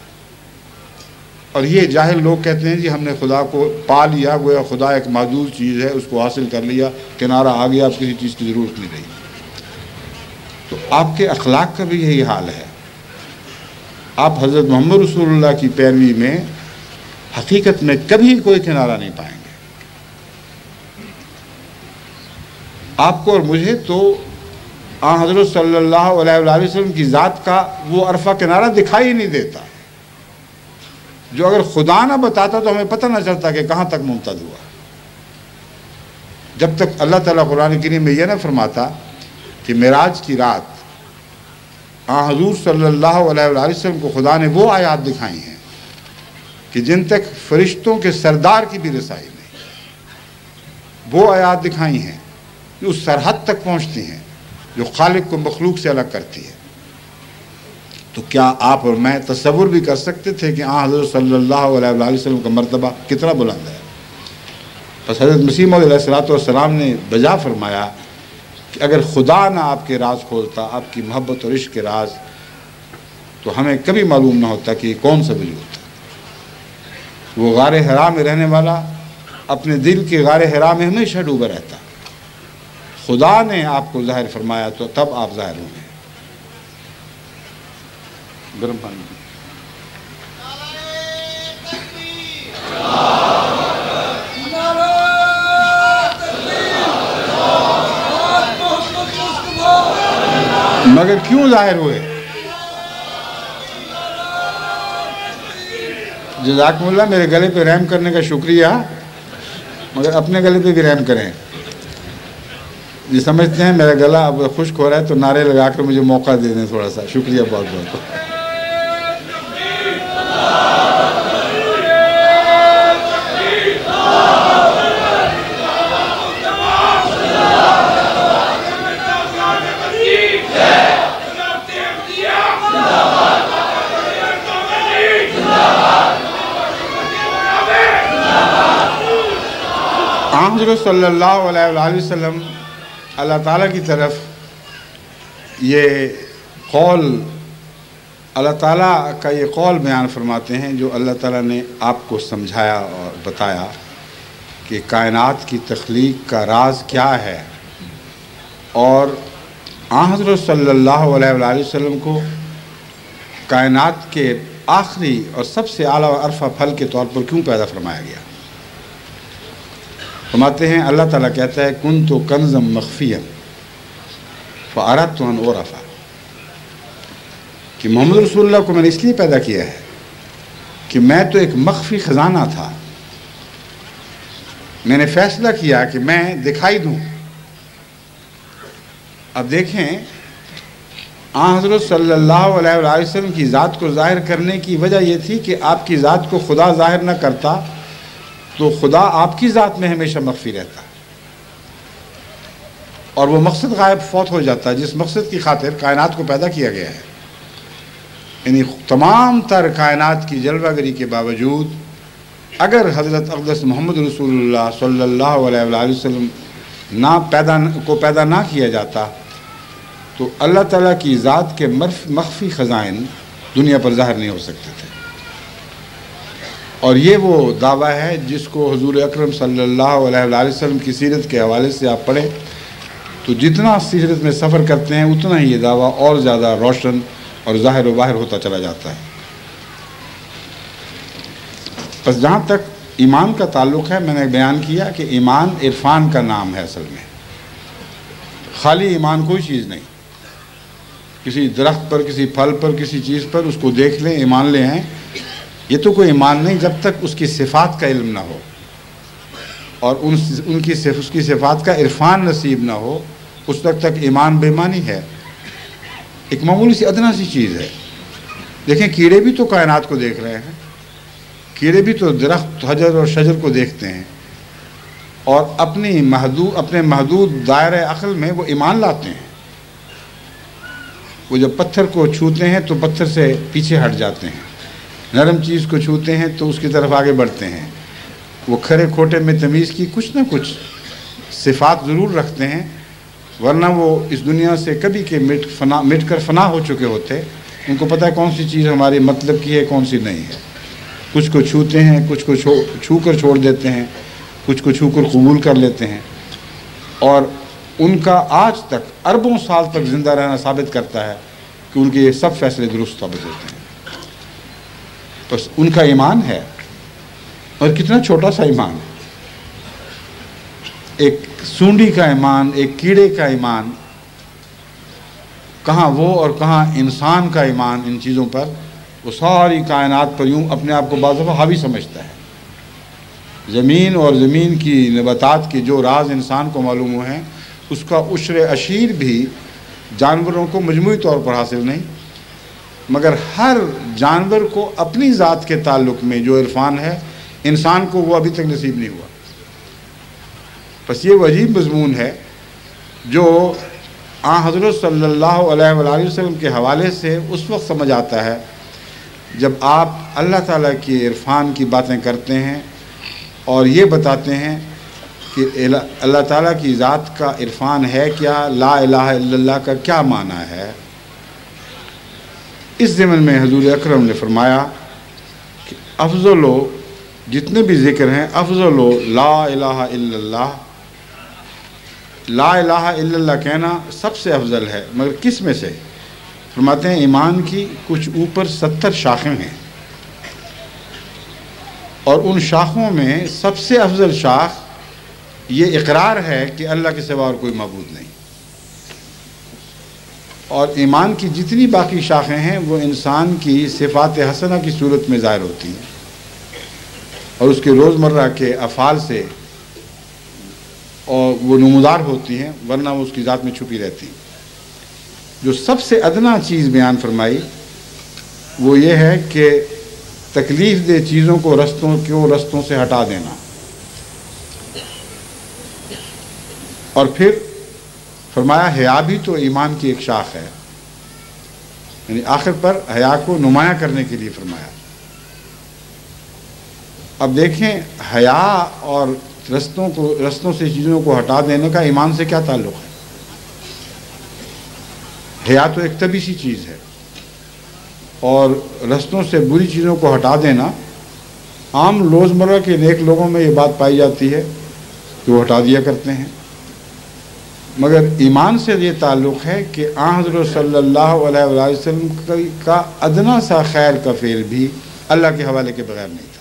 اور یہ جاہل لوگ کہتے ہیں جی ہم نے خدا کو پا لیا، گویا خدا ایک محدود چیز ہے، اس کو حاصل کر لیا، کنارہ آ گیا، اب کسی چیز کی ضرورت نہیں رہی. تو آپ کے اخلاق کا بھی یہی حال ہے. آپ حضرت محمد رسول اللہ کی پیروی میں حقیقت میں کبھی کوئی کنارہ نہیں پائیں گے. آپ کو اور مجھے تو حضرت صلی اللہ علیہ وسلم کی ذات کا وہ عرفہ کنارہ دکھائی ہی نہیں دیتا، جو اگر خدا نہ بتاتا تو ہمیں پتہ نہ چلتا کہ کہاں تک ممتد ہوا. جب تک اللہ تعالیٰ قرآن کریم میں یہ نہ فرماتا کہ معراج کی رات حضور صلی اللہ علیہ وسلم کو خدا نے وہ آیات دکھائی ہیں کہ جن تک فرشتوں کے سردار کی بھی رسائی نہیں، وہ آیات دکھائی ہیں جو اس سرحد تک پہنچتی ہیں جو خالق کو مخلوق سے الگ کرتی ہے. تو کیا آپ اور میں تصور بھی کر سکتے تھے کہ حضرت صلی اللہ علیہ وسلم کا مرتبہ کتنا بلند ہے؟ بس حضرت مسیح موعود علیہ السلام نے بجا فرمایا کہ اگر خدا نہ آپ کے راز کھولتا، آپ کی محبت اور عشق کے راز، تو ہمیں کبھی معلوم نہ ہوتا کہ یہ کون سا وجود تھا. وہ غار حرا میں رہنے والا اپنے دل کے غار حرا میں ہمیشہ ڈوبا رہتا. خدا نے آپ کو ظاہر فرمایا تو تب آپ ظاہر ہوں گے. گرم پانی مگر کیوں ظاہر ہوئے؟ جزاکم اللہ، میرے گلے پہ رحم کرنے کا شکریہ، مگر اپنے گلے پہ بھی رحم کریں. یہ سمجھتے ہیں میرا گلا اب خشک ہو رہا ہے تو نعرے لگا کر مجھے موقع دے دیں تھوڑا سا. شکریہ بہت بہت. حضرت صلی اللہ علیہ وسلم اللہ تعالیٰ کی طرف یہ قول، اللہ تعالیٰ کا یہ قول بیان فرماتے ہیں جو اللہ تعالیٰ نے آپ کو سمجھایا اور بتایا کہ کائنات کی تخلیق کا راز کیا ہے. اور حضرت صلی اللہ علیہ وسلم کو کائنات کے آخری اور سب سے اعلیٰ عرفہ پھل کے طور پر کیوں پیدا فرمایا گیا. فرماتے ہیں اللہ تعالیٰ کہتا ہے کنت کنزا مخفیا فاردت ان اعرف، کہ محمد رسول اللہ کو میں نے اس لیے پیدا کیا ہے کہ میں تو ایک مخفی خزانہ تھا، میں نے فیصلہ کیا کہ میں دکھائی دوں. اب دیکھیں حضرت صلی اللہ علیہ وسلم کی ذات کو ظاہر کرنے کی وجہ یہ تھی کہ آپ کی ذات کو خدا ظاہر نہ کرتا تو خدا آپ کی ذات میں ہمیشہ مخفی رہتا اور وہ مقصد غائب فوت ہو جاتا جس مقصد کی خاطر کائنات کو پیدا کیا گیا ہے. یعنی تمام تر کائنات کی جلوہ گری کے باوجود اگر حضرت اقدس محمد رسول اللہ صلی اللہ علیہ وسلم پیدا نہ کیا جاتا تو اللہ تعالیٰ کی ذات کے مخفی خزائن دنیا پر ظاہر نہیں ہو سکتے تھے. اور یہ وہ دعویٰ ہے جس کو حضور اکرم صلی اللہ علیہ وسلم کی سیرت کے حوالے سے آپ پڑھیں تو جتنا سیرت میں سفر کرتے ہیں اتنا ہی یہ دعویٰ اور زیادہ روشن اور ظاہر و باہر ہوتا چلا جاتا ہے. بس جہاں تک ایمان کا تعلق ہے میں نے بیان کیا کہ ایمان عرفان کا نام ہے. اصل میں خالی ایمان کوئی چیز نہیں. کسی درخت پر، کسی پھل پر، کسی چیز پر اس کو دیکھ لیں ایمان لے آئیں، یہ تو کوئی ایمان نہیں جب تک اس کی صفات کا علم نہ ہو اور اس کی صفات کا عرفان نصیب نہ ہو، اس وقت تک ایمان بے معنی ہے. ایک معمولی سی ادنا سی چیز ہے. دیکھیں کیڑے بھی تو کائنات کو دیکھ رہے ہیں، کیڑے بھی تو درخت حجر اور شجر کو دیکھتے ہیں، اور اپنے محدود دائرۂ عقل میں وہ ایمان لاتے ہیں. وہ جب پتھر کو چھوتے ہیں تو پتھر سے پیچھے ہٹ جاتے ہیں، نرم چیز کو چھوتے ہیں تو اس کی طرف آگے بڑھتے ہیں. وہ کھرے کھوٹے میں تمیز کی کچھ نہ کچھ صفات ضرور رکھتے ہیں، ورنہ وہ اس دنیا سے کبھی کے مٹ کر فنا ہو چکے ہوتے. ان کو پتہ ہے کون سی چیز ہماری مطلب کی ہے، کون سی نہیں ہے. کچھ کو چھوتے ہیں، کچھ کو چھو کر چھوڑ دیتے ہیں، کچھ کو چھو کر قبول کر لیتے ہیں. اور ان کا آج تک اربوں سال تک زندہ رہنا ثابت کرتا ہے کہ ان کے یہ سب فیصلے درست ثابت ہوتے ہیں. بس ان کا ایمان ہے، اور کتنا چھوٹا سا ایمان ہے. ایک سونڈی کا ایمان، ایک کیڑے کا ایمان، کہاں وہ اور کہاں انسان کا ایمان. ان چیزوں پر وہ ساری کائنات پر یوں اپنے آپ کو بعض دفعہ حاوی سمجھتا ہے. زمین اور زمین کی نباتات کے جو راز انسان کو معلوم ہوئے ہیں، اس کا عشر عشیر بھی جانوروں کو مجموعی طور پر حاصل نہیں. مگر ہر جانور کو اپنی ذات کے تعلق میں جو عرفان ہے، انسان کو وہ ابھی تک نصیب نہیں ہوا. بس یہ وہ عجیب مضمون ہے جو حضرت صلی اللہ علیہ وآلہ وسلم کے حوالے سے اس وقت سمجھ آتا ہے جب آپ اللہ تعالیٰ کی عرفان کی باتیں کرتے ہیں اور یہ بتاتے ہیں کہ اللہ تعالیٰ کی ذات کا عرفان ہے کیا، لا الہ الا اللہ کا کیا معنی ہے. اس ضمن میں حضور اکرم نے فرمایا کہ افضل و جتنے بھی ذکر ہیں، افضل و لا الہ الا اللہ. لا الہ الا اللہ کہنا سب سے افضل ہے، مگر کس میں سے؟ فرماتے ہیں ایمان کی کچھ اوپر 70 شاخیں ہیں، اور ان شاخوں میں سب سے افضل شاخ یہ اقرار ہے کہ اللہ کے سوا اور کوئی معبود نہیں. اور ایمان کی جتنی باقی شاخیں ہیں وہ انسان کی صفات حسنہ کی صورت میں ظاہر ہوتی ہیں، اور اس کے روزمرہ کے افعال سے اور وہ نمودار ہوتی ہیں، ورنہ وہ اس کی ذات میں چھپی رہتی ہیں. جو سب سے ادنا چیز بیان فرمائی وہ یہ ہے کہ تکلیف دہ چیزوں کو رستوں سے ہٹا دینا. اور پھر فرمایا حیا بھی تو ایمان کی ایک شاخ ہے، یعنی آخر پر حیا کو نمایاں کرنے کے لیے فرمایا. اب دیکھیں حیا اور رستوں سے چیزوں کو ہٹا دینے کا ایمان سے کیا تعلق ہے. حیا تو ایک طبی سی چیز ہے، اور رستوں سے بری چیزوں کو ہٹا دینا عام روزمرہ کے نیک لوگوں میں یہ بات پائی جاتی ہے کہ وہ ہٹا دیا کرتے ہیں. مگر ایمان سے یہ تعلق ہے کہ حضرت صلی اللہ علیہ وآلہ وسلم کا ادنا سا خیر کا فعل بھی اللہ کے حوالے کے بغیر نہیں تھا.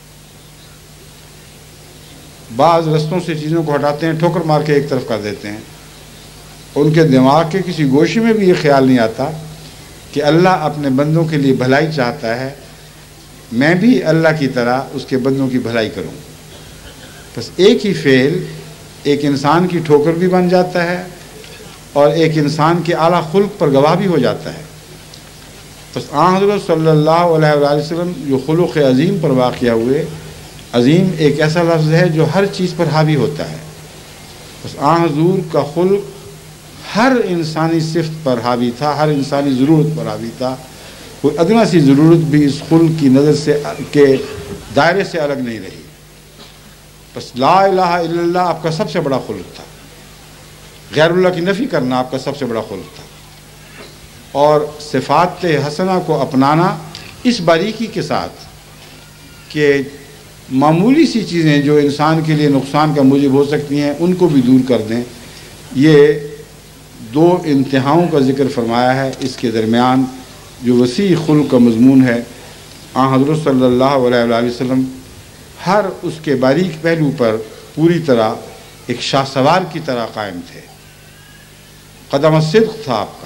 بعض رستوں سے چیزوں کو ہٹاتے ہیں، ٹھوکر مار کے ایک طرف کر دیتے ہیں. ان کے دماغ کے کسی گوشے میں بھی یہ خیال نہیں آتا کہ اللہ اپنے بندوں کے لیے بھلائی چاہتا ہے، میں بھی اللہ کی طرح اس کے بندوں کی بھلائی کروں. بس ایک ہی فعل ایک انسان کی ٹھوکر بھی بن جاتا ہے اور ایک انسان کے اعلیٰ خلق پر گواہ بھی ہو جاتا ہے. بس حضرت صلی اللہ علیہ وآلہ وسلم جو خلق عظیم پر واقع ہوئے، عظیم ایک ایسا لفظ ہے جو ہر چیز پر حاوی ہوتا ہے. بس حضور کا خلق ہر انسانی صفت پر حاوی تھا، ہر انسانی ضرورت پر حاوی تھا. کوئی ادنا سی ضرورت بھی اس خلق کی نظر سے کے دائرے سے الگ نہیں رہی. بس لا الہ الا اللہ آپ کا سب سے بڑا خلق تھا، غیر اللہ کی نفی کرنا آپ کا سب سے بڑا خلق تھا، اور صفات حسنہ کو اپنانا اس باریکی کے ساتھ کہ معمولی سی چیزیں جو انسان کے لیے نقصان کا موجب ہو سکتی ہیں ان کو بھی دور کر دیں. یہ دو انتہاؤں کا ذکر فرمایا ہے. اس کے درمیان جو وسیع خلق کا مضمون ہے، حضرت صلی اللہ علیہ وآلہ وسلم ہر اس کے باریک پہلو پر پوری طرح ایک شاہ سوار کی طرح قائم تھے. قدم صدق تھا آپ کا.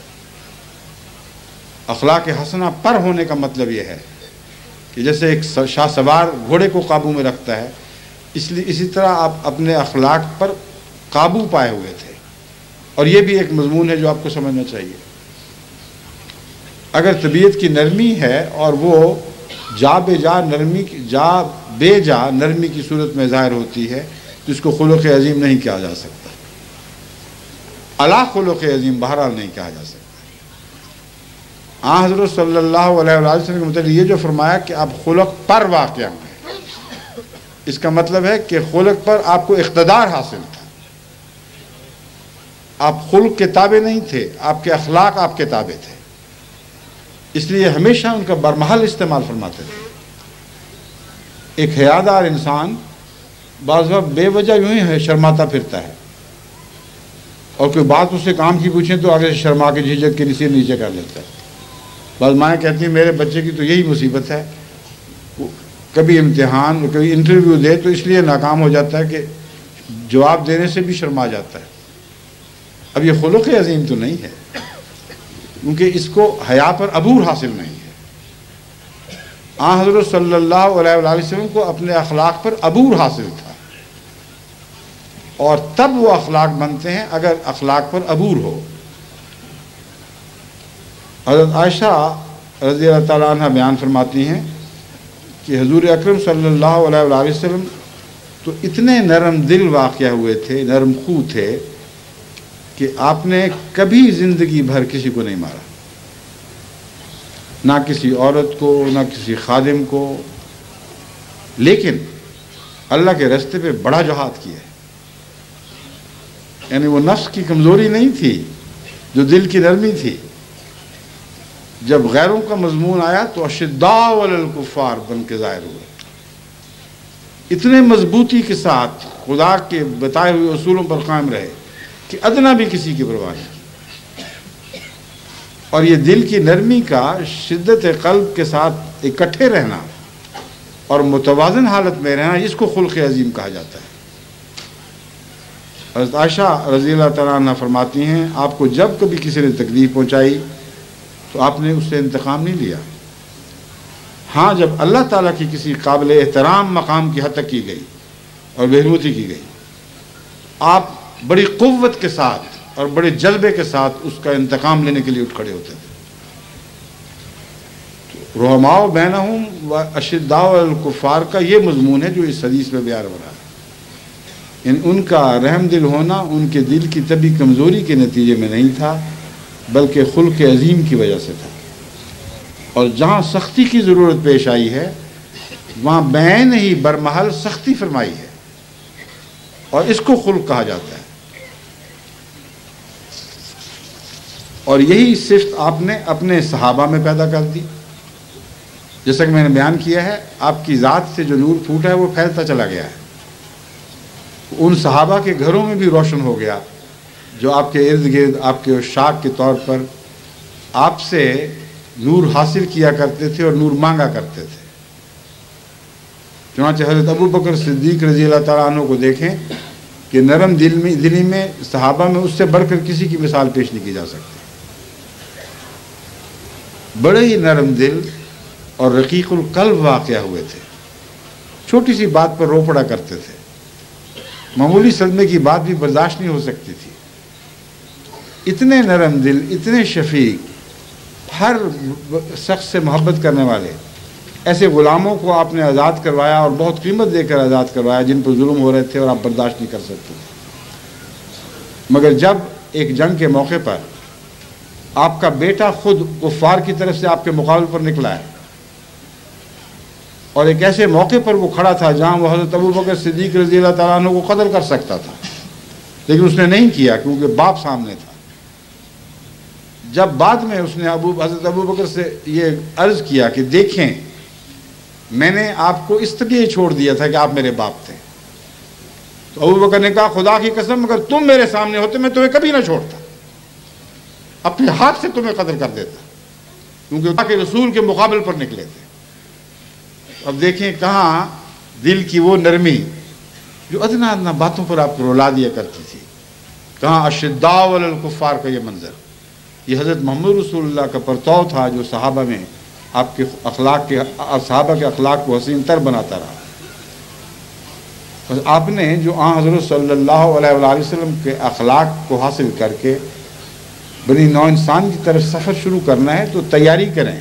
اخلاق حسنہ پر ہونے کا مطلب یہ ہے کہ جیسے ایک شاہ سوار گھوڑے کو قابو میں رکھتا ہے، اسی طرح آپ اپنے اخلاق پر قابو پائے ہوئے تھے. اور یہ بھی ایک مضمون ہے جو آپ کو سمجھنا چاہیے. اگر طبیعت کی نرمی ہے اور وہ جا بے جا نرمی کی صورت میں ظاہر ہوتی ہے تو اس کو خلق عظیم نہیں کہا جا سکتا، اعلیٰ خلق عظیم بہرحال نہیں کہا جا سکتا۔ حضرت صلی اللہ علیہ وسلم کے متعلق یہ جو فرمایا کہ آپ خلق پر واقع ہیں، اس کا مطلب ہے کہ خلق پر آپ کو اقتدار حاصل تھا، آپ خلق کے تابع نہیں تھے، آپ کے اخلاق آپ کے تابع تھے، اس لیے ہمیشہ ان کا برمحل استعمال فرماتے تھے۔ ایک حیادار انسان بعض وقت بے وجہ یوں ہی شرماتا پھرتا ہے، اور کوئی بات اس سے کام کی پوچھیں تو آگے سے شرما کے جھجک کے نیچے کر لیتا ہے۔ بعض مائیں کہتی ہیں میرے بچے کی تو یہی مصیبت ہے، کبھی امتحان کبھی انٹرویو دے تو اس لیے ناکام ہو جاتا ہے کہ جواب دینے سے بھی شرما جاتا ہے۔ اب یہ خلق عظیم تو نہیں ہے، کیونکہ اس کو حیا پر عبور حاصل نہیں ہے۔ حضرت صلی اللہ علیہ وسلم کو اپنے اخلاق پر عبور حاصل تھا، اور تب وہ اخلاق بنتے ہیں اگر اخلاق پر عبور ہو۔ حضرت عائشہ رضی اللہ تعالیٰ عنہ بیان فرماتی ہیں کہ حضور اکرم صلی اللہ علیہ وسلم تو اتنے نرم دل واقع ہوئے تھے، نرم خو تھے کہ آپ نے کبھی زندگی بھر کسی کو نہیں مارا، نہ کسی عورت کو نہ کسی خادم کو، لیکن اللہ کے راستے پہ بڑا جہاد کیا ہے۔ یعنی وہ نفس کی کمزوری نہیں تھی، جو دل کی نرمی تھی۔ جب غیروں کا مضمون آیا تو اشداء علی الکفار بن کے ظاہر ہوئے، اتنے مضبوطی کے ساتھ خدا کے بتائے ہوئے اصولوں پر قائم رہے کہ ادنا بھی کسی کی پرواہ نہیں۔ اور یہ دل کی نرمی کا شدت قلب کے ساتھ اکٹھے رہنا اور متوازن حالت میں رہنا، اس کو خلق عظیم کہا جاتا ہے۔ حضرت عائشہ رضی اللہ تعالیٰ عنہ فرماتی ہیں آپ کو جب کبھی کسی نے تکلیف پہنچائی تو آپ نے اس سے انتقام نہیں لیا، ہاں جب اللہ تعالیٰ کی کسی قابل احترام مقام کی حد تک کی گئی اور بہروتی کی گئی، آپ بڑی قوت کے ساتھ اور بڑے جذبے کے ساتھ اس کا انتقام لینے کے لیے اٹھ کھڑے ہوتے تھے۔ رحماء بینہم و اشداء علی الکفار کا یہ مضمون ہے جو اس حدیث میں بیان ہو رہا ہے، یعنی ان کا رحم دل ہونا ان کے دل کی طبی کمزوری کے نتیجے میں نہیں تھا، بلکہ خلق عظیم کی وجہ سے تھا۔ اور جہاں سختی کی ضرورت پیش آئی ہے وہاں بعین ہی برمحل سختی فرمائی ہے، اور اس کو خلق کہا جاتا ہے۔ اور یہی صفت آپ نے اپنے صحابہ میں پیدا کر دی، جیسا کہ میں نے بیان کیا ہے، آپ کی ذات سے جو نور پھوٹا ہے وہ پھیلتا چلا گیا ہے، ان صحابہ کے گھروں میں بھی روشن ہو گیا، جو آپ کے ارد گرد آپ کے عشاق کے طور پر آپ سے نور حاصل کیا کرتے تھے اور نور مانگا کرتے تھے۔ چنانچہ حضرت ابو بکر صدیق رضی اللہ تعالیٰ عنہ کو دیکھیں کہ نرم دلی میں صحابہ میں اس سے بڑھ کر کسی کی مثال پیش نہیں کی جا سکتی۔ بڑے ہی نرم دل اور رقیق القلب واقع ہوئے تھے، چھوٹی سی بات پر رو پڑا کرتے تھے، معمولی صدمے کی بات بھی برداشت نہیں ہو سکتی تھی۔ اتنے نرم دل، اتنے شفیق، ہر شخص سے محبت کرنے والے، ایسے غلاموں کو آپ نے آزاد کروایا اور بہت قیمت دے کر آزاد کروایا جن پر ظلم ہو رہے تھے اور آپ برداشت نہیں کر سکتے تھے۔ مگر جب ایک جنگ کے موقع پر آپ کا بیٹا خود کفار کی طرف سے آپ کے مقابل پر نکلا ہے، اور ایک ایسے موقع پر وہ کھڑا تھا جہاں وہ حضرت ابو بکر صدیق رضی اللہ تعالیٰ عنہ کو قتل کر سکتا تھا، لیکن اس نے نہیں کیا کیونکہ باپ سامنے تھا۔ جب بعد میں اس نے حضرت ابو بکر سے یہ عرض کیا کہ دیکھیں میں نے آپ کو اس طرح چھوڑ دیا تھا کہ آپ میرے باپ تھے، تو ابو بکر نے کہا خدا کی قسم اگر تم میرے سامنے ہوتے میں تمہیں کبھی نہ چھوڑتا، اپنے ہاتھ سے تمہیں قتل کر دیتا، کیونکہ اللہ کے رسول کے مقابل پر نکلے تھے۔ اب دیکھیں کہاں دل کی وہ نرمی جو ادنا ادنا باتوں پر آپ کو رلا دیا کرتی تھی، کہاں اشداء علی الکفار کا یہ منظر، یہ حضرت محمد رسول اللہ کا پرتو تھا جو صحابہ میں آپ کے صحابہ کے اخلاق کو حسین تر بناتا رہا۔ آپ نے جو حضرت صلی اللہ علیہ وسلم کے اخلاق کو حاصل کر کے بنی نوع انسان کی طرف سفر شروع کرنا ہے تو تیاری کریں۔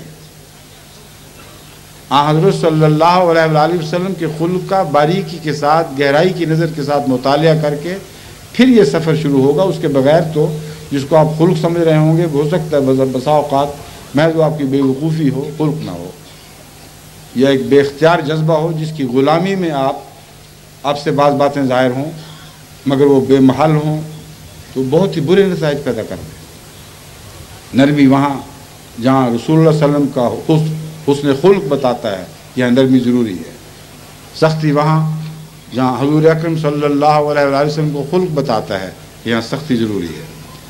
حضرت صلی اللہ علیہ وآلہ وسلم کے خلق کا باریکی کے ساتھ، گہرائی کی نظر کے ساتھ مطالعہ کر کے پھر یہ سفر شروع ہوگا۔ اس کے بغیر تو جس کو آپ خلق سمجھ رہے ہوں گے، ہو سکتا ہے بسا اوقات محض آپ کی بے وقوفی ہو، خلق نہ ہو، یا ایک بے اختیار جذبہ ہو جس کی غلامی میں آپ سے بعض باتیں ظاہر ہوں مگر وہ بے محل ہوں تو بہت ہی برے نتائج پیدا کر دیں۔ نرمی وہاں جہاں رسول اللہ صلی اللہ علیہ وسلم کا حسن خلق بتاتا ہے، یہاں نرمی ضروری ہے۔ سختی وہاں جہاں حضور اکرم صلی اللہ علیہ وآلہ وسلم کو خلق بتاتا ہے، یہاں سختی ضروری ہے۔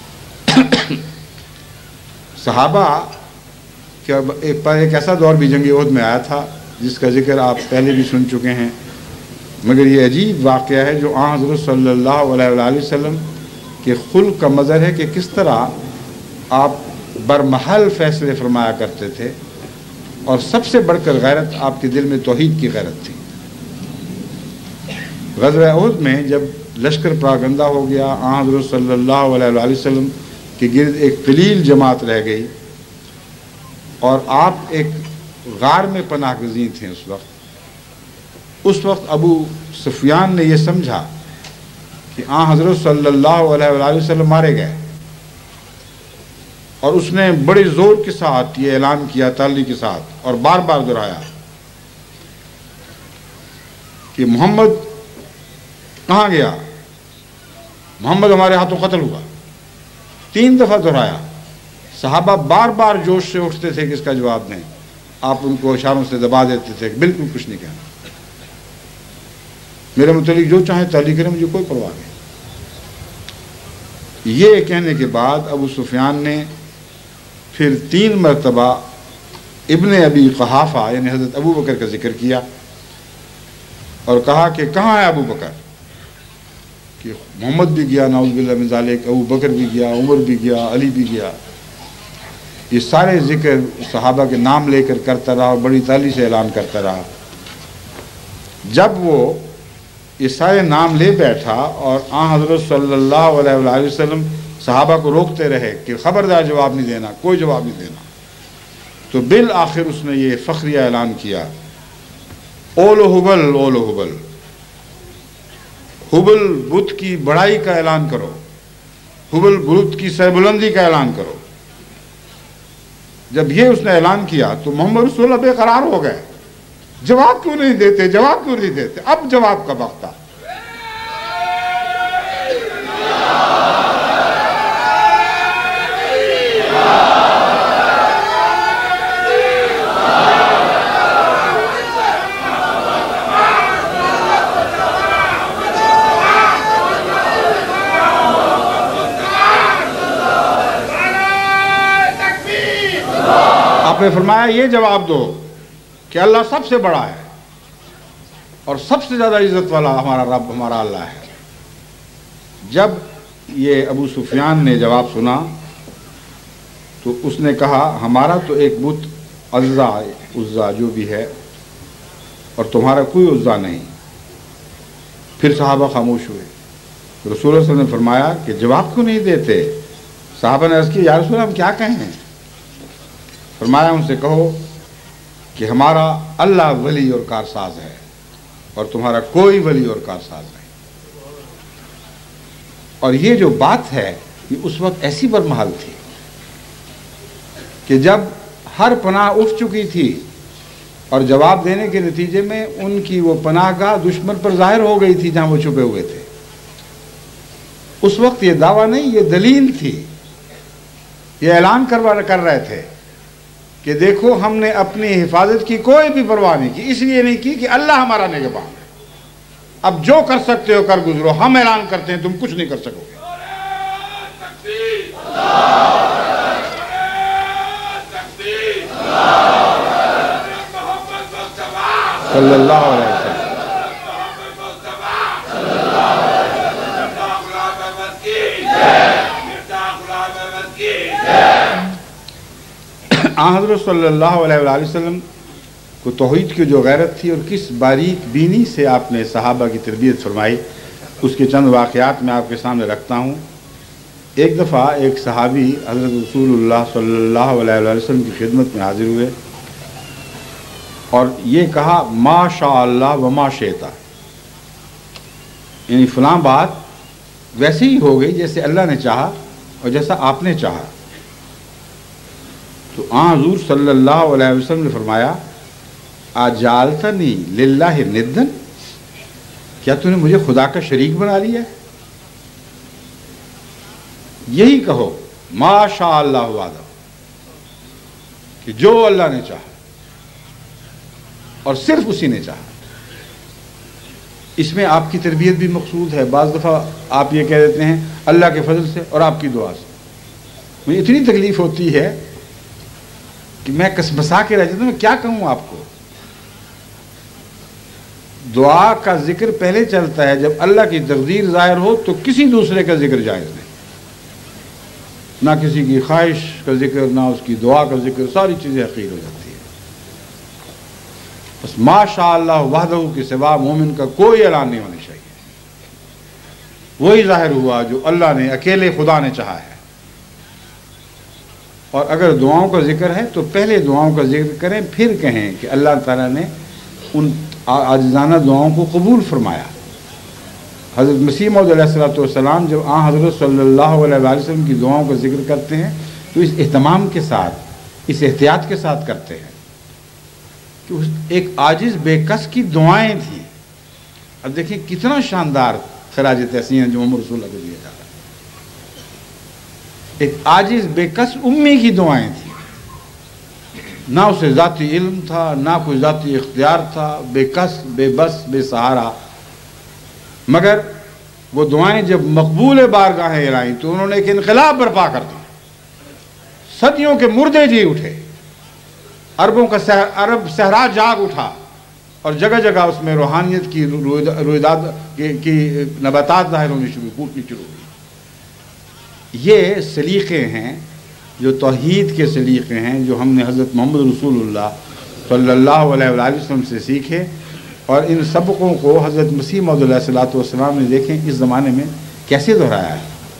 صحابہ کہ ایک ایسا دور بھی جنگ احد میں آیا تھا جس کا ذکر آپ پہلے بھی سن چکے ہیں، مگر یہ عجیب واقعہ ہے جو حضرت صلی اللہ علیہ وآلہ وسلم کے خلق کا مظہر ہے کہ کس طرح آپ برمحل فیصلے فرمایا کرتے تھے، اور سب سے بڑھ کر غیرت آپ کے دل میں توحید کی غیرت تھی۔ غزوہ احد میں جب لشکر پراگندہ ہو گیا، حضرت صلی اللہ علیہ وآلہ وسلم کے گرد ایک قلیل جماعت رہ گئی اور آپ ایک غار میں پناہ گزین تھے۔ اس وقت ابو سفیان نے یہ سمجھا کہ حضرت صلی اللہ علیہ وآلہ وسلم مارے گئے، اور اس نے بڑے زور کے ساتھ یہ اعلان کیا، تعلی کے ساتھ، اور بار بار دہرایا کہ محمد کہاں گیا، محمد ہمارے ہاتھوں قتل ہوا۔ 3 دفعہ دہرایا۔ صحابہ بار بار جوش سے اٹھتے تھے کہ اس کا جواب دیں، آپ ان کو اشاروں سے دبا دیتے تھے کہ بالکل کچھ نہیں کہنا، میرے متعلق جو چاہیں تعلی کریں، مجھے کوئی پرواہ نہیں۔ یہ کہنے کے بعد ابو سفیان نے پھر 3 مرتبہ ابن ابی قحافہ یعنی حضرت ابو بکر کا ذکر کیا اور کہا کہ کہاں ہے ابو بکر، کہ محمد بھی گیا نعوذ باللہ من ذالک، ابو بکر بھی گیا، عمر بھی گیا، علی بھی گیا۔ یہ سارے ذکر صحابہ کے نام لے کر کرتا رہا اور بڑی تعلی سے اعلان کرتا رہا۔ جب وہ یہ سارے نام لے بیٹھا اور حضرت صلی اللہ علیہ وآلہ وسلم صحابہ کو روکتے رہے کہ خبردار جواب نہیں دینا، کوئی جواب نہیں دینا، تو بالآخر اس نے یہ فخریہ اعلان کیا، اولو حبل اولو حبل، حبل بت کی بڑائی کا اعلان کرو، حبل بت کی سربلندی کا اعلان کرو۔ جب یہ اس نے اعلان کیا تو محمد رسول اللہ بے قرار ہو گئے، جواب کیوں نہیں دیتے، جواب کیوں نہیں دیتے؟ اب جواب کا وقت تھا۔ آپ نے فرمایا یہ جواب دو کہ اللہ سب سے بڑا ہے اور سب سے زیادہ عزت والا ہمارا رب، ہمارا اللہ ہے۔ جب یہ ابو سفیان نے جواب سنا تو اس نے کہا ہمارا تو ایک بت عزا جو بھی ہے اور تمہارا کوئی عزا نہیں۔ پھر صحابہ خاموش ہوئے۔ رسول اللہ صلی اللہ علیہ وسلم نے فرمایا کہ جواب کیوں نہیں دیتے؟ صحابہ نے عرض کی یا رسول اللہ ہم کیا کہیں؟ فرمایا ان سے کہو کہ ہمارا اللہ ولی اور کارساز ہے اور تمہارا کوئی ولی اور کارساز نہیں۔ اور یہ جو بات ہے یہ اس وقت ایسی برمحل تھی کہ جب ہر پناہ اٹھ چکی تھی اور جواب دینے کے نتیجے میں ان کی وہ پناہ گاہ دشمن پر ظاہر ہو گئی تھی جہاں وہ چھپے ہوئے تھے۔ اس وقت یہ دعویٰ نہیں، یہ دلیل تھی، یہ اعلان کر رہے تھے کہ دیکھو ہم نے اپنی حفاظت کی کوئی بھی پرواہ نہیں کی، اس لیے نہیں کی کہ اللہ ہمارا نگہبان ہے۔ اب جو کر سکتے ہو کر گزرو، ہم اعلان کرتے ہیں تم کچھ نہیں کر سکو گے۔ صلی اللہ علیہ وسلم۔ حضرت صلی اللہ علیہ وآلہ وسلم کو توحید کی جو غیرت تھی اور کس باریک بینی سے آپ نے صحابہ کی تربیت فرمائی، اس کے چند واقعات میں آپ کے سامنے رکھتا ہوں۔ ایک دفعہ ایک صحابی حضرت رسول اللہ صلی اللہ علیہ وسلم کی خدمت میں حاضر ہوئے اور یہ کہا ما شاء اللہ وما شئت، یعنی فلاں بات ویسے ہی ہو گئی جیسے اللہ نے چاہا اور جیسا آپ نے چاہا۔ تو حضور صلی اللہ علیہ وسلم نے فرمایا اجعلتنی للہ ندن، کیا تو نے مجھے خدا کا شریک بنا لیا ہے؟ یہی کہو ما شاء اللہ وحدہ، کہ جو اللہ نے چاہا اور صرف اسی نے چاہا۔ اس میں آپ کی تربیت بھی مقصود ہے۔ بعض دفعہ آپ یہ کہہ دیتے ہیں اللہ کے فضل سے اور آپ کی دعا سے۔ مجھے اتنی تکلیف ہوتی ہے کہ میں کسمسا کے رہ جاتا ہوں، میں کیا کہوں آپ کو۔ دعا کا ذکر پہلے چلتا ہے، جب اللہ کی تقدیر ظاہر ہو تو کسی دوسرے کا ذکر جائز نہیں، نہ کسی کی خواہش کا ذکر، نہ اس کی دعا کا ذکر، ساری چیزیں حقیر ہو جاتی ہیں۔ بس ما شاء اللہ وحدہ کے سوا مومن کا کوئی اعلان نہیں ہونا چاہیے۔ وہی ظاہر ہوا جو اللہ نے، اکیلے خدا نے چاہا ہے۔ اور اگر دعاؤں کا ذکر ہے تو پہلے دعاؤں کا ذکر کریں، پھر کہیں کہ اللہ تعالیٰ نے ان عاجزانہ دعاؤں کو قبول فرمایا۔ حضرت مسیح موعود علیہ الصلوۃ والسلام جب حضرت صلی اللہ علیہ وسلم کی دعاؤں کا ذکر کرتے ہیں تو اس اہتمام کے ساتھ، اس احتیاط کے ساتھ کرتے ہیں کہ ایک عاجز بے کس کی دعائیں تھیں۔ اب دیکھیں کتنا شاندار خراج تحسین جو محمد رسول اللہ کو دیا جا رہا ہے۔ ایک عاجز بے کس امی کی دعائیں تھیں، نہ اسے ذاتی علم تھا، نہ کوئی ذاتی اختیار تھا، بے کس، بے بس، بے سہارا، مگر وہ دعائیں جب مقبول بارگاہیں الائیں تو انہوں نے ایک انقلاب برپا کر دیا۔ صدیوں کے مردے جی اٹھے، عرب صحرا جاگ اٹھا، اور جگہ جگہ اس میں روحانیت کی رویداد کی نباتات ظاہر ہونی شروع، پھوٹنی شروع ہوئی۔ یہ سلیقے ہیں جو توحید کے سلیقے ہیں، جو ہم نے حضرت محمد رسول اللہ صلی اللہ علیہ وسلم سے سیکھے، اور ان سبقوں کو حضرت مسیح موعود علیہ الصلوۃ والسلام نے دیکھیں اس زمانے میں کیسے دہرایا ہے۔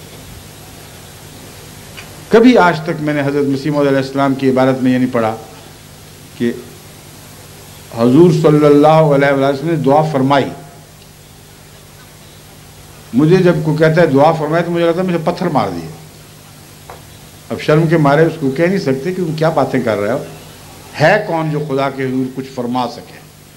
کبھی آج تک میں نے حضرت مسیح موعود علیہ السلام کی عبارت میں یہ نہیں پڑھا کہ حضور صلی اللہ علیہ وسلم نے دعا فرمائی۔ مجھے جب کوئی کہتا ہے دعا فرمائی تو مجھے لگتا ہے مجھے پتھر مار دیے۔ اب شرم کے مارے اس کو کہہ نہیں سکتے کہ تم کیا باتیں کر رہے ہو، ہے کون جو خدا کے حضور کچھ فرما سکے۔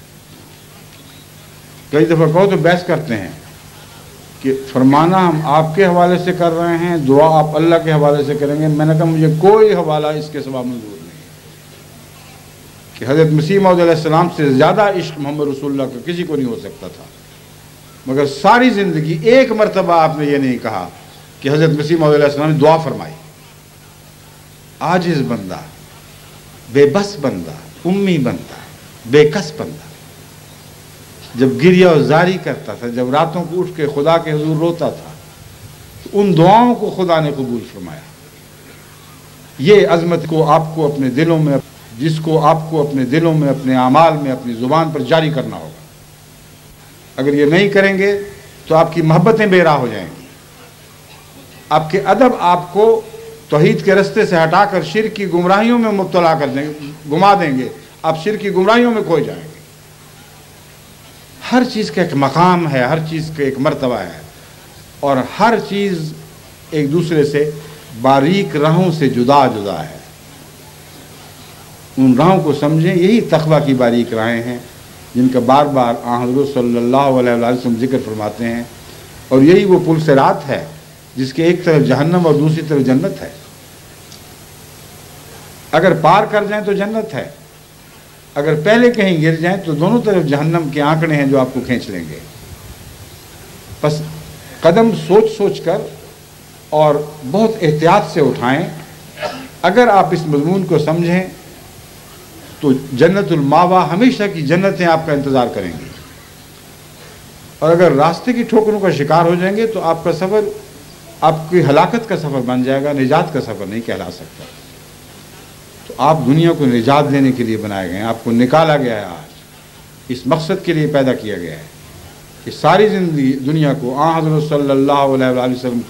کئی دفعہ کہو تو بحث کرتے ہیں کہ فرمانا ہم آپ کے حوالے سے کر رہے ہیں، دعا آپ اللہ کے حوالے سے کریں گے۔ میں نے کہا مجھے کوئی حوالہ اس کے سوا منظور نہیں کہ حضرت مسیح موعود علیہ السلام سے زیادہ عشق محمد رسول اللہ کا کسی کو نہیں ہو سکتا تھا، مگر ساری زندگی ایک مرتبہ آپ نے یہ نہیں کہا کہ حضرت مسیح موعود علیہ السلام نے دعا فرمائی۔ عاجز بندہ، بے بس بندہ، امی بندہ، بے کس بندہ جب گریہ و زاری کرتا تھا، جب راتوں کو اٹھ کے خدا کے حضور روتا تھا، تو ان دعاؤں کو خدا نے قبول فرمایا۔ یہ عظمت کو آپ کو اپنے دلوں میں، جس کو آپ کو اپنے دلوں میں، اپنے اعمال میں، اپنی زبان پر جاری کرنا ہوگا۔ اگر یہ نہیں کریں گے تو آپ کی محبتیں بے راہ ہو جائیں گی، آپ کے ادب آپ کو توحید کے رستے سے ہٹا کر شرک کی گمراہیوں میں مبتلا کر دیں گے، گما دیں گے، آپ شرک کی گمراہیوں میں کھو جائیں گے۔ ہر چیز کا ایک مقام ہے، ہر چیز کا ایک مرتبہ ہے، اور ہر چیز ایک دوسرے سے باریک راہوں سے جدا جدا ہے۔ ان راہوں کو سمجھیں، یہی تقویٰ کی باریک راہیں ہیں جن کا بار بار حضرت صلی اللہ علیہ وسلم ذکر فرماتے ہیں، اور یہی وہ پل صراط ہے جس کے ایک طرف جہنم اور دوسری طرف جنت ہے۔ اگر پار کر جائیں تو جنت ہے، اگر پہلے کہیں گر جائیں تو دونوں طرف جہنم کے آنکڑے ہیں جو آپ کو کھینچ لیں گے۔ بس قدم سوچ سوچ کر اور بہت احتیاط سے اٹھائیں۔ اگر آپ اس مضمون کو سمجھیں تو جنت الماوا، ہمیشہ کی جنتیں آپ کا انتظار کریں گی، اور اگر راستے کی ٹھوکروں کا شکار ہو جائیں گے تو آپ کا سفر آپ کی ہلاکت کا سفر بن جائے گا، نجات کا سفر نہیں کہلا سکتا۔ تو آپ دنیا کو نجات دینے کے لیے بنائے گئے ہیں، آپ کو نکالا گیا ہے، آج اس مقصد کے لیے پیدا کیا گیا ہے کہ ساری زندگی دنیا کو حضرت صلی اللہ علیہ وسلم کا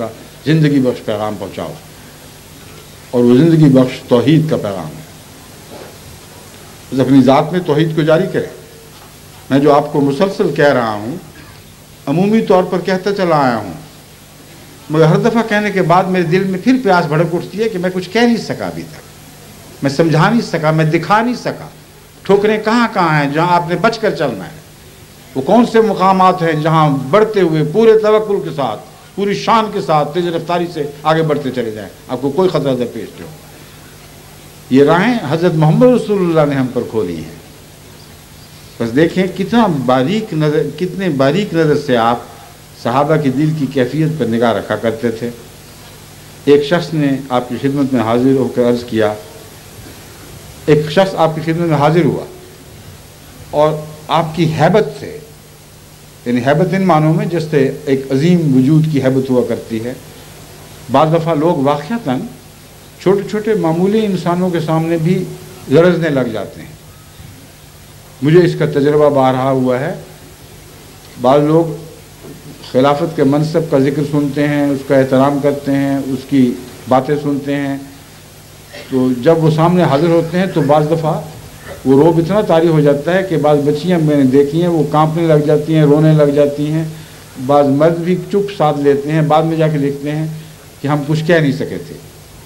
ज़िंदगी बख्श पैगाम पहुँचाओ, और वो ज़िंदगी बख्श तौहीद का पैगाम है। बस अपनी ज़ात में तौहीद को जारी करें। मैं जो आपको मुसलसल कह रहा हूँ, अमूमी तौर पर कहता चला आया हूँ, मगर हर दफ़ा कहने के बाद मेरे दिल में फिर प्यास भड़क उठती है कि मैं कुछ कह नहीं सका अभी तक, मैं समझा नहीं सका, मैं दिखा नहीं सका। ठोकरें कहाँ कहाँ हैं जहाँ आपने बच कर चलना है? वो कौन से मुकामात हैं जहाँ बढ़ते हुए पूरे तवक्कुल के साथ, पूरी शान के साथ, तेज़ रफ्तारी से आगे बढ़ते चले जाएँ, आपको कोई ख़तरा दरपेश नहीं होगा। ये राहें हज़रत मोहम्मद रसूलुल्लाह ने हम पर खोली हैं। बस देखें कितना बारीक नज़र, कितने बारीक नज़र से आप सहाबा की दिल की कैफियत पर निगाह रखा करते थे। एक शख्स ने आपकी खिदमत में हाजिर होकर अर्ज़ किया, एक शख्स आपकी खिदमत में हाजिर हुआ और आपकी हैबत से, यानी हैबत इन मानों में जिससे एक अजीम वजूद की हैबत हुआ करती है। बाज़ दफ़ा लोग वाक़ियतन छोटे छोटे मामूली इंसानों के सामने भी लरज़ने लग जाते हैं। मुझे इसका तजर्बा बारहा हुआ है। बाज़ लोग खिलाफत के मनसब का ज़िक्र सुनते हैं, उसका एहतराम करते हैं, उसकी बातें सुनते हैं, तो जब वो सामने हाजिर होते हैं तो बाज़ दफ़ा वो रोब इतना तारी हो जाता है कि बाज़ बच्चियाँ मैंने देखी हैं वो कांपने लग जाती हैं, रोने लग जाती हैं। बाज़ मर्द भी चुप साथ लेते हैं, बाद में जाके देखते हैं कि हम कुछ कह नहीं सके थे।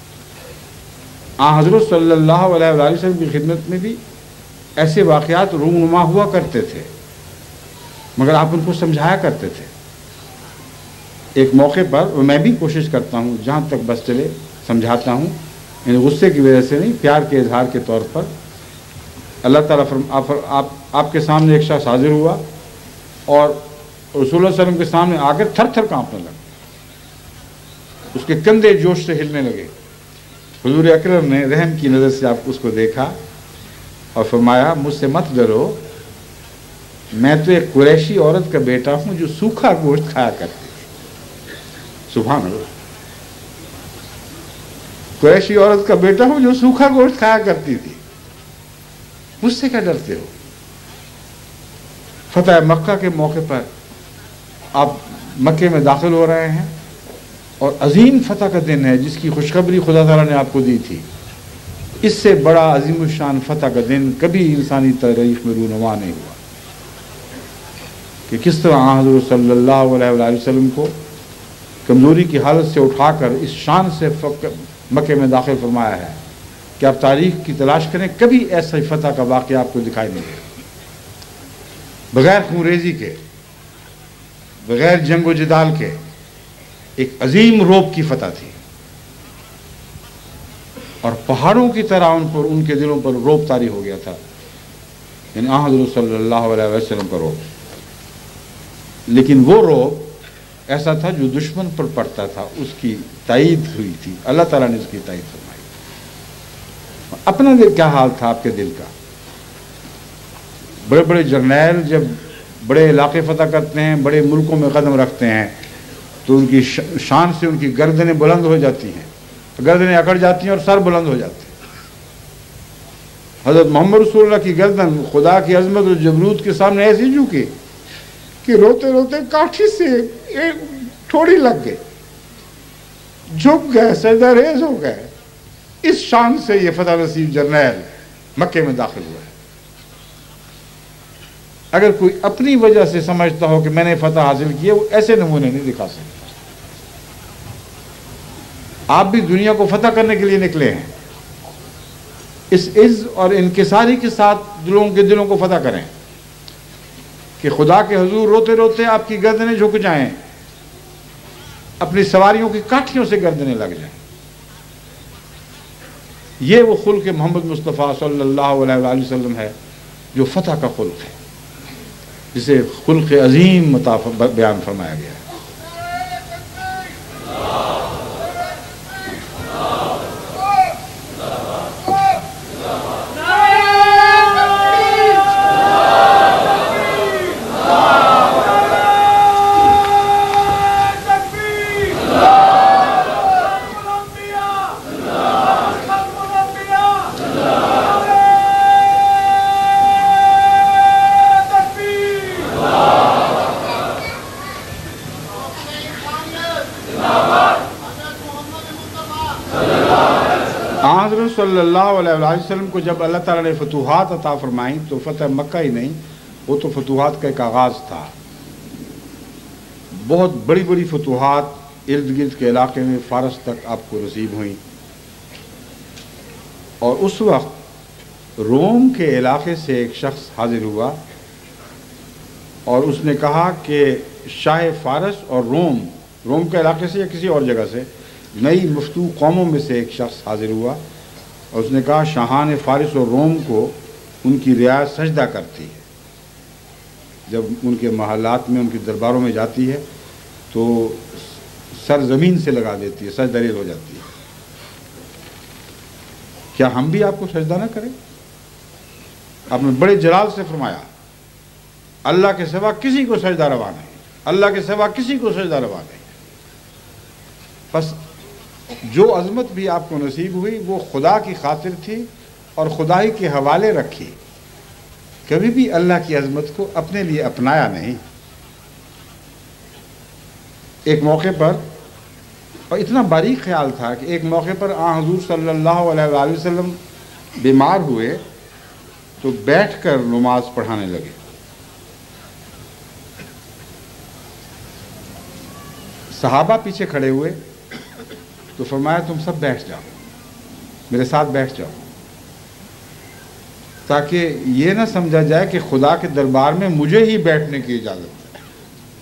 हज़रत सल्लल्लाहु अलैहि वसल्लम की खिदमत में भी ऐसे वाक़यात रूनुमा हुआ करते थे, मगर आप उनको समझाया करते थे। एक मौके पर, और मैं भी कोशिश करता हूँ जहाँ तक बस चले समझाता हूँ, यानी गुस्से की वजह से नहीं, प्यार के इजहार के तौर पर। अल्लाह ताला आपके सामने एक शख्स हाजिर हुआ और रसूलुल्लाह सल्लल्लाहु अलैहि वसल्लम के सामने आकर थर थर काँपने लगा, उसके कंधे जोश से हिलने लगे। हुजूर अकरम ने रहम की नज़र से आप उसको देखा और फरमाया, मुझसे मत डरो, मैं तो एक कुरैशी औरत का बेटा हूँ जो सूखा गोश्त खाया करती थी। सुभान अल्लाह, कुरैशी औरत का बेटा हूँ जो सूखा गोश्त खाया करती थी, मुझसे क्या डरते हो? फतह मक्का के मौके पर आप मक्के में दाखिल हो रहे हैं और अजीम फतह का दिन है जिसकी खुशखबरी खुदा ताला ने आपको दी थी। इससे बड़ा अजीम शान फतह का दिन कभी इंसानी तारीख में रूनुमा नहीं हुआ कि किस तरह हज़रत सल्लल्लाहु अलैहि वसल्लम को कमज़ोरी की हालत से उठाकर इस शान से मक्के में दाखिल फरमाया है कि आप तारीख की तलाश करें, कभी ऐसा ही फतह का वाक़या आपको दिखाई नहीं देगा। बग़ैर खूनरेज़ी के, बग़ैर जंग व जिदाल के एक अजीम रोब की फतह थी और पहाड़ों की तरह उन पर, उनके दिलों पर रोब तारी हो गया था, यानी हज़रत सल्लल्लाहु अलैहि वसल्लम का रोब। लेकिन वो रोब ऐसा था जो दुश्मन पर पड़ता था, उसकी तायीद हुई थी, अल्लाह ताला ने उसकी तायीद फरमाई। अपना दिल क्या हाल था आपके दिल का? बड़े बड़े जर्नैल जब बड़े इलाके फतह करते हैं, बड़े मुल्कों में कदम रखते हैं, तो उनकी शान से उनकी गर्दनें बुलंद हो जाती हैं, गर्दनें अकड़ जाती हैं और सर बुलंद हो जाते हैं। हज़रत मोहम्मद रसूलुल्लाह की गर्दन खुदा की अज़मत और जबरूत के सामने ऐसी झुकी कि रोते रोते काठी से एक ठोड़ी लग गई, झुक गए, सजदा रेज़ हो गए। इस शान से ये फतह नसीब जर्नैल मक्के में दाखिल हुआ है। अगर कोई अपनी वजह से समझता हो कि मैंने फतह हासिल की है, वो ऐसे नमूने नहीं दिखा सकता। आप भी दुनिया को फतह करने के लिए निकले हैं। इस इज़्ज़ और इनकिसारी के साथ लोगों के दिलों को फतह करें कि खुदा के हुजूर रोते रोते आपकी गर्दनें झुक जाएं, अपनी सवारियों की काठियों से गर्दनें लग जाएं। ये वो खुल्क मोहम्मद मुस्तफ़ा सल्लल्लाहु अलैहि वसल्लम है जो फतह का खुल्क है, जिसे खुल्क अजीम बयान फरमाया गया है। صلی اللہ علیہ وسلم کو جب اللہ تعالیٰ نے فتوحات عطا فرمائیں تو فتح مکہ ہی نہیں، وہ تو فتوحات کا ایک آغاز تھا۔ بہت بڑی بڑی فتوحات ارد گرد کے علاقے میں فارس تک آپ کو نصیب ہوئیں، اور اس وقت روم کے علاقے سے ایک شخص حاضر ہوا اور اس نے کہا کہ شاہ فارس اور روم کے علاقے سے یا کسی اور جگہ سے نئی مفتو قوموں میں سے ایک شخص حاضر ہوا اور اس نے کہا شاہان فارس اور روم کو ان کی رعایت سجدہ کرتی ہے، جب ان کے محلات میں ان کے درباروں میں جاتی ہے تو سر زمین سے لگا دیتی ہے، سجدہ ریز ہو جاتی ہے۔ کیا ہم بھی آپ کو سجدہ نہ کریں؟ آپ نے بڑے جلال سے فرمایا اللہ کے سوا کسی کو سجدہ روا نہیں، اللہ کے سوا کسی کو سجدہ روا نہیں۔ بس جو عظمت بھی آپ کو نصیب ہوئی وہ خدا کی خاطر تھی اور خدائی کے حوالے رکھی، کبھی بھی اللہ کی عظمت کو اپنے لیے اپنایا نہیں۔ ایک موقع پر، اور اتنا باریک خیال تھا کہ ایک موقع پر حضور صلی اللہ علیہ وآلہ وسلم بیمار ہوئے تو بیٹھ کر نماز پڑھانے لگے۔ صحابہ پیچھے کھڑے ہوئے تو فرمایا تم سب بیٹھ جاؤ، میرے ساتھ بیٹھ جاؤ، تاکہ یہ نہ سمجھا جائے کہ خدا کے دربار میں مجھے ہی بیٹھنے کی اجازت ہے۔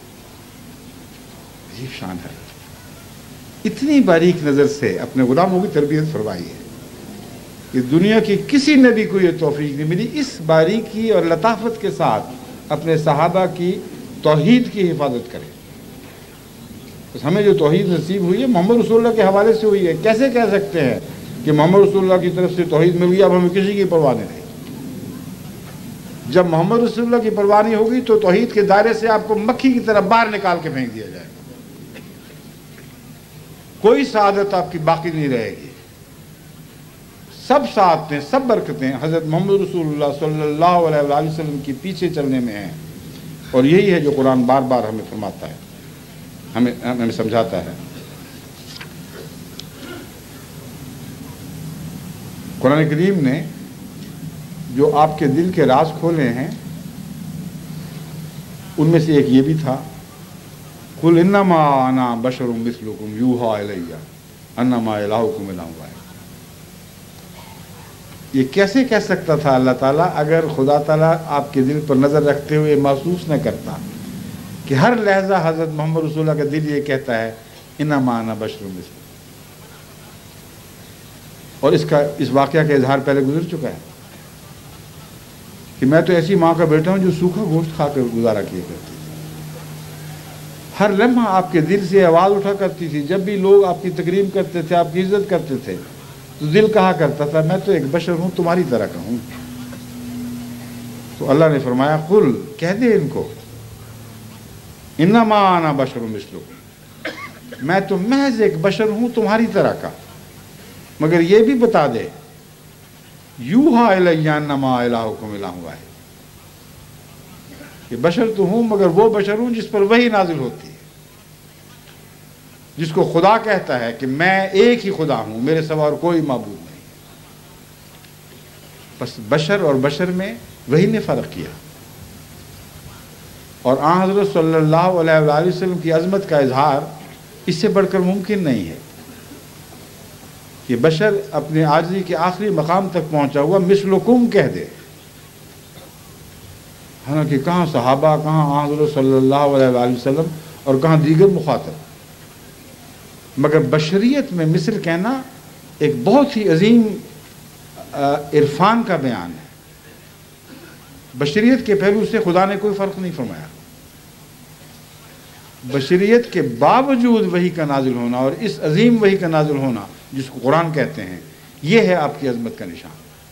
عجیب شان ہے، اتنی باریک نظر سے اپنے غلاموں کی تربیت فرمائی ہے کہ دنیا کی کسی نبی کو یہ توفیق نہیں ملی اس باریکی اور لطافت کے ساتھ اپنے صحابہ کی توحید کی حفاظت کرے۔ بس ہمیں جو توحید نصیب ہوئی ہے محمد رسول اللہ کے حوالے سے ہوئی ہے۔ کیسے کہہ سکتے ہیں کہ محمد رسول اللہ کی طرف سے توحید مل گئی، اب ہمیں کسی کی پرواہ نہیں؟ جب محمد رسول اللہ کی پرواہ نہیں ہوگی تو توحید کے دائرے سے آپ کو مکھی کی طرح باہر نکال کے پھینک دیا جائے گا، کوئی سعادت آپ کی باقی نہیں رہے گی۔ سب سعادتیں، سب برکتیں حضرت محمد رسول اللہ صلی اللہ علیہ وآلہ وسلم کی پیچھے چلنے میں ہیں، اور یہی ہے جو قرآن بار بار ہمیں فرماتا ہے، ہمیں سمجھاتا ہے۔ قرآن کریم نے جو آپ کے دل کے راز کھولے ہیں ان میں سے ایک یہ بھی تھا، قُلْ إِنَّمَا أَنَا بَشَرٌ مِثْلُكُمْ يُوحَىٰ إِلَيَّ أَنَّمَا إِلَٰهُكُمْ إِلَٰهٌ وَاحِدٌ۔ یہ کیسے کہہ سکتا تھا اللہ تعالیٰ اگر خدا تعالیٰ آپ کے دل پر نظر رکھتے ہوئے محسوس نہ کرتا کہ ہر لحظہ حضرت محمد رسول اللہ کا دل یہ کہتا ہے انما انا بشر مثلکم۔ اور اس واقعہ کا اظہار پہلے گزر چکا ہے کہ میں تو ایسی ماں کا بیٹا ہوں جو سوکھا گوشت کھا کر گزارا کیا کرتی تھی۔ ہر لمحہ آپ کے دل سے آواز اٹھا کرتی تھی، جب بھی لوگ آپ کی تکریم کرتے تھے، آپ کی عزت کرتے تھے تو دل کہا کرتا تھا میں تو ایک بشر ہوں، تمہاری طرح کا ہوں۔ تو اللہ نے فرمایا قل، کہہ دے ان کو انما انا بشر مثلکم، میں تو محض ایک بشر ہوں تمہاری طرح کا، مگر یہ بھی بتا دے یوحیٰ الیہ انما الہکم الہ واحد، کہ بشر تو ہوں مگر وہ بشر ہوں جس پر وحی نازل ہوتی ہے، جس کو خدا کہتا ہے کہ میں ایک ہی خدا ہوں، میرے سوا اور کوئی معبود نہیں۔ بس بشر اور بشر میں وحی نے فرق کیا، اور آن حضرت صلی اللہ علیہ وآلہ وسلم کی عظمت کا اظہار اس سے بڑھ کر ممکن نہیں ہے کہ بشر اپنے عاجزی کے آخری مقام تک پہنچا ہوا مثلکم کہہ دے۔ حالانکہ کہاں صحابہ، کہاں آن حضرت صلی اللہ علیہ وآلہ وسلم اور کہاں دیگر مخاطب، مگر بشریت میں مثل کہنا ایک بہت ہی عظیم عرفان کا بیان ہے۔ بشریت کے پہلو سے خدا نے کوئی فرق نہیں فرمایا، بشریت کے باوجود وحی کا نازل ہونا اور اس عظیم وحی کا نازل ہونا جس کو قرآن کہتے ہیں، یہ ہے آپ کی عظمت کا نشان۔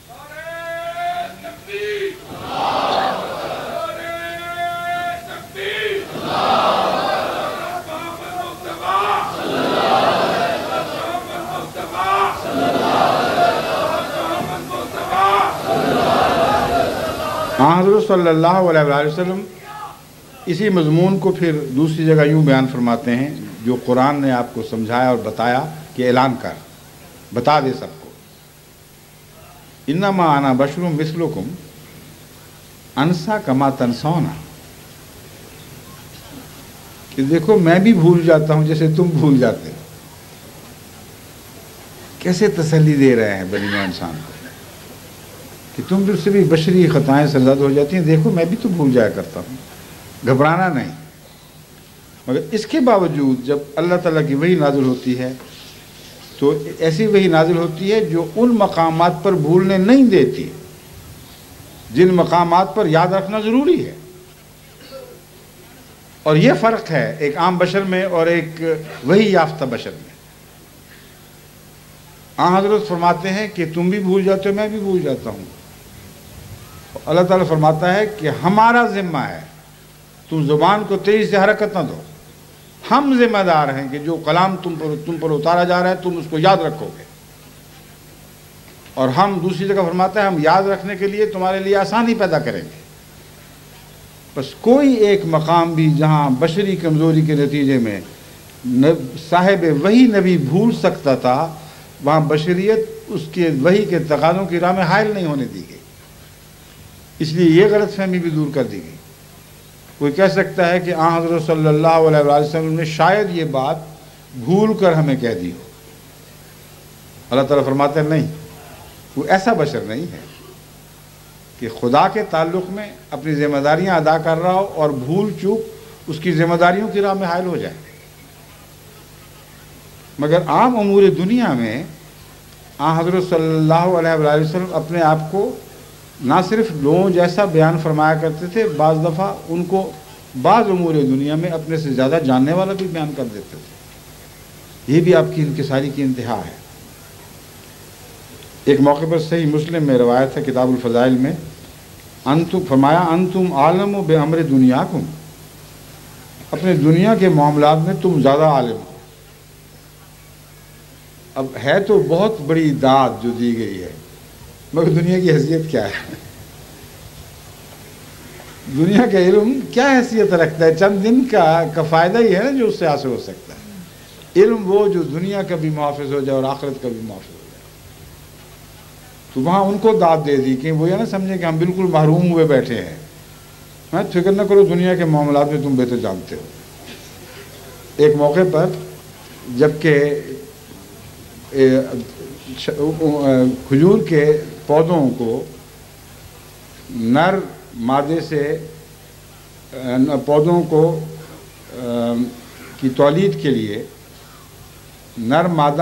حضرت صلی اللہ علیہ وآلہ وسلم اسی مضمون کو پھر دوسری جگہ یوں بیان فرماتے ہیں جو قرآن نے آپ کو سمجھایا اور بتایا کہ اعلان کر، بتا دے سب کو انما انا بشر مثلکم انسا کما تنسونا، کہ دیکھو میں بھی بھول جاتا ہوں جیسے تم بھول جاتے ہو۔ کیسے تسلی دے رہے ہیں بنی نوع انسان کو کہ تم سے بھی بشری خطائیں سرزد ہو جاتی ہیں، دیکھو میں بھی تو بھول جایا کرتا ہوں، گھبرانا نہیں۔ مگر اس کے باوجود جب اللہ تعالیٰ کی وحی نازل ہوتی ہے تو ایسی وحی نازل ہوتی ہے جو ان مقامات پر بھولنے نہیں دیتی جن مقامات پر یاد رکھنا ضروری ہے۔ اور یہ فرق ہے ایک عام بشر میں اور ایک وحی یافتہ بشر میں۔ آن حضرت فرماتے ہیں کہ تم بھی بھول جاتے ہو، میں بھی بھول جاتا ہوں۔ اللہ تعالیٰ فرماتا ہے کہ ہمارا ذمہ ہے، تم زبان کو تیزی سے حرکت نہ دو، ہم ذمہ دار ہیں کہ جو کلام تم پر اتارا جا رہا ہے تم اس کو یاد رکھو گے۔ اور ہم دوسری جگہ فرماتا ہے ہم یاد رکھنے کے لیے تمہارے لیے آسانی پیدا کریں گے۔ بس کوئی ایک مقام بھی جہاں بشری کمزوری کے نتیجے میں صاحب وحی نبی بھول سکتا تھا، وہاں بشریت اس کے وحی کے تقاضوں کی راہ میں حائل نہیں ہونے دی گئی۔ اس لیے یہ غلط فہمی بھی دور کر دی گئی۔ کوئی کہہ سکتا ہے کہ آن حضرت صلی اللہ علیہ وسلم نے شاید یہ بات بھول کر ہمیں کہہ دی ہو۔ اللہ تعالیٰ فرماتے ہیں نہیں، وہ ایسا بشر نہیں ہے کہ خدا کے تعلق میں اپنی ذمہ داریاں ادا کر رہا ہو اور بھول چوک اس کی ذمہ داریوں کی راہ میں حائل ہو جائے۔ مگر عام امور دنیا میں آن حضرت صلی اللہ علیہ وسلم اپنے آپ کو نہ صرف لوگوں جیسا بیان فرمایا کرتے تھے، بعض دفعہ ان کو بعض امور دنیا میں اپنے سے زیادہ جاننے والا بھی بیان کر دیتے تھے۔ یہ بھی آپ کی انکساری کی انتہا ہے۔ ایک موقع پر صحیح مسلم میں روایت ہے کتاب الفضائل میں، انتم فرمایا انتم عالم و بامر دنیاکم، اپنے دنیا کے معاملات میں تم زیادہ عالم ہو۔ اب ہے تو بہت بڑی داد جو دی گئی ہے، مگر دنیا کی حیثیت کیا ہے؟ دنیا کا علم کیا حیثیت رکھتا ہے؟ چند دن کا فائدہ ہی ہے نا جو اس سے حاصل ہو سکتا ہے۔ علم وہ جو دنیا کا بھی محافظ ہو جائے اور آخرت کا بھی محافظ ہو جائے۔ تو وہاں ان کو داد دے دی کہ وہ یہ نہ سمجھیں کہ ہم بالکل محروم ہوئے بیٹھے ہیں۔ میں فکر نہ کرو، دنیا کے معاملات میں تم بہتر جانتے ہو۔ ایک موقع پر جبکہ کھجور کے پودوں کو نر مادے سے پودوں کو کی تولید کے لیے نر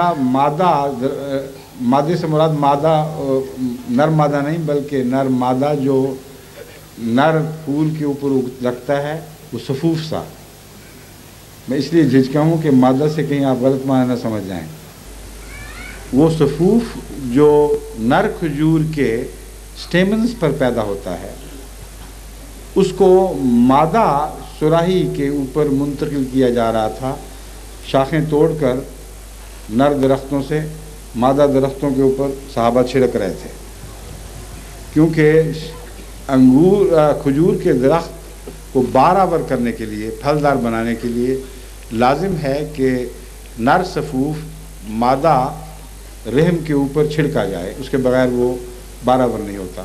مادے سے مراد نر مادہ نہیں بلکہ نر مادہ جو نر پھول کے اوپر لگتا ہے وہ صفوف سا، میں اس لیے جھجکا ہوں کہ مادہ سے کہیں آپ غلط معنی نہ سمجھ جائیں۔ وہ صفوف جو نر کھجور کے سٹیمنز پر پیدا ہوتا ہے اس کو مادہ سراہی کے اوپر منتقل کیا جا رہا تھا، شاخیں توڑ کر نر درختوں سے مادہ درختوں کے اوپر صحابہ چھڑک رہے تھے، کیونکہ کھجور کے درخت کو برابر کرنے کے لیے، پھلدار بنانے کے لیے لازم ہے کہ نر صفوف مادہ رحم کے اوپر چھڑکا جائے، اس کے بغیر وہ برابر نہیں ہوتا۔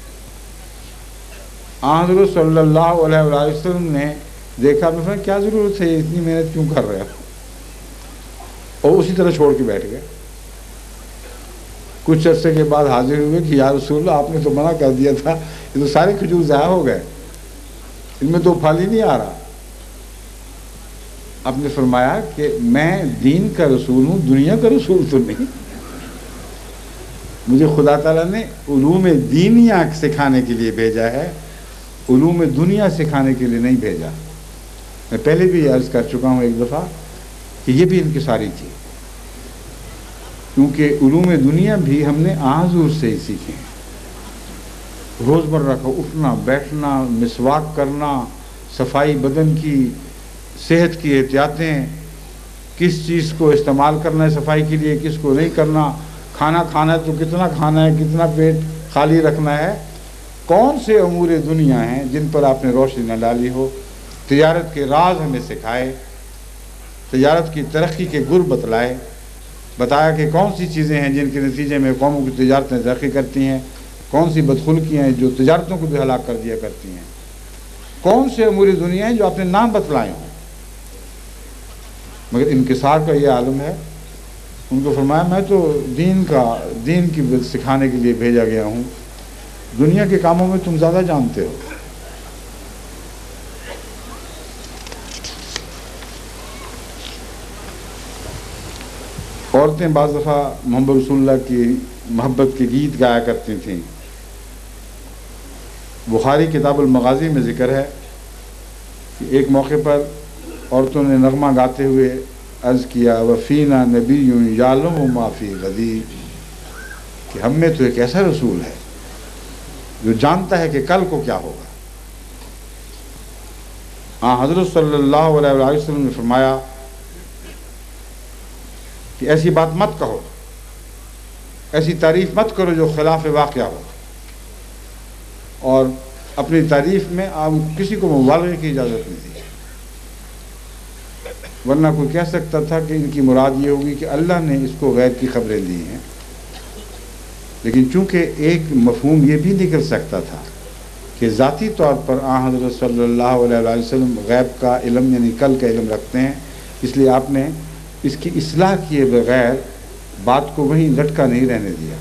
حضرت صلی اللہ علیہ وسلم نے دیکھا، میں نے کیا ضرورت ہے اتنی محنت کیوں کر رہے ہو، اور اسی طرح چھوڑ کے بیٹھ گئے۔ کچھ عرصے کے بعد حاضر ہوئے کہ یا رسول اللہ آپ نے تو منع کر دیا تھا، یہ تو سارے کھجور ضائع ہو گئے، ان میں تو پھل ہی نہیں آ رہا۔ آپ نے فرمایا کہ میں دین کا رسول ہوں، دنیا کا رسول تو نہیں۔ مجھے خدا تعالیٰ نے علوم دینیہ سکھانے کے لیے بھیجا ہے، علوم دنیا سکھانے کے لیے نہیں بھیجا۔ میں پہلے بھی عرض کر چکا ہوں ایک دفعہ کہ یہ بھی انکساری تھی، کیونکہ علوم دنیا بھی ہم نے حضور سے ہی سیکھے۔ روزمرہ کا اٹھنا بیٹھنا، مسواک کرنا، صفائی بدن کی، صحت کی احتیاطیں، کس چیز کو استعمال کرنا ہے صفائی کے لیے، کس کو نہیں کرنا، کھانا کھانا ہے تو کتنا کھانا ہے، کتنا پیٹ خالی رکھنا ہے، کون سے امور دنیا ہیں جن پر آپ نے روشنی نہ ڈالی ہو۔ تجارت کے راز ہمیں سکھائے، تجارت کی ترقی کے گر بتلائے، بتایا کہ کون سی چیزیں ہیں جن کے نتیجے میں قوموں کی تجارتیں ترقی کرتی ہیں، کون سی بدخلقیاں ہیں جو تجارتوں کو بھی ہلاک کر دیا کرتی ہیں، کون سے امور دنیا ہیں جو آپ نے نام بتلائے ہوں، مگر انکسار کا یہ عالم ہے۔ ان کو فرمایا میں تو دین کی سکھانے کے لیے بھیجا گیا ہوں، دنیا کے کاموں میں تم زیادہ جانتے ہو۔ عورتیں بعض دفعہ محمد رسول اللہ کی محبت کے گیت گایا کرتی تھیں۔ بخاری کتاب المغازی میں ذکر ہے کہ ایک موقع پر عورتوں نے نغمہ گاتے ہوئے عرض کیا وفینا نبی یعلم ما فی غدی، کہ ہم میں تو ایک ایسا رسول ہے جو جانتا ہے کہ کل کو کیا ہوگا۔ حضرت صلی اللہ علیہ وسلم نے فرمایا کہ ایسی بات مت کہو، ایسی تعریف مت کرو جو خلاف واقعہ ہو، اور اپنی تعریف میں آپ کسی کو مبالغے کی اجازت نہیں دی، ورنہ کوئی کہہ سکتا تھا کہ ان کی مراد یہ ہوگی کہ اللہ نے اس کو غیب کی خبریں دی ہیں، لیکن چونکہ ایک مفہوم یہ بھی نکل سکتا تھا کہ ذاتی طور پر حضرت صلی اللہ علیہ وسلم غیب کا علم یعنی کل کا علم رکھتے ہیں، اس لیے آپ نے اس کی اصلاح کیے بغیر بات کو وہیں لٹکا نہیں رہنے دیا۔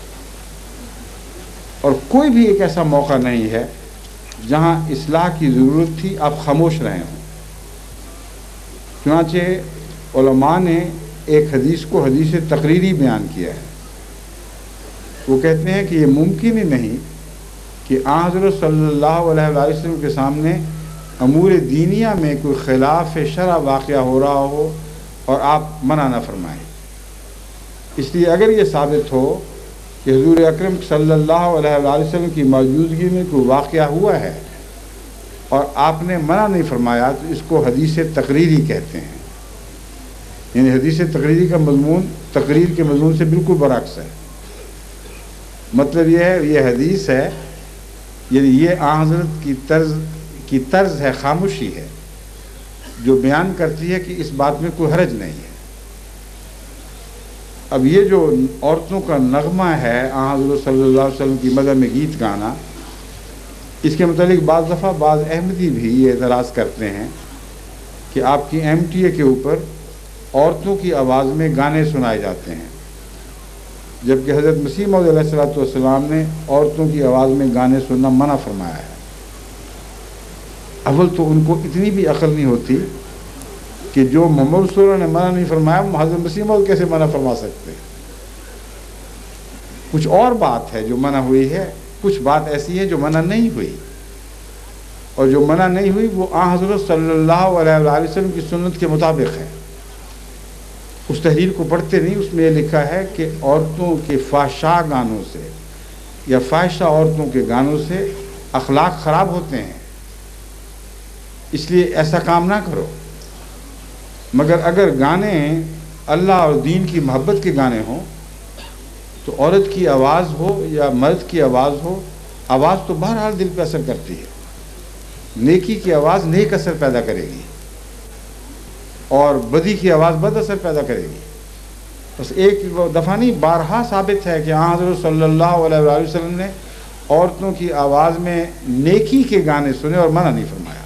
اور کوئی بھی ایک ایسا موقع نہیں ہے جہاں اصلاح کی ضرورت تھی آپ خاموش رہے ہوں۔ چنانچہ علماء نے ایک حدیث کو حدیث تقریری بیان کیا ہے۔ وہ کہتے ہیں کہ یہ ممکن ہی نہیں کہ حضرت صلی اللہ علیہ وسلم کے سامنے امور دینیہ میں کوئی خلاف شرع واقعہ ہو رہا ہو اور آپ منع نہ فرمائیں۔ اس لیے اگر یہ ثابت ہو کہ حضور اکرم صلی اللہ علیہ وسلم کی موجودگی میں کوئی واقعہ ہوا ہے اور آپ نے منع نہیں فرمایا تو اس کو حدیث تقریری کہتے ہیں، یعنی حدیث تقریری کا مضمون تقریر کے مضمون سے بالکل برعکس ہے۔ مطلب یہ ہے یہ حدیث ہے، یعنی یہ حضرت کی طرز ہے، خاموشی ہے جو بیان کرتی ہے کہ اس بات میں کوئی حرج نہیں ہے۔ اب یہ جو عورتوں کا نغمہ ہے حضرت صلی اللہ علیہ وسلم کی مدح میں گیت گانا، اس کے متعلق بعض دفعہ بعض احمدی بھی یہ اعتراض کرتے ہیں کہ آپ کی MTA کے اوپر عورتوں کی آواز میں گانے سنائے جاتے ہیں، جبکہ حضرت مسیح موعود علیہ السلام نے عورتوں کی آواز میں گانے سننا منع فرمایا ہے۔ اول تو ان کو اتنی بھی عقل نہیں ہوتی کہ جو محمد رسول اللہ نے منع نہیں فرمایا حضرت مسیح موعود کیسے منع فرما سکتے۔ کچھ اور بات ہے جو منع ہوئی ہے، کچھ بات ایسی ہے جو منع نہیں ہوئی، اور جو منع نہیں ہوئی وہ حضرت صلی اللہ علیہ وسلم کی سنت کے مطابق ہے۔ اس تحریر کو پڑھتے نہیں، اس میں یہ لکھا ہے کہ عورتوں کے فحشا گانوں سے یا فاحشہ عورتوں کے گانوں سے اخلاق خراب ہوتے ہیں، اس لیے ایسا کام نہ کرو۔ مگر اگر گانے اللہ اور دین کی محبت کے گانے ہوں تو عورت کی آواز ہو یا مرد کی آواز ہو، آواز تو بہرحال دل پہ اثر کرتی ہے۔ نیکی کی آواز نیک اثر پیدا کرے گی اور بدی کی آواز بد اثر پیدا کرے گی۔ بس ایک دفعہ نہیں، بارہا ثابت ہے کہ حضرت صلی اللہ علیہ وسلم نے عورتوں کی آواز میں نیکی کے گانے سنے اور منع نہیں فرمایا۔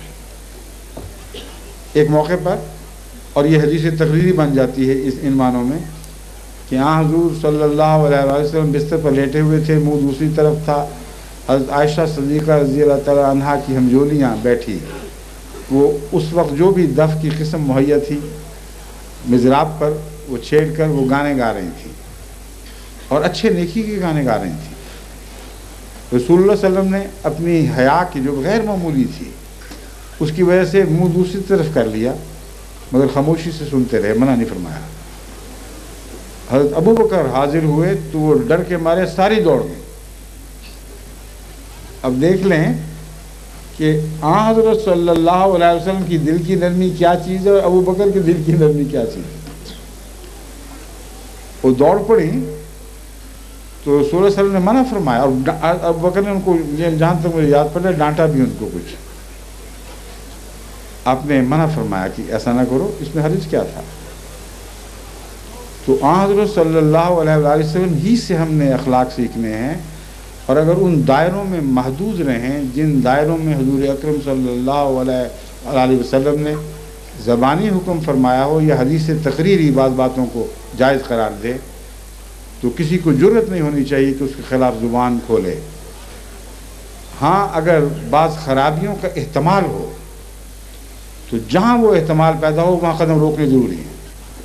ایک موقع پر، اور یہ حدیث تقریری بن جاتی ہے اس ان معنوں میں کہ حضور صلی اللہ علیہ وسلم بستر پر لیٹے ہوئے تھے، منہ دوسری طرف تھا، حضرت عائشہ صدیقہ رضی اللہ تعالیٰ عنہا کی ہمجولیاں بیٹھی، وہ اس وقت جو بھی دف کی قسم مہیا تھی مزراب پر وہ چھیڑ کر وہ گانے گا رہی تھی، اور اچھے نیکی کے گانے گا رہی تھی۔ رسول اللہ صلی اللہ علیہ وسلم نے اپنی حیا کی جو غیر معمولی تھی اس کی وجہ سے منہ دوسری طرف کر لیا، مگر خاموشی سے سنتے رہے، منع نہیں فرمایا۔ حضرت ابو بکر حاضر ہوئے تو وہ ڈر کے مارے ساری دوڑ گئے۔ اب دیکھ لیں کہ حضرت صلی اللہ علیہ وسلم کی دل کی نرمی کیا چیز ہے اور ابو بکر کی دل کی نرمی کیا چیز ہے۔ وہ دوڑ پڑی تو رسول اللہ صلی اللہ علیہ وسلم نے منع فرمایا، اور ابو بکر نے ان کو، جہاں تک مجھے یاد پڑا، ڈانٹا بھی ان کو کچھ۔ آپ نے منع فرمایا کہ ایسا نہ کرو، اس میں حرج کیا تھا؟ تو حضرت صلی اللہ علیہ وآلہ وسلم ہی سے ہم نے اخلاق سیکھنے ہیں، اور اگر ان دائروں میں محدود رہیں جن دائروں میں حضور اکرم صلی اللہ علیہ وسلم نے زبانی حکم فرمایا ہو یا حدیث تقریری بعض باتوں کو جائز قرار دے، تو کسی کو جرأت نہیں ہونی چاہیے کہ اس کے خلاف زبان کھولے۔ ہاں اگر بعض خرابیوں کا احتمال ہو تو جہاں وہ احتمال پیدا ہو وہاں قدم روکنے ضروری ہیں،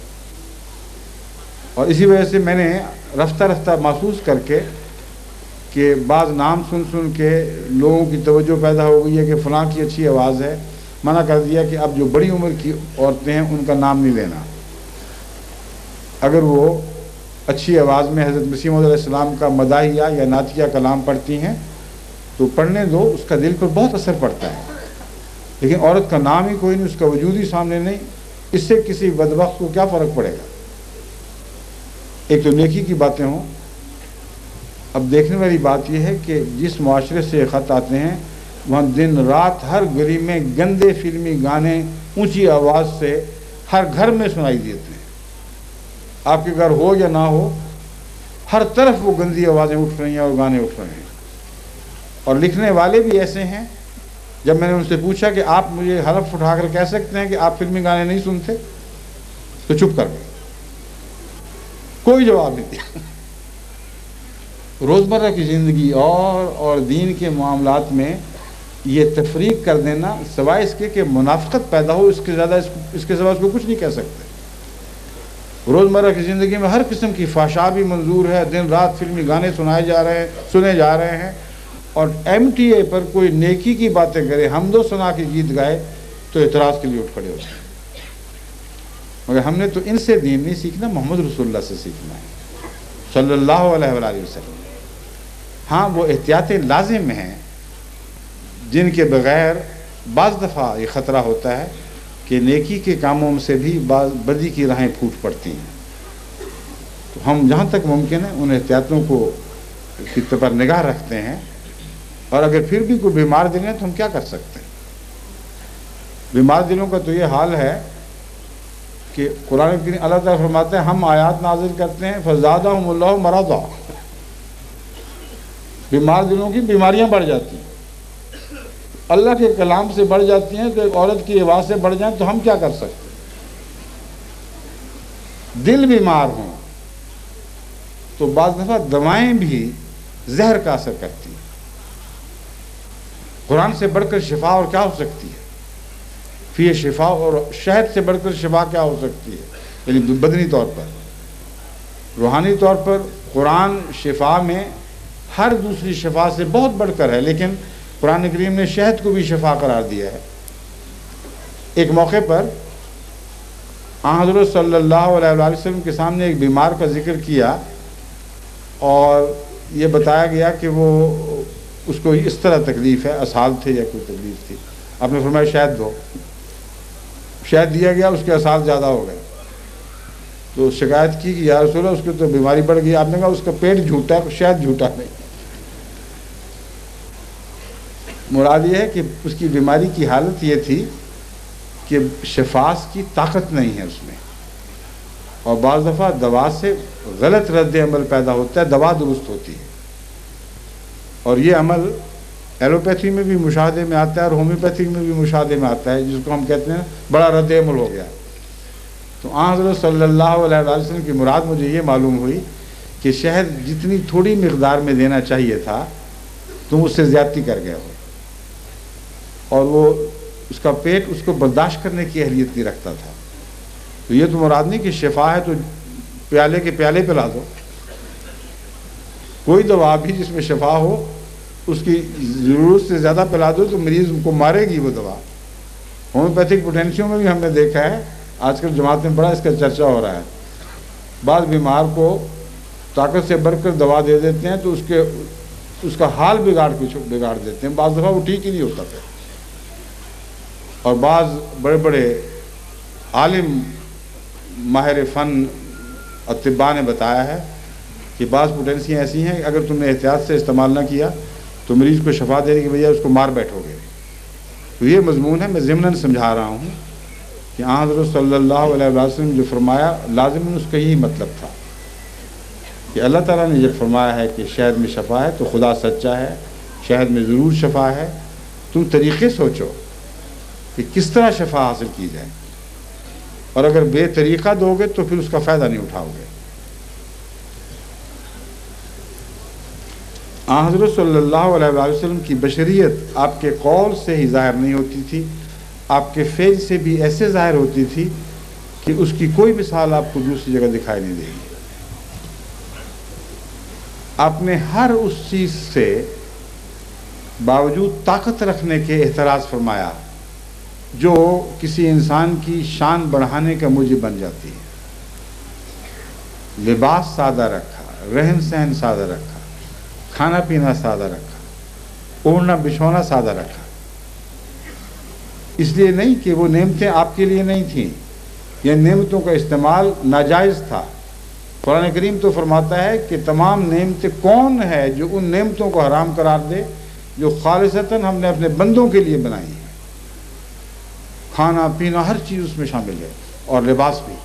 اور اسی وجہ سے میں نے رفتہ رفتہ محسوس کر کے کہ بعض نام سن سن کے لوگوں کی توجہ پیدا ہو گئی ہے کہ فلاں کی اچھی آواز ہے، منع کر دیا کہ اب جو بڑی عمر کی عورتیں ہیں ان کا نام نہیں لینا۔ اگر وہ اچھی آواز میں حضرت مسیح موعود علیہ السلام کا مداحیہ یا نعتیہ کلام پڑھتی ہیں تو پڑھنے دو، اس کا دل پر بہت اثر پڑتا ہے، لیکن عورت کا نام ہی کوئی نہیں، اس کا وجود ہی سامنے نہیں، اس سے کسی بدبخت کو کیا فرق پڑے گا؟ ایک تو نیکی کی باتیں ہوں۔ اب دیکھنے والی بات یہ ہے کہ جس معاشرے سے خط آتے ہیں وہاں دن رات ہر گلی میں گندے فلمی گانے اونچی آواز سے ہر گھر میں سنائی دیتے ہیں۔ آپ کے گھر ہو یا نہ ہو، ہر طرف وہ گندی آوازیں اٹھ رہی ہیں اور گانے اٹھ رہے ہیں، اور لکھنے والے بھی ایسے ہیں۔ جب میں نے ان سے پوچھا کہ آپ مجھے حلف اٹھا کر کہہ سکتے ہیں کہ آپ فلمی گانے نہیں سنتے، تو چپ کر گئے، کوئی جواب نہیں دیا۔ روزمرہ کی زندگی اور دین کے معاملات میں یہ تفریق کر دینا، سوائے اس کے کہ منافقت پیدا ہو، اس کے سوا اس کو کچھ نہیں کہہ سکتے۔ روزمرہ کی زندگی میں ہر قسم کی فحشا بھی منظور ہے، دن رات فلمی گانے سنے جا رہے ہیں، اور ایم ٹی اے پر کوئی نیکی کی باتیں کرے، حمد و ثنا کے گیت گائے تو اعتراض کے لیے اٹھ کھڑے ہوتے ہیں۔ مگر ہم نے تو ان سے دین نہیں سیکھنا، محمد رسول اللہ سے سیکھنا ہے صلی اللہ علیہ وآلہ وسلم۔ ہاں وہ احتیاطیں لازم ہیں جن کے بغیر بعض دفعہ یہ خطرہ ہوتا ہے کہ نیکی کے کاموں سے بھی بعض بدی کی راہیں پھوٹ پڑتی ہیں۔ تو ہم جہاں تک ممکن ہے ان احتیاطوں کو کی پر نگاہ رکھتے ہیں، اور اگر پھر بھی کوئی بیمار دل ہے تو ہم کیا کر سکتے ہیں؟ بیمار دلوں کا تو یہ حال ہے کہ قرآن کریم اللہ تعالیٰ فرماتے ہیں ہم آیات نازل کرتے ہیں فزادہم اللہ مرضا، بیمار دلوں کی بیماریاں بڑھ جاتی ہیں، اللہ کے کلام سے بڑھ جاتی ہیں، تو ایک عورت کی آواز سے بڑھ جائیں تو ہم کیا کر سکتے ہیں؟ دل بیمار ہوں تو بعض دفعہ دوائیں بھی زہر کا اثر کرتی ہیں۔ قرآن سے بڑھ کر شفا اور کیا ہو سکتی ہے؟ فی شفا، اور شہد سے بڑھ کر شفا کیا ہو سکتی ہے؟ یعنی بدنی طور پر۔ روحانی طور پر قرآن شفا میں ہر دوسری شفا سے بہت بڑھ کر ہے، لیکن قرآن کریم نے شہد کو بھی شفا قرار دیا ہے۔ ایک موقع پر حضرت صلی اللہ علیہ وآلہ وسلم کے سامنے ایک بیمار کا ذکر کیا، اور یہ بتایا گیا کہ وہ اس کو اس طرح تکلیف ہے، اسہال تھے یا کوئی تکلیف تھی۔ آپ نے فرمایا شہد دو، شہد دیا گیا، اس کے اسہال زیادہ ہو گئے، تو شکایت کی کہ یا رسول اللہ اس کی تو بیماری بڑھ گئی۔ آپ نے کہا اس کا پیٹ جھوٹا ہے، شہد جھوٹا نہیں۔ مراد یہ ہے کہ اس کی بیماری کی حالت یہ تھی کہ شفاء کی طاقت نہیں ہے اس میں، اور بعض دفعہ دوا سے غلط رد عمل پیدا ہوتا ہے، دوا درست ہوتی ہے، اور یہ عمل ایلوپیتھی میں بھی مشاہدے میں آتا ہے اور ہومیوپیتھی میں بھی مشاہدے میں آتا ہے، جس کو ہم کہتے ہیں بڑا رد عمل ہو گیا۔ تو حضرت صلی اللہ علیہ وسلم کی مراد مجھے یہ معلوم ہوئی کہ شہد جتنی تھوڑی مقدار میں دینا چاہیے تھا تم اس سے زیادتی کر گئے ہو، اور وہ اس کا پیٹ اس کو برداشت کرنے کی اہلیت نہیں رکھتا تھا۔ تو یہ تو مراد نہیں کہ شفا ہے تو پیالے کے پیالے پلا دو، کوئی دوا بھی جس میں شفا ہو اس کی ضرورت سے زیادہ پلا دو تو مریض کو مارے گی وہ دوا۔ ہومیوپیتھک پوٹینسیوں میں بھی ہم نے دیکھا ہے، آج کل جماعت میں بڑا اس کا چرچا ہو رہا ہے، بعض بیمار کو طاقت سے بڑھ کر دوا دے دیتے ہیں تو اس کا حال بگاڑ دیتے ہیں، بعض دفعہ وہ ٹھیک ہی نہیں ہوتا پھر۔ اور بعض بڑے بڑے عالم ماہر فن اطباء نے بتایا ہے کہ بعض پوٹینسیاں ایسی ہیں کہ اگر تم نے احتیاط سے استعمال نہ کیا تو مریض کو شفا دینے کی بجائے اس کو مار بیٹھو گے۔ تو یہ مضمون ہے، میں ضمناً سمجھا رہا ہوں کہ حضرت صلی اللہ علیہ وسلم جو فرمایا لازماً اس کا یہی مطلب تھا کہ اللہ تعالیٰ نے جب فرمایا ہے کہ شہد میں شفا ہے تو خدا سچا ہے، شہد میں ضرور شفا ہے، تم طریقے سوچو کہ کس طرح شفا حاصل کی جائے، اور اگر بے طریقہ دو گے تو پھر اس کا فائدہ نہیں اٹھاؤ گے۔ حضرت صلی اللہ علیہ وسلم کی بشریت آپ کے قول سے ہی ظاہر نہیں ہوتی تھی، آپ کے فعل سے بھی ایسے ظاہر ہوتی تھی کہ اس کی کوئی مثال آپ کو دوسری جگہ دکھائی نہیں دے گی۔ آپ نے ہر اس چیز سے باوجود طاقت رکھنے کے احتراز فرمایا جو کسی انسان کی شان بڑھانے کا موجب بن جاتی ہے۔ لباس سادہ رکھا، رہن سہن سادہ رکھا، کھانا پینا سادہ رکھا، اوڑھنا بچھونا سادہ رکھا۔ اس لیے نہیں کہ وہ نعمتیں آپ کے لیے نہیں تھیں، یہ نعمتوں کا استعمال ناجائز تھا۔ قرآن کریم تو فرماتا ہے کہ تمام نعمتیں کون ہے جو ان نعمتوں کو حرام قرار دے جو خالصتاً ہم نے اپنے بندوں کے لیے بنائی ہے۔ کھانا پینا ہر چیز اس میں شامل ہے، اور لباس بھی،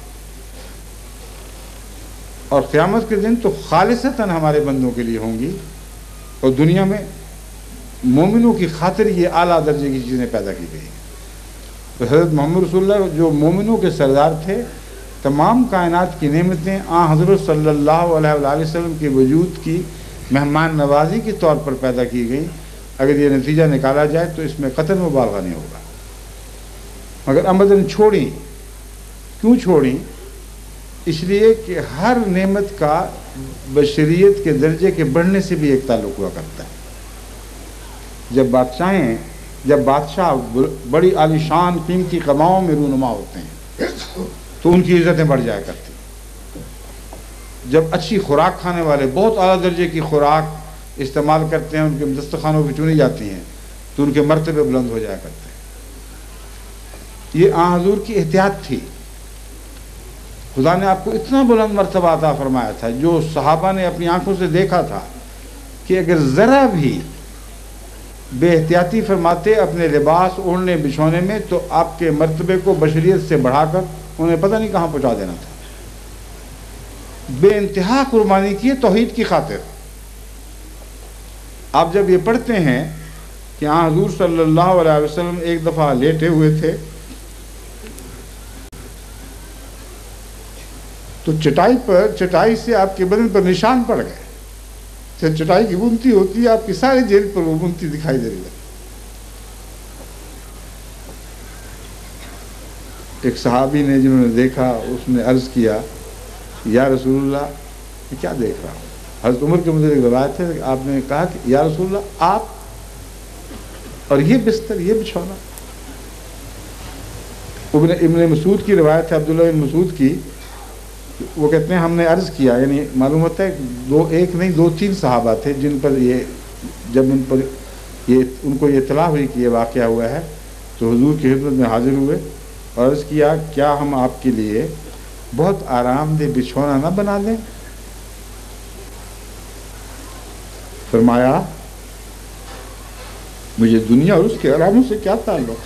اور قیامت کے دن تو خالصتاً ہمارے بندوں کے لیے ہوں گی، اور دنیا میں مومنوں کی خاطر یہ اعلیٰ درجے کی چیزیں پیدا کی گئی ہیں۔ تو حضرت محمد رسول اللہ جو مومنوں کے سردار تھے، تمام کائنات کی نعمتیں حضرت صلی اللہ علیہ وآلہ وسلم کے وجود کی مہمان نوازی کے طور پر پیدا کی گئی۔ اگر یہ نتیجہ نکالا جائے تو اس میں قطعاً مبالغہ نہیں ہوگا، مگر عمدن چھوڑیں۔ کیوں چھوڑیں؟ اس لیے کہ ہر نعمت کا بشریت کے درجے کے بڑھنے سے بھی ایک تعلق ہوا کرتا ہے۔ جب بادشاہ بڑی عالی شان قیمتی کماؤں میں رونما ہوتے ہیں تو ان کی عزتیں بڑھ جایا کرتی ہیں۔ جب اچھی خوراک کھانے والے بہت اعلیٰ درجے کی خوراک استعمال کرتے ہیں، ان کے دسترخوانوں پہ چنی جاتی ہیں تو ان کے مرتبے بلند ہو جایا کرتے ہیں۔ یہ حضور کی احتیاط تھی۔ خدا نے آپ کو اتنا بلند مرتبہ عطا فرمایا تھا جو صحابہ نے اپنی آنکھوں سے دیکھا تھا کہ اگر ذرا بھی بے احتیاطی فرماتے اپنے لباس اوڑھنے بچھونے میں تو آپ کے مرتبے کو بشریت سے بڑھا کر انہیں پتہ نہیں کہاں پہنچا دینا تھا۔ بے انتہا قربانی کی توحید کی خاطر۔ آپ جب یہ پڑھتے ہیں کہ حضور صلی اللہ علیہ وسلم ایک دفعہ لیٹے ہوئے تھے تو چٹائی سے آپ کے بدن پر نشان پڑ گئے۔ جب چٹائی کی بنتی ہوتی ہے آپ کی سارے جلد پر وہ بنتی دکھائی دے رہی ہے۔ ایک صحابی نے جنہوں نے دیکھا اس نے عرض کیا یا رسول اللہ میں کیا دیکھ رہا ہوں؟ حضرت عمر کے مجھے ایک روایت ہے کہ آپ نے کہا کہ یا رسول اللہ آپ اور یہ بستر یہ بچھونا۔ ابن مسعود کی روایت ہے، عبداللہ بن مسعود کی، وہ کہتے ہیں ہم نے عرض کیا، یعنی معلوم ہوتا ہے ایک نہیں دو تین صحابہ تھے جن پر جب ان کو یہ اطلاع ہوئی کہ یہ واقعہ ہوا ہے تو حضور کی خدمت میں حاضر ہوئے اور عرض کیا کیا ہم آپ کے لیے بہت آرام دہ بچھونا نہ بنا دیں؟ فرمایا مجھے دنیا اور اس کے آراموں سے کیا تعلق ہے؟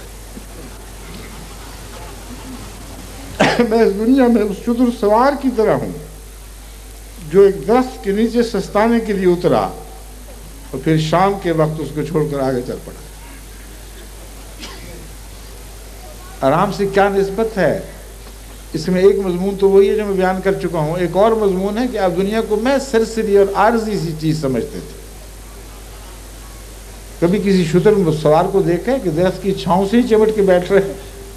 میں اس دنیا میں اس چتر سوار کی طرح ہوں جو ایک درخت کے نیچے سستانے کے لیے اترا اور پھر شام کے وقت اس کو چھوڑ کر آگے چل پڑا۔ آرام سے کیا نسبت ہے؟ اس میں ایک مضمون تو وہی ہے جو میں بیان کر چکا ہوں، ایک اور مضمون ہے کہ آپ دنیا کو میں سرسری اور عارضی سی چیز سمجھتے تھے۔ کبھی کسی شتر سوار کو دیکھا ہے کہ درخت کی چھاؤں سے ہی چمٹ کے بیٹھ رہے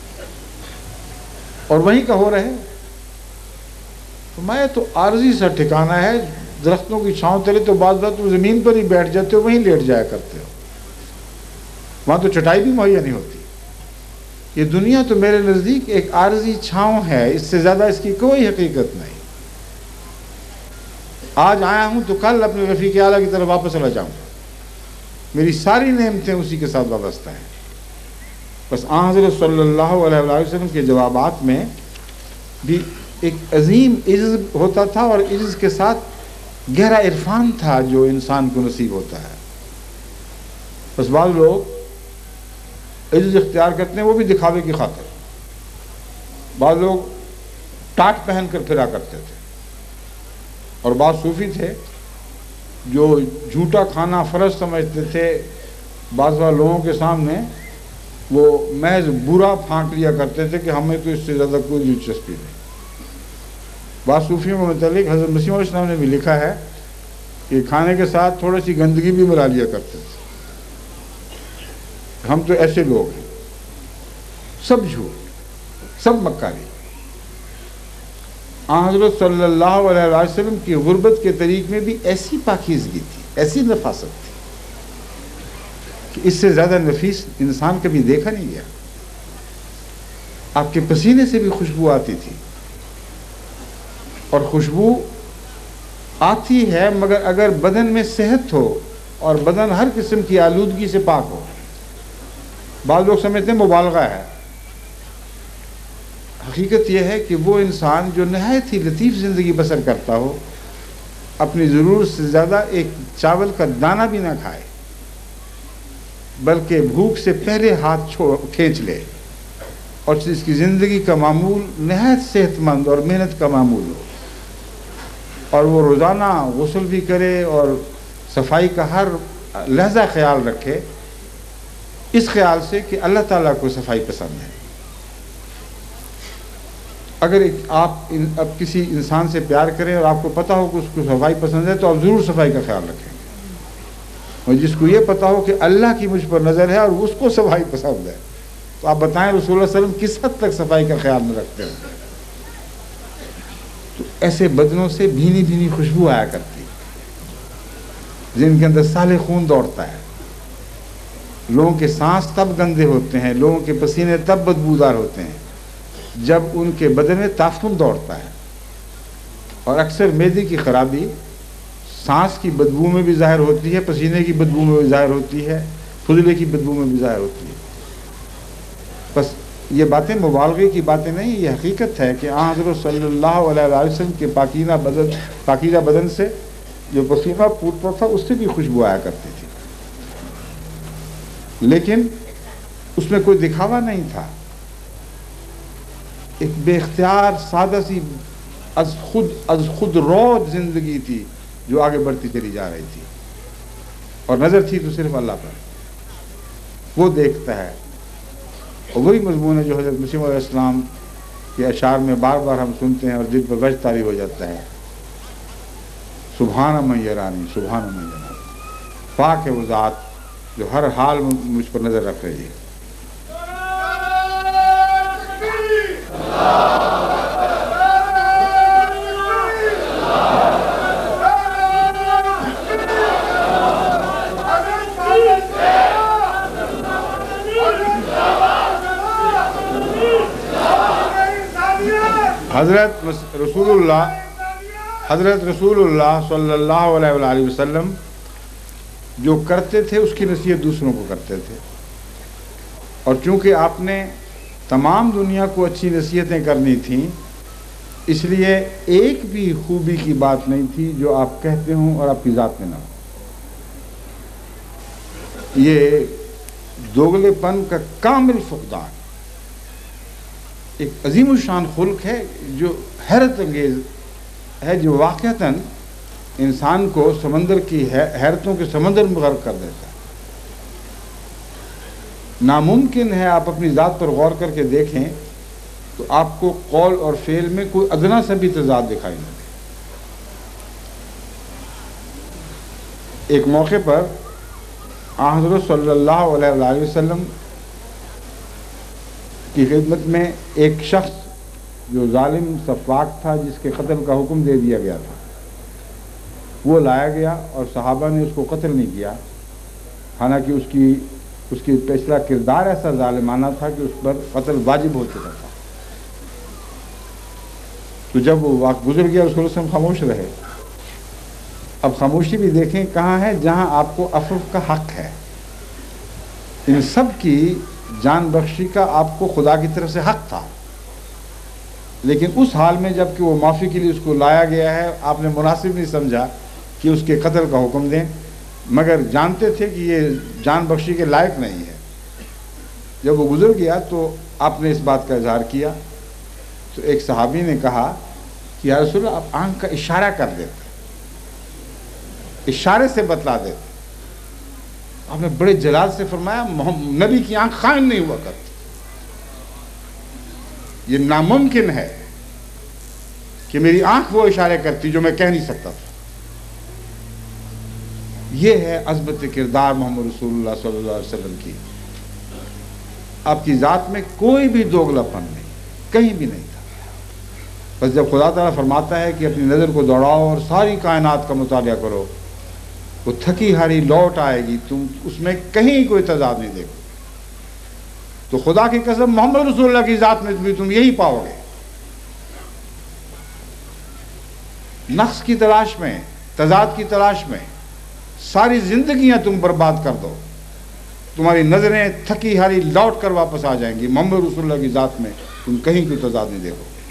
اور وہیں کا ہو رہے؟ تو میں تو عارضی سا ٹھکانہ ہے، درختوں کی چھاؤں تلے تو بعض بات تم زمین پر ہی بیٹھ جاتے ہو، وہیں لیٹ جایا کرتے ہو، وہاں تو چٹائی بھی مہیا نہیں ہوتی۔ یہ دنیا تو میرے نزدیک ایک عارضی چھاؤں ہے، اس سے زیادہ اس کی کوئی حقیقت نہیں۔ آج آیا ہوں تو کل اپنے رفیق اعلیٰ کی طرف واپس چلا جاؤں گا، میری ساری نعمتیں اسی کے ساتھ وابستہ ہیں۔ بس حضرت صلی اللہ علیہ وآلہ وسلم کے جوابات میں بھی ایک عظیم عجز ہوتا تھا اور عجز کے ساتھ گہرا عرفان تھا جو انسان کو نصیب ہوتا ہے۔ بس بعض لوگ عجز اختیار کرتے ہیں وہ بھی دکھاوے کی خاطر، بعض لوگ ٹاٹ پہن کر پھرا کرتے تھے، اور بعض صوفی تھے جو جھوٹا کھانا فرض سمجھتے تھے، بعض لوگوں کے سامنے وہ محض برا پھانک لیا کرتے تھے کہ ہمیں تو اس سے زیادہ کوئی دلچسپی نہیں۔ بعض صوفیوں کے متعلق حضرت مسیح علیہ السلام نے بھی لکھا ہے کہ کھانے کے ساتھ تھوڑی سی گندگی بھی ملا لیا کرتے تھے۔ ہم تو ایسے لوگ ہیں، سب جھوٹ، سب مکاری۔ حضرت صلی اللہ علیہ وسلم کی غربت کے طریق میں بھی ایسی پاکیزگی تھی، ایسی نفاست تھی کہ اس سے زیادہ نفیس انسان کبھی دیکھا نہیں گیا۔ آپ کے پسینے سے بھی خوشبو آتی تھی، اور خوشبو آتی ہے مگر اگر بدن میں صحت ہو اور بدن ہر قسم کی آلودگی سے پاک ہو۔ بعض لوگ سمجھتے ہیں مبالغہ ہے، حقیقت یہ ہے کہ وہ انسان جو نہایت ہی لطیف زندگی بسر کرتا ہو، اپنی ضرورت سے زیادہ ایک چاول کا دانہ بھی نہ کھائے، بلکہ بھوک سے پہلے ہاتھ کھینچ لے، اور اس کی زندگی کا معمول نہایت صحت مند اور محنت کا معمول ہو، اور وہ روزانہ غسل بھی کرے اور صفائی کا ہر لحظہ خیال رکھے، اس خیال سے کہ اللہ تعالیٰ کو صفائی پسند ہے۔ اگر آپ اب کسی انسان سے پیار کریں اور آپ کو پتہ ہو کہ اس کو صفائی پسند ہے تو آپ ضرور صفائی کا خیال رکھیں گے، اور جس کو یہ پتہ ہو کہ اللہ کی مجھ پر نظر ہے اور اس کو صفائی پسند ہے، تو آپ بتائیں رسول اللہ صلی اللہ علیہ وسلم کس حد تک صفائی کا خیال نہ رکھتے ہیں۔ تو ایسے بدنوں سے بھینی بھینی خوشبو آیا کرتی، جن کے اندر صالح خون دوڑتا ہے۔ لوگوں کے سانس تب گندے ہوتے ہیں، لوگوں کے پسینے تب بدبودار ہوتے ہیں جب ان کے بدن میں تعفن دوڑتا ہے، اور اکثر معدے کی خرابی سانس کی بدبو میں بھی ظاہر ہوتی ہے، پسینے کی بدبو میں بھی ظاہر ہوتی ہے، فضلے کی بدبو میں بھی ظاہر ہوتی ہے۔ بس یہ باتیں مبالغے کی باتیں نہیں، یہ حقیقت ہے کہ حضرت صلی اللہ علیہ وسلم کے پاکیزہ بدن سے جو پسینہ پھوٹتا تھا اس سے بھی خوشبو آیا کرتی تھی، لیکن اس میں کوئی دکھاوا نہیں تھا، ایک بے اختیار سادہ سی از خود رود زندگی تھی جو آگے بڑھتی چلی جا رہی تھی، اور نظر تھی تو صرف اللہ پر، وہ دیکھتا ہے۔ اور وہی مضمون ہے جو حضرت مسیح علیہ السلام کے اشعار میں بار بار ہم سنتے ہیں اور دل پر وجد طاری ہو جاتا ہے، سبحان من یرانی، سبحان من یرانی، پاک ہے وہ ذات جو ہر حال میں مجھ پر نظر رکھ رہی ہے۔ حضرت رسول اللہ صلی اللہ علیہ وآلہ وسلم جو کرتے تھے اس کی نصیحت دوسروں کو کرتے تھے، اور چونکہ آپ نے تمام دنیا کو اچھی نصیحتیں کرنی تھیں، اس لیے ایک بھی خوبی کی بات نہیں تھی جو آپ کہتے ہوں اور آپ کی ذات میں نہ ہو۔ یہ دوگلے پن کا کامل فقدان ایک عظیم الشان خلق ہے جو حیرت انگیز ہے، جو واقعتاً انسان کو سمندر کی حیرتوں کے سمندر میں غرق کر دیتا ہے۔ ناممکن ہے آپ اپنی ذات پر غور کر کے دیکھیں تو آپ کو قول اور فعل میں کوئی ادنا سا بھی تضاد دکھائی نہ دے۔ ایک موقع پر حضرت صلی اللہ علیہ وآلہ وسلم کی خدمت میں ایک شخص جو ظالم سفاک تھا، جس کے قتل کا حکم دے دیا گیا تھا، وہ لایا گیا اور صحابہ نے اس کو قتل نہیں کیا، حالانکہ اس کی پچھلا کردار ایسا ظالمانہ تھا کہ اس پر قتل واجب ہو چکا تھا۔ تو جب وہ وقت گزر گیا رسول اللہ صلی اللہ علیہ وسلم خاموش رہے۔ اب خاموشی بھی دیکھیں کہاں ہے جہاں آپ کو عفو کا حق ہے۔ ان سب کی جان بخشی کا آپ کو خدا کی طرف سے حق تھا، لیکن اس حال میں جب کہ وہ معافی کے لیے اس کو لایا گیا ہے، آپ نے مناسب نہیں سمجھا کہ اس کے قتل کا حکم دیں، مگر جانتے تھے کہ یہ جان بخشی کے لائق نہیں ہے۔ جب وہ گزر گیا تو آپ نے اس بات کا اظہار کیا تو ایک صحابی نے کہا کہ یا رسول اللہ آپ آنکھ کا اشارہ کر دیتے، اشارے سے بتلا دیتے۔ آپ نے بڑے جلال سے فرمایا نبی کی آنکھ خائن نہیں ہوا کرتی، یہ ناممکن ہے کہ میری آنکھ وہ اشارے کرتی جو میں کہہ نہیں سکتا تھا۔ یہ ہے عظمت کردار محمد رسول اللہ صلی اللہ علیہ وسلم کی۔ آپ کی ذات میں کوئی بھی دوغلاپن نہیں، کہیں بھی نہیں تھا۔ بس جب خدا تعالیٰ فرماتا ہے کہ اپنی نظر کو دوڑاؤ اور ساری کائنات کا مطالعہ کرو، وہ تھکی ہاری لوٹ آئے گی، تم اس میں کہیں کوئی تضاد نہیں دیکھو۔ تو خدا کی قسم محمد رسول اللہ کی ذات میں بھی تم یہی پاؤ گے۔ نقص کی تلاش میں، تضاد کی تلاش میں ساری زندگیاں تم برباد کر دو، تمہاری نظریں تھکی ہاری لوٹ کر واپس آ جائیں گی، محمد رسول اللہ کی ذات میں تم کہیں کوئی تضاد نہیں دیکھو گے۔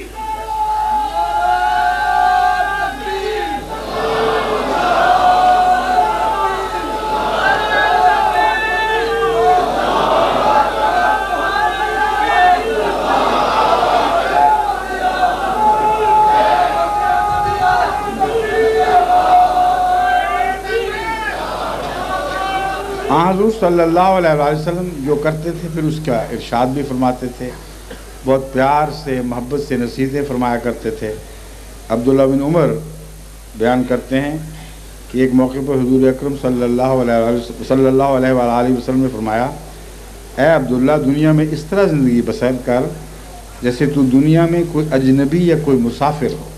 حضور صلی اللہ علیہ وسلم جو کرتے تھے پھر اس کا ارشاد بھی فرماتے تھے، بہت پیار سے محبت سے نصیحتیں فرمایا کرتے تھے۔ عبداللہ بن عمر بیان کرتے ہیں کہ ایک موقع پر حضور اکرم صلی اللہ علیہ وآلہ وسلم نے فرمایا، اے عبداللہ دنیا میں اس طرح زندگی بسر کر جیسے تو دنیا میں کوئی اجنبی یا کوئی مسافر ہو۔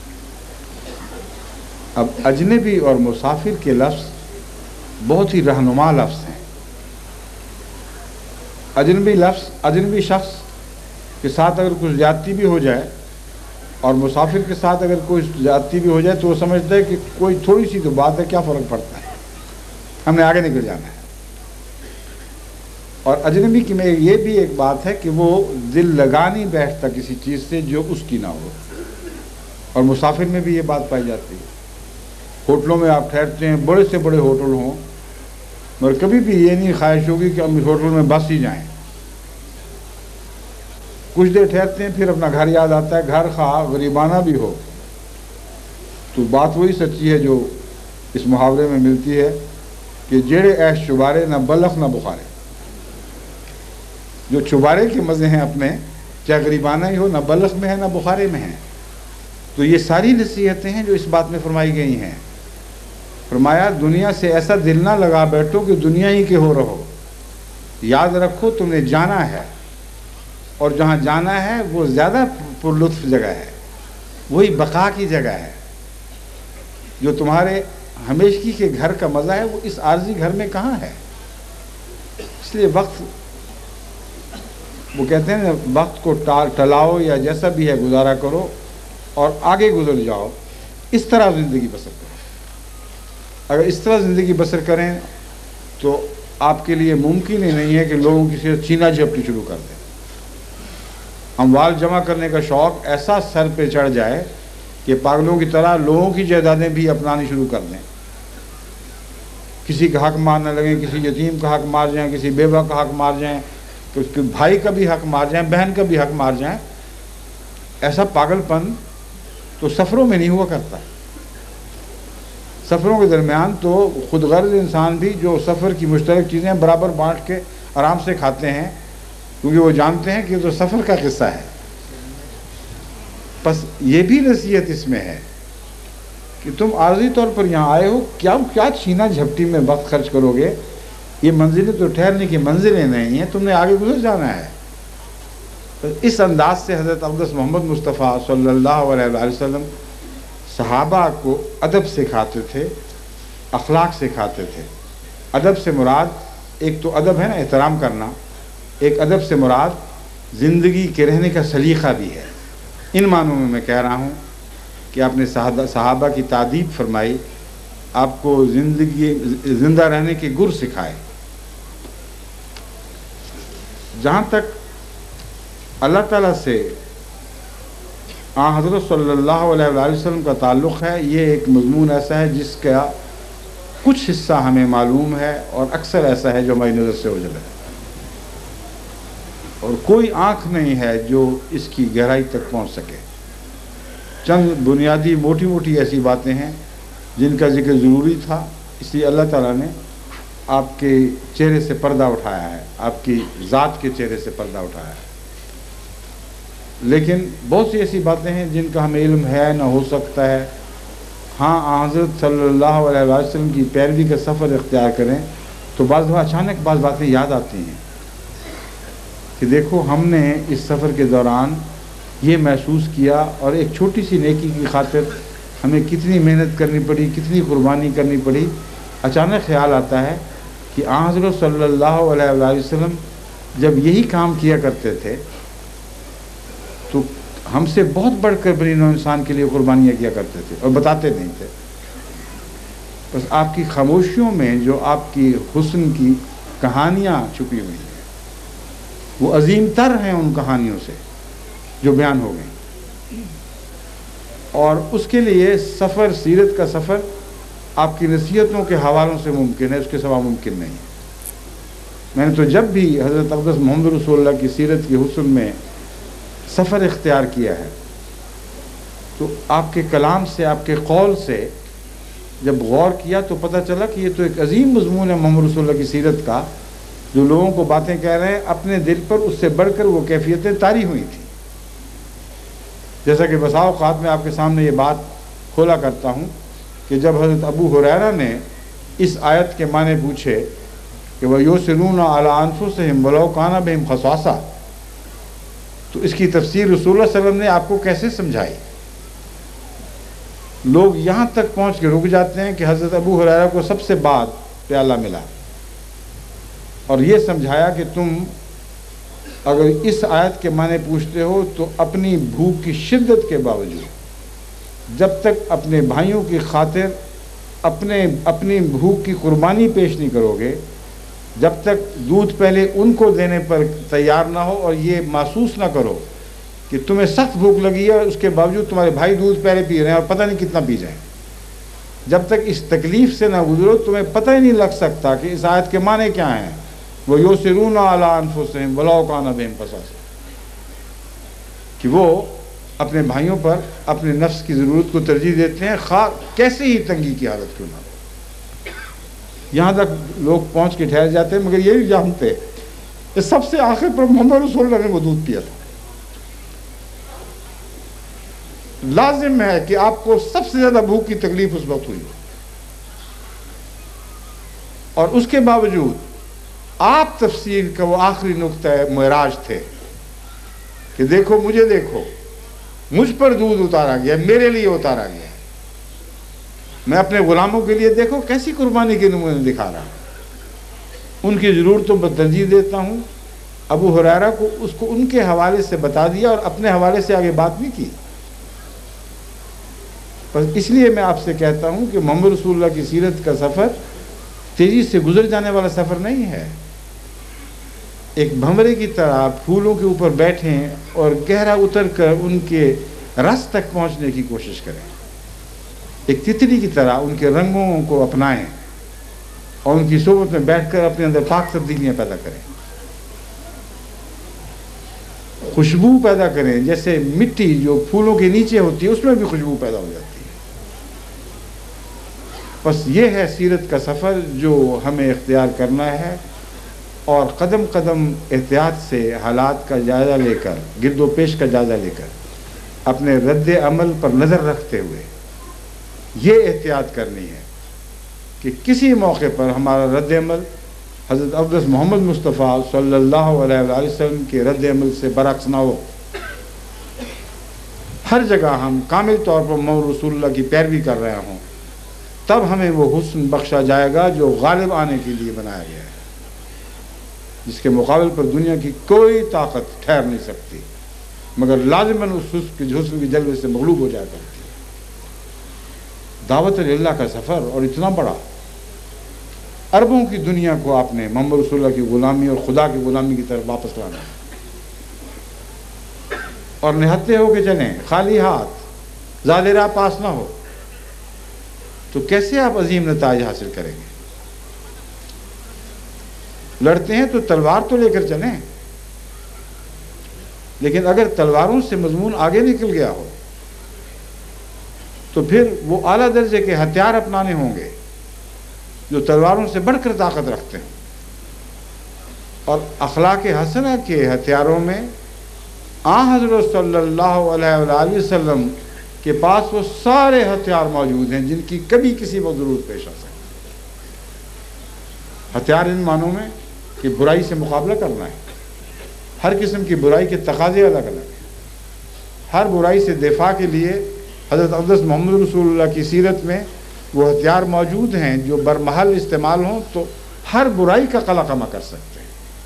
اب اجنبی اور مسافر کے لفظ بہت ہی رہنما لفظ ہیں۔ اجنبی شخص کے ساتھ اگر کچھ زیادتی بھی ہو جائے اور مسافر کے ساتھ اگر کوئی زیادتی بھی ہو جائے تو وہ سمجھتا ہے کہ کوئی تھوڑی سی تو بات ہے، کیا فرق پڑتا ہے، ہم نے آگے نکل جانا ہے۔ اور اجنبی کی میں یہ بھی ایک بات ہے کہ وہ دل لگا نہیں بیٹھتا کسی چیز سے جو اس کی نہ ہو، اور مسافر میں بھی یہ بات پائی جاتی ہے۔ ہوٹلوں میں آپ ٹھہرتے ہیں، بڑے سے بڑے ہوٹل ہوں، مگر کبھی بھی یہ نہیں خواہش ہوگی کہ ہم اس ہوٹل میں بس ہی جائیں۔ کچھ دیر ٹھہرتے ہیں پھر اپنا گھر یاد آتا ہے، گھر خواہ غریبانہ بھی ہو۔ تو بات وہی سچی ہے جو اس محاورے میں ملتی ہے کہ جیڑے عیش چبارے نہ بلخ نہ بخارے۔ جو چبارے کے مزے ہیں اپنے، چاہے غریبانہ ہی ہو، نہ بلخ میں ہے نہ بخارے میں ہے۔ تو یہ ساری نصیحتیں ہیں جو اس بات میں فرمائی گئی ہیں۔ فرمایا دنیا سے ایسا دل نہ لگا بیٹھو کہ دنیا ہی کے ہو رہو، یاد رکھو تم نے جانا ہے، اور جہاں جانا ہے وہ زیادہ پرلطف جگہ ہے، وہی بقا کی جگہ ہے۔ جو تمہارے ہمیشگی کے گھر کا مزہ ہے وہ اس عارضی گھر میں کہاں ہے۔ اس لیے وقت، وہ کہتے ہیں وقت کو ٹلاؤ یا جیسا بھی ہے گزارا کرو اور آگے گزر جاؤ، اس طرح زندگی بسر کرو۔ اگر اس طرح زندگی بسر کریں تو آپ کے لیے ممکن ہی نہیں ہے کہ لوگوں کی سے چھینا جھپٹی شروع کر دیں۔ اموال جمع کرنے کا شوق ایسا سر پہ چڑھ جائے کہ پاگلوں کی طرح لوگوں کی جائیدادیں بھی اپنانی شروع کر دیں، کسی کا حق مارنے لگیں، کسی یتیم کا حق مار جائیں، کسی بیوہ کا حق مار جائیں، تو اس کے بھائی کا بھی حق مار جائیں، بہن کا بھی حق مار جائیں۔ ایسا پاگل پن تو سفروں میں نہیں ہوا کرتا۔ سفروں کے درمیان تو خود غرض انسان بھی جو سفر کی مشترک چیزیں برابر بانٹ کے آرام سے کھاتے ہیں، کیونکہ وہ جانتے ہیں کہ یہ تو سفر کا قصہ ہے۔ بس یہ بھی نصیحت اس میں ہے کہ تم عارضی طور پر یہاں آئے ہو، کیا چھینا جھپٹی میں وقت خرچ کرو گے؟ یہ منزلیں تو ٹھہرنے کی منزلیں نہیں ہیں، تم نے آگے گزر جانا ہے۔ اس انداز سے حضرت اقدس محمد مصطفیٰ صلی اللہ علیہ وآلہ وسلم صحابہ کو ادب سکھاتے تھے، اخلاق سکھاتے تھے۔ ادب سے مراد، ایک تو ادب ہے نا احترام کرنا، ایک ادب سے مراد زندگی کے رہنے کا سلیقہ بھی ہے۔ ان معنوں میں کہہ رہا ہوں کہ آپ نے صحابہ کی تعدیب فرمائی، آپ کو زندہ رہنے کے گر سکھائے۔ جہاں تک اللہ تعالیٰ سے حضرت صلی اللہ علیہ وآلہ وسلم کا تعلق ہے، یہ ایک مضمون ایسا ہے جس کا کچھ حصہ ہمیں معلوم ہے اور اکثر ایسا ہے جو ہماری نظر سے اوجھل ہے۔ اور کوئی آنکھ نہیں ہے جو اس کی گہرائی تک پہنچ سکے۔ چند بنیادی موٹی موٹی ایسی باتیں ہیں جن کا ذکر ضروری تھا، اس لیے اللہ تعالیٰ نے آپ کے چہرے سے پردہ اٹھایا ہے، آپ کی ذات کے چہرے سے پردہ اٹھایا ہے۔ لیکن بہت سی ایسی باتیں ہیں جن کا ہمیں علم ہے، نہ ہو سکتا ہے۔ ہاں، حضرت صلی اللہ علیہ وسلم کی پیروی کا سفر اختیار کریں تو بعض دفعہ اچانک بعض باتیں یاد آتی ہیں کہ دیکھو ہم نے اس سفر کے دوران یہ محسوس کیا، اور ایک چھوٹی سی نیکی کی خاطر ہمیں کتنی محنت کرنی پڑی، کتنی قربانی کرنی پڑی۔ اچانک خیال آتا ہے کہ حضرت صلی اللہ علیہ وسلم جب یہی کام کیا کرتے تھے تو ہم سے بہت بڑھ کر بنی نوع انسان کے لیے قربانیاں کیا کرتے تھے اور بتاتے نہیں تھے۔ بس آپ کی خاموشیوں میں جو آپ کی حسن کی کہانیاں چھپی ہوئی ہیں وہ عظیم تر ہیں ان کہانیوں سے جو بیان ہو گئیں، اور اس کے لیے سفر، سیرت کا سفر آپ کی نصیحتوں کے حوالوں سے ممکن ہے، اس کے سوا ممکن نہیں ہے۔ میں نے تو جب بھی حضرت اقدس محمد رسول اللہ کی سیرت کی حسن میں سفر اختیار کیا ہے تو آپ کے کلام سے، آپ کے قول سے جب غور کیا تو پتہ چلا کہ یہ تو ایک عظیم مضمون ہے محمد رسول اللہ کی سیرت کا، جو لوگوں کو باتیں کہہ رہے ہیں اپنے دل پر اس سے بڑھ کر وہ کیفیتیں طاری ہوئی تھیں۔ جیسا کہ بسا اوقات میں آپ کے سامنے یہ بات کھولا کرتا ہوں کہ جب حضرت ابو ہریرہ نے اس آیت کے معنی پوچھے کہ وَيُسِرُونَ عَلَىٰ أَنفُسِهِمْ وَلَوْ كَانَ بِهِمْ خَصَاصَةٌ، تو اس کی تفسیر رسول اللہ صلی اللہ علیہ وسلم نے آپ کو کیسے سمجھائی؟ لوگ یہاں تک پہنچ کے رک جاتے ہیں کہ حضرت ابو ہریرہ کو سب سے بعد پیالہ ملا اور یہ سمجھایا کہ تم اگر اس آیت کے معنی پوچھتے ہو تو اپنی بھوک کی شدت کے باوجود جب تک اپنے بھائیوں کی خاطر اپنی بھوک کی قربانی پیش نہیں کرو گے، جب تک دودھ پہلے ان کو دینے پر تیار نہ ہو اور یہ محسوس نہ کرو کہ تمہیں سخت بھوک لگی ہے اور اس کے باوجود تمہارے بھائی دودھ پہلے پی رہے ہیں اور پتہ نہیں کتنا پی جائیں، جب تک اس تکلیف سے نہ گزرو تمہیں پتہ ہی نہیں لگ سکتا کہ اس آیت کے معنی کیا ہیں۔ وَيُسِرُونَ عَلَىٰ أَنفُسِهِمْ وَلَوْ كَانَ بِهِمْ خَصَاصَةٌ، کہ وہ اپنے بھائیوں پر اپنے نفس کی ضرورت کو ترجیح دیتے ہیں، خواہ کیسے ہی تنگی کی حالت کیوں نہ ہو۔ یہاں تک لوگ پہنچ کے ٹھہر جاتے ہیں مگر یہ نہیں جانتے کہ سب سے آخر پر محمد رسول اللہ نے وہ دودھ پیا تھا۔ لازم ہے کہ آپ کو سب سے زیادہ بھوک کی تکلیف اس وقت ہوئی اور اس کے باوجود آپ تفسیر کا وہ آخری نقطہ معراج تھے کہ دیکھو مجھے، دیکھو مجھ پر دودھ اتارا گیا، میرے لیے اتارا گیا، میں اپنے غلاموں کے لیے دیکھو کیسی قربانی کے نمونے دکھا رہا ہوں، ان کی ضرورتوں پر ترجیح دیتا ہوں۔ ابو ہریرہ کو اس کو ان کے حوالے سے بتا دیا اور اپنے حوالے سے آگے بات نہیں کی۔ بس اس لیے میں آپ سے کہتا ہوں کہ محمد رسول اللہ کی سیرت کا سفر تیزی سے گزر جانے والا سفر نہیں ہے۔ ایک بھنورے کی طرح پھولوں کے اوپر بیٹھیں اور گہرا اتر کر ان کے رس تک پہنچنے کی کوشش کریں، ایک تتلی کی طرح ان کے رنگوں کو اپنائیں اور ان کی صحبت میں بیٹھ کر اپنے اندر پاک تبدیلیاں پیدا کریں، خوشبو پیدا کریں، جیسے مٹی جو پھولوں کے نیچے ہوتی ہے اس میں بھی خوشبو پیدا ہو جاتی ہے۔ بس یہ ہے سیرت کا سفر جو ہمیں اختیار کرنا ہے، اور قدم قدم احتیاط سے حالات کا جائزہ لے کر، گرد و پیش کا جائزہ لے کر، اپنے رد عمل پر نظر رکھتے ہوئے یہ احتیاط کرنی ہے کہ کسی موقع پر ہمارا رد عمل حضرت اقدس محمد مصطفیٰ صلی اللہ علیہ وسلم کے رد عمل سے برعکس نہ ہو۔ ہر جگہ ہم کامل طور پر محمد رسول اللہ کی پیروی کر رہے ہوں، تب ہمیں وہ حسن بخشا جائے گا جو غالب آنے کے لیے بنایا گیا ہے، جس کے مقابل پر دنیا کی کوئی طاقت ٹھہر نہیں سکتی، مگر لازماً اس حسن کی جلوے سے مغلوب ہو جایا کرتی ہے۔ دعوت اللہ کا سفر اور اتنا بڑا، اربوں کی دنیا کو آپ نے محمد رسول اللہ کی غلامی اور خدا کی غلامی کی طرف واپس لانا ہے، اور نہتے ہو کے چلیں، خالی ہاتھ، زاد راہ پاس نہ ہو، تو کیسے آپ عظیم نتائج حاصل کریں گے؟ لڑتے ہیں تو تلوار تو لے کر چلیں، لیکن اگر تلواروں سے مضمون آگے نکل گیا ہو تو پھر وہ اعلیٰ درجے کے ہتھیار اپنانے ہوں گے جو تلواروں سے بڑھ کر طاقت رکھتے ہیں. اور اخلاق حسنہ کے ہتھیاروں میں حضرت صلی اللہ علیہ وآلہ وسلم کے پاس وہ سارے ہتھیار موجود ہیں جن کی کبھی کسی وقت ضرورت پیش آ سکتی. ہتھیار ان معنوں میں کہ برائی سے مقابلہ کرنا ہے. ہر قسم کی برائی کے تقاضے الگ الگ ہیں. ہر برائی سے دفاع کے لیے حضرت اقدس محمد رسول اللہ کی سیرت میں وہ ہتھیار موجود ہیں جو برمحل استعمال ہوں تو ہر برائی کا قلع کما کر سکتے ہیں.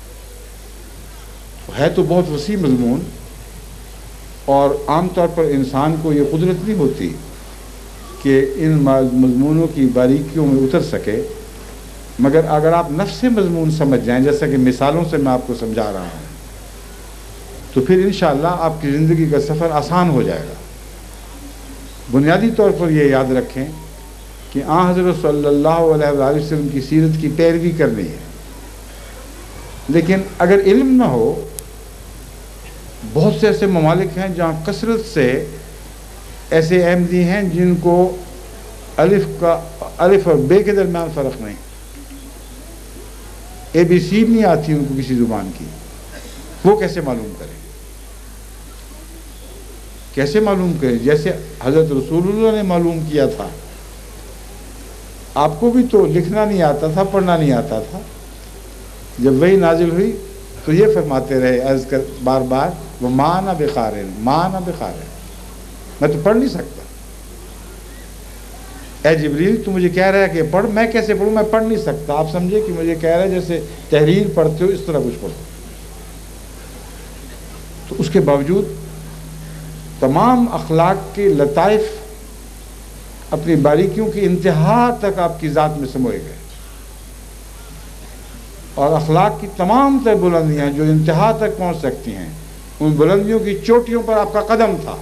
ہے تو بہت وسیع مضمون، اور عام طور پر انسان کو یہ قدرت نہیں ہوتی کہ ان مضمونوں کی باریکیوں میں اتر سکے، مگر اگر آپ نفس مضمون سمجھ جائیں جیسا کہ مثالوں سے میں آپ کو سمجھا رہا ہوں تو پھر انشاءاللہ آپ کی زندگی کا سفر آسان ہو جائے گا. بنیادی طور پر یہ یاد رکھیں کہ حضرت صلی اللہ علیہ وآلہ وسلم کی سیرت کی پیروی کرنی ہے، لیکن اگر علم نہ ہو، بہت سے ایسے ممالک ہیں جہاں کثرت سے ایسے احمدی ہیں جن کو الف اور بے کے درمیان فرق نہیں، ABC نہیں آتی ان کو کسی زبان کی. وہ کیسے معلوم کریں؟ کیسے معلوم کریں؟ جیسے حضرت رسول اللہ نے معلوم کیا تھا. آپ کو بھی تو لکھنا نہیں آتا تھا، پڑھنا نہیں آتا تھا. جب وہی نازل ہوئی تو یہ فرماتے رہے عرض کر بار بار، وہ مانا بخارن، مانا بخارن، میں تو پڑھ نہیں سکتا. اے جبریل تو مجھے کہہ رہا ہے کہ پڑھ، میں کیسے پڑھوں؟ میں پڑھ نہیں سکتا. آپ سمجھے کہ مجھے کہہ رہا ہے جیسے تحریر پڑھتے ہو اس طرح کچھ پڑھو. تو اس کے باوجود تمام اخلاق کے لطائف اپنی باریکیوں کی انتہا تک آپ کی ذات میں سموئے گئے، اور اخلاق کی تمام تر بلندیاں جو انتہا تک پہنچ سکتی ہیں ان بلندیوں کی چوٹیوں پر آپ کا قدم تھا.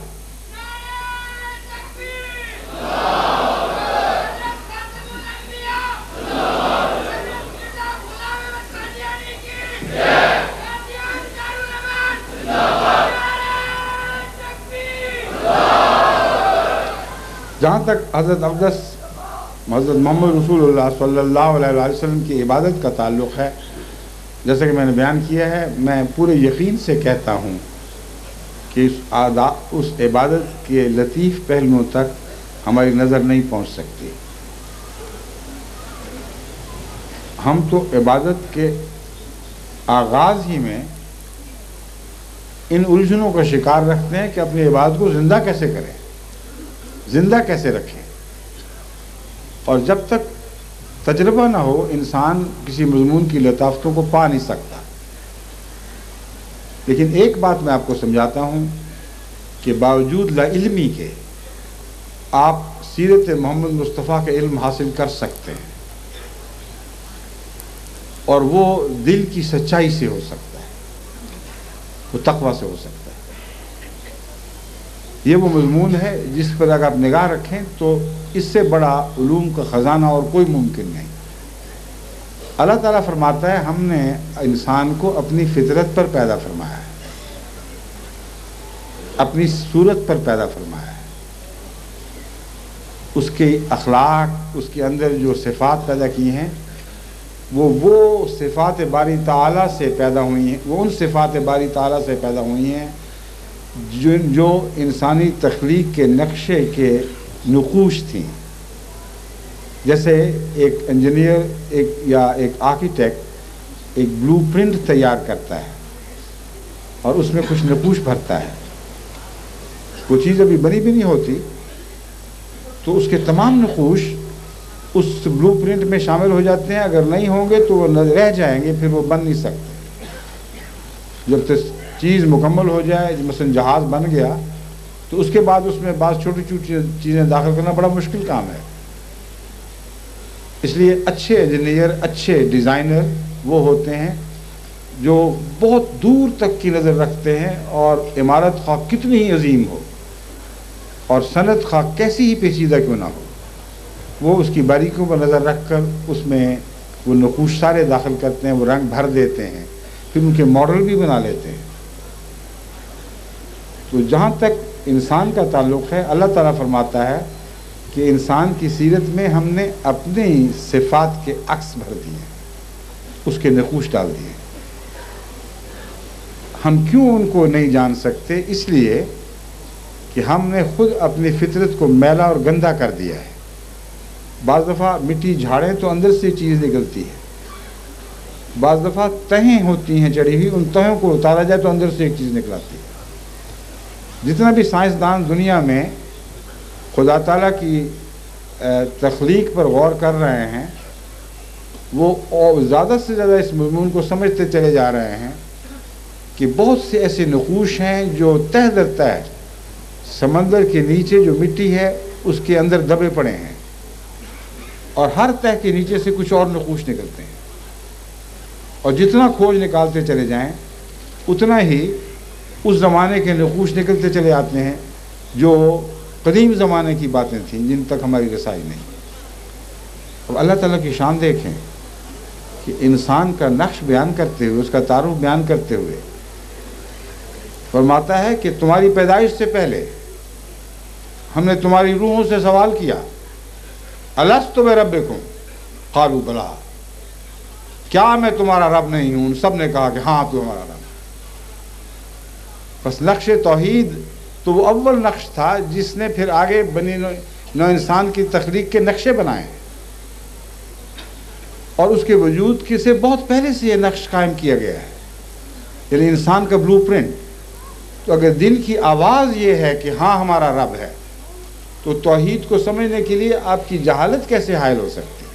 جہاں تک حضرت اقدس حضرت محمد رسول اللہ صلی اللہ علیہ وآلہ وسلم کی عبادت کا تعلق ہے، جیسا کہ میں نے بیان کیا ہے، میں پورے یقین سے کہتا ہوں کہ اس عبادت کے لطیف پہلوؤں تک ہماری نظر نہیں پہنچ سکتی. ہم تو عبادت کے آغاز ہی میں ان الجھنوں کا شکار رکھتے ہیں کہ اپنی عبادت کو زندہ کیسے کریں، زندہ کیسے رکھیں. اور جب تک تجربہ نہ ہو انسان کسی مضمون کی لطافتوں کو پا نہیں سکتا. لیکن ایک بات میں آپ کو سمجھاتا ہوں کہ باوجود لا علمی کے آپ سیرت محمد مصطفیٰ کا علم حاصل کر سکتے ہیں، اور وہ دل کی سچائی سے ہو سکتا ہے، وہ تقویٰ سے ہو سکتا ہے. یہ وہ مضمون ہے جس پر اگر آپ نگاہ رکھیں تو اس سے بڑا علوم کا خزانہ اور کوئی ممکن نہیں. اللہ تعالیٰ فرماتا ہے ہم نے انسان کو اپنی فطرت پر پیدا فرمایا ہے، اپنی صورت پر پیدا فرمایا ہے. اس کے اخلاق، اس کے اندر جو صفات پیدا کی ہیں وہ صفات باری تعالیٰ سے پیدا ہوئی ہیں، وہ ان صفات باری تعالیٰ سے پیدا ہوئی ہیں جو انسانی تخلیق کے نقشے کے نقوش تھیں. جیسے ایک انجینئر یا ایک آرکیٹیکٹ ایک بلو پرنٹ تیار کرتا ہے اور اس میں کچھ نقوش بھرتا ہے. وہ چیز ابھی بنی بھی نہیں ہوتی تو اس کے تمام نقوش اس بلو پرنٹ میں شامل ہو جاتے ہیں. اگر نہیں ہوں گے تو وہ رہ جائیں گے، پھر وہ بن نہیں سکتے. جب تک چیز مکمل ہو جائے، مثلا جہاز بن گیا تو اس کے بعد اس میں بعض چھوٹی چھوٹی چیزیں داخل کرنا بڑا مشکل کام ہے. اس لیے اچھے انجینئر، اچھے ڈیزائنر وہ ہوتے ہیں جو بہت دور تک کی نظر رکھتے ہیں، اور عمارت خواہ کتنی ہی عظیم ہو اور صنعت خواہ کیسی ہی پیچیدہ کیوں نہ ہو، وہ اس کی باریکیوں پر نظر رکھ کر اس میں وہ نقوش سارے داخل کرتے ہیں، وہ رنگ بھر دیتے ہیں، پھر ان کے ماڈل بھی بنا لیتے ہیں. تو جہاں تک انسان کا تعلق ہے، اللہ تعالیٰ فرماتا ہے کہ انسان کی سیرت میں ہم نے اپنے ہی صفات کے عکس بھر دیے، اس کے نقوش ڈال دیے۔ ہم کیوں ان کو نہیں جان سکتے؟ اس لیے کہ ہم نے خود اپنی فطرت کو میلا اور گندا کر دیا ہے۔ بعض دفعہ مٹی جھاڑیں تو اندر سے چیز نکلتی ہے، بعض دفعہ تہیں ہوتی ہیں چڑھی ہوئی، ان تہوں کو اتارا جائے تو اندر سے ایک چیز نکلاتی ہے۔ جتنا بھی سائنسدان دنیا میں خدا تعالیٰ کی تخلیق پر غور کر رہے ہیں، وہ زیادہ سے زیادہ اس مضمون کو سمجھتے چلے جا رہے ہیں کہ بہت سے ایسے نقوش ہیں جو تہ در تہ سمندر کے نیچے جو مٹی ہے اس کے اندر دبے پڑے ہیں، اور ہر تہ کے نیچے سے کچھ اور نقوش نکلتے ہیں، اور جتنا کھوج نکالتے چلے جائیں اتنا ہی اس زمانے کے نقوش نکلتے چلے آتے ہیں جو قدیم زمانے کی باتیں تھیں جن تک ہماری رسائی نہیں۔ اب اللہ تعالیٰ کی شان دیکھیں کہ انسان کا نقش بیان کرتے ہوئے، اس کا تعارف بیان کرتے ہوئے فرماتا ہے کہ تمہاری پیدائش سے پہلے ہم نے تمہاری روحوں سے سوال کیا، الست بربکم قالوا بلا، کیا میں تمہارا رب نہیں ہوں؟ سب نے کہا کہ ہاں تو ہمارا رب۔ بس نقش توحید تو وہ اول نقش تھا جس نے پھر آگے بنی نو انسان کی تخلیق کے نقشے بنائے، اور اس کے وجود کے سے بہت پہلے سے یہ نقش قائم کیا گیا ہے، یعنی انسان کا بلو پرنٹ۔ تو اگر دل کی آواز یہ ہے کہ ہاں ہمارا رب ہے، تو توحید کو سمجھنے کے لیے آپ کی جہالت کیسے حائل ہو سکتی؟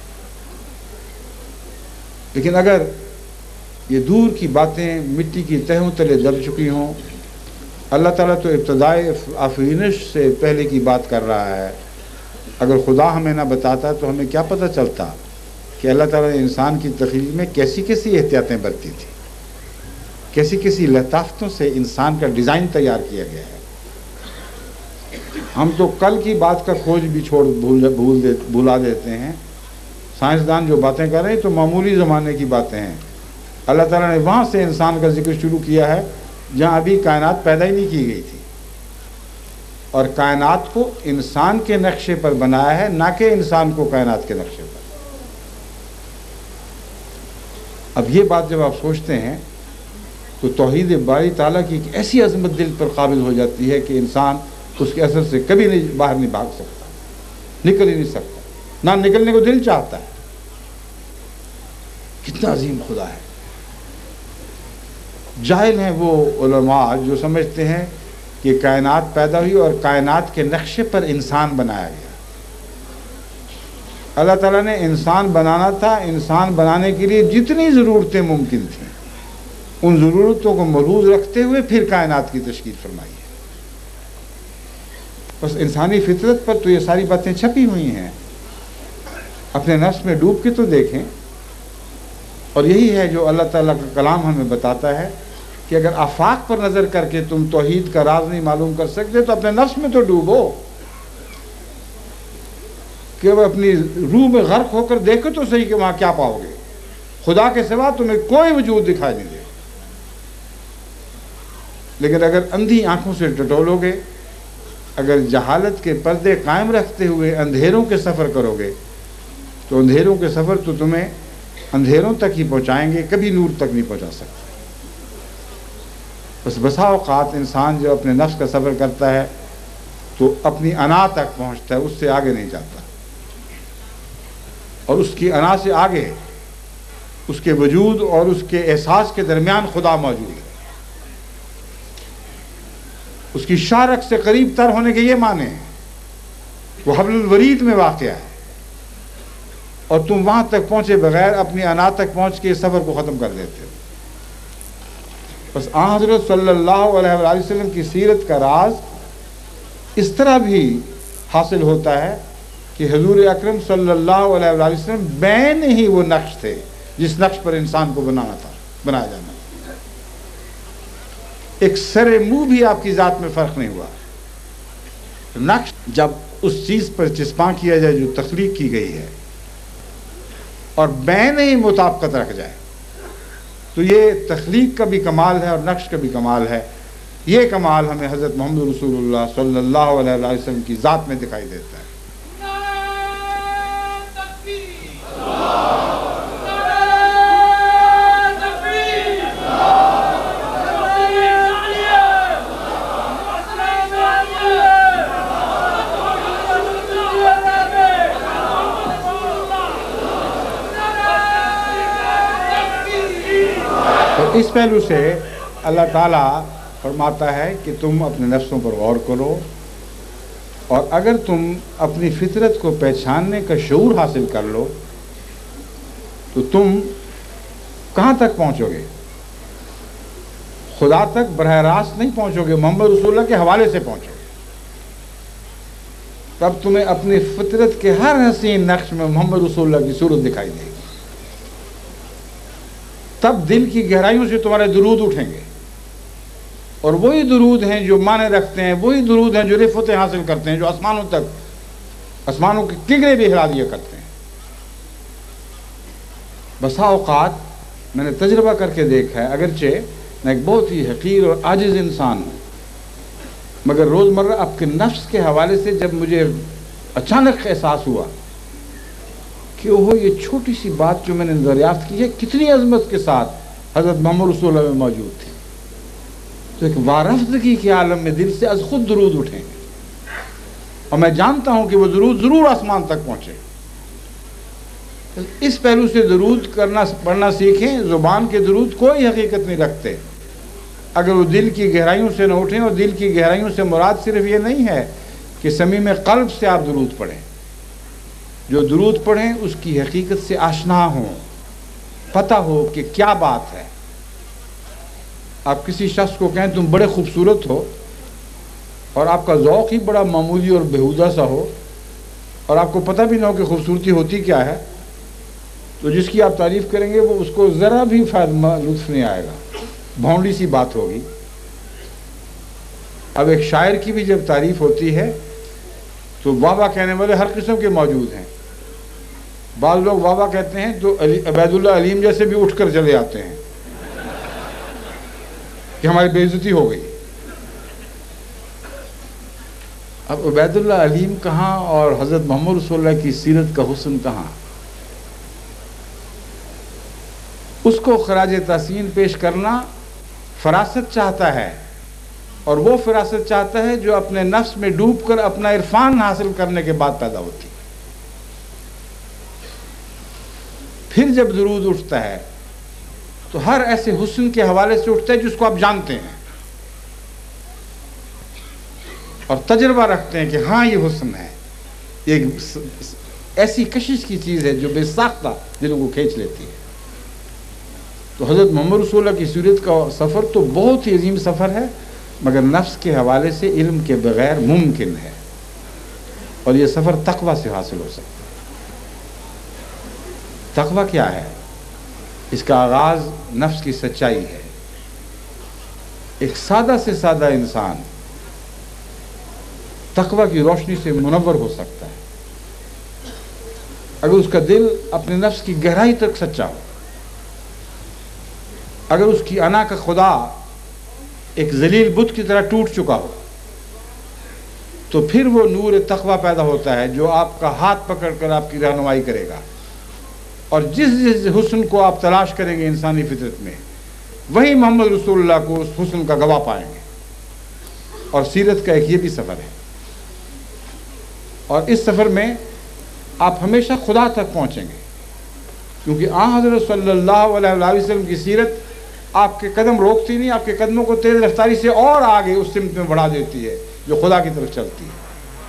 لیکن اگر یہ دور کی باتیں مٹی کی تہوں تلے دب چکی ہوں، اللہ تعالیٰ تو ابتدائے آفرینش سے پہلے کی بات کر رہا ہے۔ اگر خدا ہمیں نہ بتاتا تو ہمیں کیا پتہ چلتا کہ اللہ تعالیٰ نے انسان کی تخلیق میں کیسی کیسی احتیاطیں برتی تھیں، کیسی کیسی لطافتوں سے انسان کا ڈیزائن تیار کیا گیا ہے۔ ہم تو کل کی بات کا کھوج بھی بھولا دیتے ہیں۔ سائنسدان جو باتیں کر رہے ہیں تو معمولی زمانے کی باتیں ہیں۔ اللہ تعالیٰ نے وہاں سے انسان کا ذکر شروع کیا ہے جہاں ابھی کائنات پیدا ہی نہیں کی گئی تھی، اور کائنات کو انسان کے نقشے پر بنایا ہے، نہ کہ انسان کو کائنات کے نقشے پر۔ اب یہ بات جب آپ سوچتے ہیں تو توحید باری تعالیٰ کی ایک ایسی عظمت دل پر قابل ہو جاتی ہے کہ انسان اس کے اثر سے کبھی نہیں باہر نہیں بھاگ سکتا، نکل ہی نہیں سکتا، نہ نکلنے کو دل چاہتا ہے۔ کتنا عظیم خدا ہے۔ جاہل ہیں وہ علماء جو سمجھتے ہیں کہ کائنات پیدا ہوئی اور کائنات کے نقشے پر انسان بنایا گیا۔ اللہ تعالیٰ نے انسان بنانا تھا، انسان بنانے کے لیے جتنی ضرورتیں ممکن تھیں ان ضرورتوں کو ملحوظ رکھتے ہوئے پھر کائنات کی تشکیل فرمائی ہے۔ بس انسانی فطرت پر تو یہ ساری باتیں چھپی ہوئی ہیں، اپنے نفس میں ڈوب کے تو دیکھیں۔ اور یہی ہے جو اللہ تعالیٰ کا کلام ہمیں بتاتا ہے کہ اگر آفاق پر نظر کر کے تم توحید کا راز نہیں معلوم کر سکتے تو اپنے نفس میں تو ڈوبو، کہ وہ اپنی روح میں غرق ہو کر دیکھو تو صحیح کہ وہاں کیا پاؤ گے۔ خدا کے سوا تمہیں کوئی وجود دکھائی نہیں دے۔ لیکن اگر اندھی آنکھوں سے ٹٹولو گے، اگر جہالت کے پردے قائم رکھتے ہوئے اندھیروں کے سفر کرو گے تو اندھیروں کے سفر تو تمہیں اندھیروں تک ہی پہنچائیں گے، کبھی نور تک نہیں پہنچا سکتے۔ بس بسا اوقات انسان جو اپنے نفس کا سفر کرتا ہے تو اپنی انا تک پہنچتا ہے، اس سے آگے نہیں جاتا، اور اس کی انا سے آگے اس کے وجود اور اس کے احساس کے درمیان خدا موجود ہے۔ اس کی شارک سے قریب تر ہونے کے یہ معنی ہیں، وہ حبل الورید میں واقع ہے، اور تم وہاں تک پہنچے بغیر اپنی انا تک پہنچ کے سفر کو ختم کر دیتے ہو۔ بس آن حضرت صلی اللہ علیہ وآلہ وسلم کی سیرت کا راز اس طرح بھی حاصل ہوتا ہے کہ حضور اکرم صلی اللہ علیہ وآلہ وسلم بین ہی وہ نقش تھے جس نقش پر انسان کو بنایا جانا۔ ایک سر منہ بھی آپ کی ذات میں فرق نہیں ہوا۔ نقش جب اس چیز پر چسپاں کیا جائے جو تخلیق کی گئی ہے اور بین ہی مطابقت رکھ جائے تو یہ تخلیق کا بھی کمال ہے اور نقش کا بھی کمال ہے یہ کمال ہمیں حضرت محمد رسول اللہ صلی اللہ علیہ وسلم کی ذات میں دکھائی دیتا ہے۔ اس پہلو سے اللہ تعالیٰ فرماتا ہے کہ تم اپنے نفسوں پر غور کرو، اور اگر تم اپنی فطرت کو پہچاننے کا شعور حاصل کر لو تو تم کہاں تک پہنچو گے؟ خدا تک براہ راست نہیں پہنچو گے، محمد رسول اللہ کے حوالے سے پہنچو گے۔ تب تمہیں اپنی فطرت کے ہر حسین نقش میں محمد رسول اللہ کی صورت دکھائی دے گی۔ تب دل کی گہرائیوں سے تمہارے درود اٹھیں گے، اور وہی درود ہیں جو معنی رکھتے ہیں، وہی درود ہیں جو رفعتیں حاصل کرتے ہیں، جو آسمانوں کے کنگرے بھی ہلا دیا کرتے ہیں۔ بسا اوقات میں نے تجربہ کر کے دیکھا ہے، اگرچہ میں ایک بہت ہی حقیر اور عاجز انسان ہوں، مگر روزمرہ آپ کے نفس کے حوالے سے جب مجھے اچانک احساس ہوا کہ وہ یہ چھوٹی سی بات جو میں نے دریافت کی ہے کتنی عظمت کے ساتھ حضرت محمد رسول اللہ میں موجود تھی، تو ایک وارفتگی کے عالم میں دل سے از خود درود اٹھیں گے، اور میں جانتا ہوں کہ وہ درود ضرور آسمان تک پہنچے۔ اس پہلو سے درود پڑھنا سیکھیں۔ زبان کے درود کوئی حقیقت نہیں رکھتے اگر وہ دل کی گہرائیوں سے نہ اٹھیں، اور دل کی گہرائیوں سے مراد صرف یہ نہیں ہے کہ صمیم قلب سے آپ درود پڑھیں۔ جو درود پڑھیں اس کی حقیقت سے آشنا ہوں، پتہ ہو کہ کیا بات ہے۔ آپ کسی شخص کو کہیں تم بڑے خوبصورت ہو، اور آپ کا ذوق ہی بڑا معمولی اور بےہودہ سا ہو، اور آپ کو پتہ بھی نہ ہو کہ خوبصورتی ہوتی کیا ہے، تو جس کی آپ تعریف کریں گے وہ اس کو ذرا بھی لطف نہیں آئے گا، بھونڈی سی بات ہوگی۔ اب ایک شاعر کی بھی جب تعریف ہوتی ہے تو واہ واہ کہنے والے ہر قسم کے موجود ہیں۔ بعض لوگ واہ واہ کہتے ہیں تو عبید اللہ علیم جیسے بھی اٹھ کر چلے آتے ہیں کہ ہماری بے عزتی ہو گئی۔ اب عبید اللہ علیم کہاں اور حضرت محمد رسول اللہ کی سیرت کا حسن کہاں؟ اس کو خراج تحسین پیش کرنا فراست چاہتا ہے، اور وہ فراست چاہتا ہے جو اپنے نفس میں ڈوب کر اپنا عرفان حاصل کرنے کے بعد پیدا ہوتی ہے۔ پھر جب درود اٹھتا ہے تو ہر ایسے حسن کے حوالے سے اٹھتا ہے جس کو آپ جانتے ہیں اور تجربہ رکھتے ہیں کہ ہاں یہ حسن ہے، ایک ایسی کشش کی چیز ہے جو بے ساختہ دلوں کو کھینچ لیتی ہے۔ تو حضرت محمد رسول اللہ کی سیرت کا سفر تو بہت ہی عظیم سفر ہے، مگر نفس کے حوالے سے علم کے بغیر ممکن ہے، اور یہ سفر تقویٰ سے حاصل ہو سکتا ہے۔ تقویٰ کیا ہے؟ اس کا آغاز نفس کی سچائی ہے۔ ایک سادہ سے سادہ انسان تقویٰ کی روشنی سے منور ہو سکتا ہے اگر اس کا دل اپنے نفس کی گہرائی تک سچا ہو، اگر اس کی انا کا خدا ایک ذلیل بت کی طرح ٹوٹ چکا ہو، تو پھر وہ نور تقویٰ پیدا ہوتا ہے جو آپ کا ہاتھ پکڑ کر آپ کی رہنمائی کرے گا، اور جس حسن کو آپ تلاش کریں گے انسانی فطرت میں، وہی محمد رسول اللہ کو اس حسن کا گواہ پائیں گے۔ اور سیرت کا ایک یہ بھی سفر ہے، اور اس سفر میں آپ ہمیشہ خدا تک پہنچیں گے، کیونکہ حضرت صلی اللہ علیہ وسلم کی سیرت آپ کے قدم روکتی نہیں، آپ کے قدموں کو تیز رفتاری سے اور آگے اس سمت میں بڑھا دیتی ہے جو خدا کی طرف چلتی ہے۔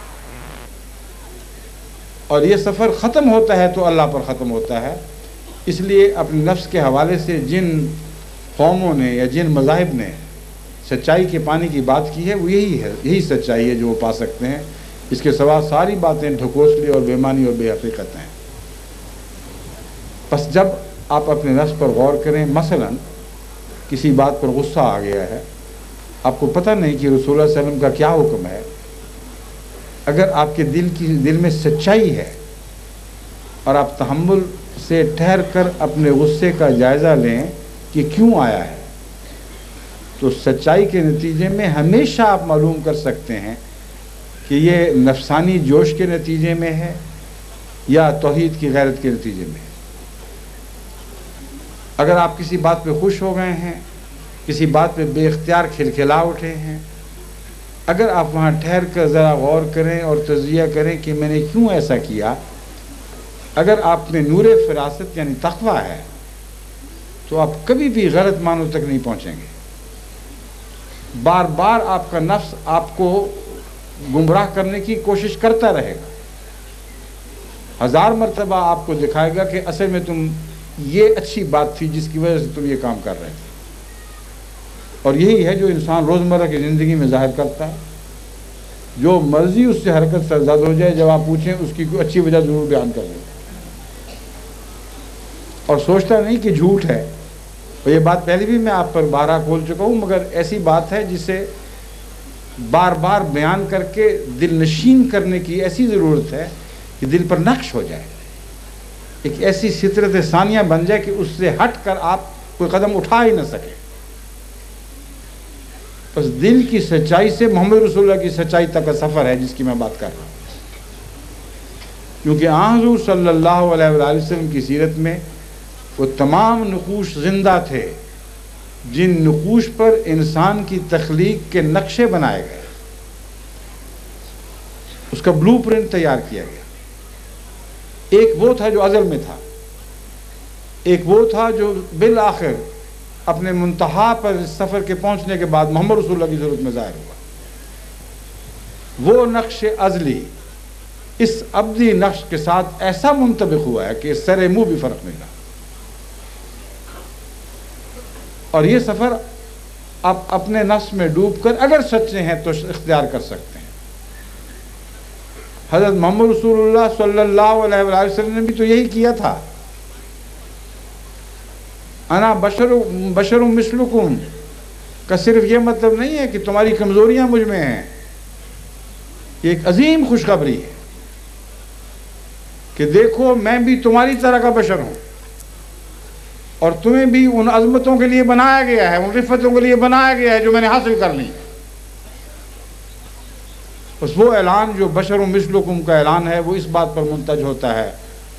اور یہ سفر ختم ہوتا ہے تو اللہ پر ختم ہوتا ہے۔ اس لیے اپنے نفس کے حوالے سے جن قوموں نے یا جن مذاہب نے سچائی کے پانے کی بات کی ہے وہ یہی سچائی ہے جو وہ پا سکتے ہیں۔ اس کے سوا ساری باتیں ڈھکوسلی اور بےمانی اور بے حقیقت ہیں۔ بس جب آپ اپنے نفس پر غور کریں، مثلاً کسی بات پر غصہ آ گیا ہے، آپ کو پتہ نہیں کہ رسول اللہ صلی اللہ علیہ وسلم کا کیا حکم ہے، اگر آپ کے دل میں سچائی ہے اور آپ تحمل سے ٹھہر کر اپنے غصے کا جائزہ لیں کہ کیوں آیا ہے، تو سچائی کے نتیجے میں ہمیشہ آپ معلوم کر سکتے ہیں کہ یہ نفسانی جوش کے نتیجے میں ہے یا توحید کی غیرت کے نتیجے میں ہے۔ اگر آپ کسی بات پہ خوش ہو گئے ہیں، کسی بات پہ بے اختیار کھلکھلا اٹھے ہیں، اگر آپ وہاں ٹھہر کر ذرا غور کریں اور تجزیہ کریں کہ میں نے کیوں ایسا کیا، اگر آپ میں نور فراست یعنی تقویٰ ہے تو آپ کبھی بھی غلط معنوں تک نہیں پہنچیں گے۔ بار بار آپ کا نفس آپ کو گمراہ کرنے کی کوشش کرتا رہے گا، 1000 مرتبہ آپ کو دکھائے گا کہ اصل میں تم یہ اچھی بات تھی جس کی وجہ سے تم یہ کام کر رہے تھے۔ اور یہی ہے جو انسان روزمرہ کی زندگی میں ظاہر کرتا ہے۔ جو مرضی اس سے حرکت سرزد ہو جائے، جب آپ پوچھیں اس کی کوئی اچھی وجہ ضرور بیان کر دیں، اور سوچتا نہیں کہ جھوٹ ہے۔ اور یہ بات پہلے بھی میں آپ پر بارہا کھول چکا ہوں، مگر ایسی بات ہے جسے بار بار بیان کر کے دل نشین کرنے کی ایسی ضرورت ہے کہ دل پر نقش ہو جائے، ایک ایسی فطرت ثانیہ بن جائے کہ اس سے ہٹ کر آپ کوئی قدم اٹھا ہی نہ سکے۔ بس دل کی سچائی سے محمد رسول اللہ کی سچائی تک کا سفر ہے جس کی میں بات کر رہا ہوں، کیونکہ حضور صلی اللہ علیہ وآلہ وسلم کی سیرت میں وہ تمام نقوش زندہ تھے جن نقوش پر انسان کی تخلیق کے نقشے بنائے گئے، اس کا بلو پرنٹ تیار کیا گیا۔ ایک وہ تھا جو ازل میں تھا، ایک وہ تھا جو بالآخر اپنے منتہا پر اس سفر کے پہنچنے کے بعد محمد رسول اللہ کی ضرورت میں ظاہر ہوا۔ وہ نقش ازلی اس ابدی نقش کے ساتھ ایسا منطبق ہوا ہے کہ سر منہ بھی فرق نہیں رہا۔ اور یہ سفر آپ اپنے نفس میں ڈوب کر اگر سچے ہیں تو اختیار کر سکتے ہیں۔ حضرت محمد رسول اللہ صلی اللہ علیہ وآلہ وسلم نے بھی تو یہی کیا تھا۔ انا بشر مثلکم کا صرف یہ مطلب نہیں ہے کہ تمہاری کمزوریاں مجھ میں ہیں، یہ ایک عظیم خوشخبری ہے کہ دیکھو میں بھی تمہاری طرح کا بشر ہوں، اور تمہیں بھی ان عظمتوں کے لیے بنایا گیا ہے، ان رفتوں کے لیے بنایا گیا ہے جو میں نے حاصل کر لی۔ بس وہ اعلان جو بشر مثلکم کا اعلان ہے وہ اس بات پر منتج ہوتا ہے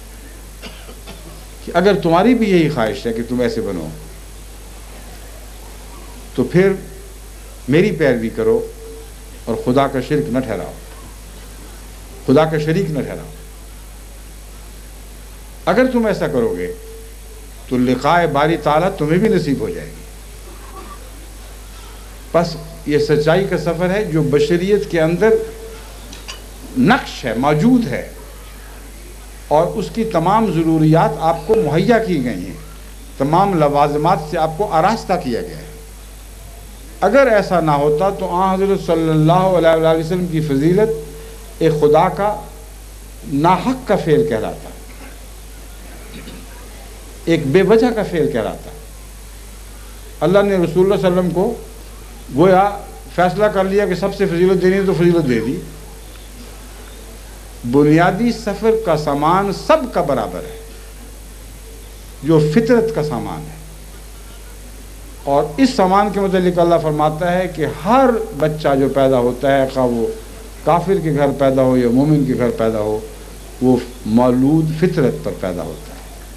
کہ اگر تمہاری بھی یہی خواہش ہے کہ تم ایسے بنو تو پھر میری پیروی کرو اور خدا کا شرک نہ ٹھہراؤ، خدا کا شریک نہ ٹھہراؤ۔ اگر تم ایسا کرو گے تو لقائے باری تعالیٰ تمہیں بھی نصیب ہو جائے گی۔ بس یہ سچائی کا سفر ہے جو بشریت کے اندر نقش ہے، موجود ہے، اور اس کی تمام ضروریات آپ کو مہیا کی گئی ہیں، تمام لوازمات سے آپ کو آراستہ کیا گیا ہے۔ اگر ایسا نہ ہوتا تو حضرت صلی اللہ علیہ وآلہ وسلم کی فضیلت ایک خدا کا ناحق کا فعل کہلاتا، ایک بے وجہ کا فعل کہلاتا۔ اللہ نے رسول اللہ صلی اللہ علیہ وسلم کو گویا فیصلہ کر لیا کہ سب سے فضیلت دینی ہے تو فضیلت دے دی۔ بنیادی سفر کا سامان سب کا برابر ہے جو فطرت کا سامان ہے، اور اس سامان کے متعلق اللہ فرماتا ہے کہ ہر بچہ جو پیدا ہوتا ہے، خواہ وہ کافر کے گھر پیدا ہو یا مومن کے گھر پیدا ہو، وہ مولود فطرت پر پیدا ہوتا ہے۔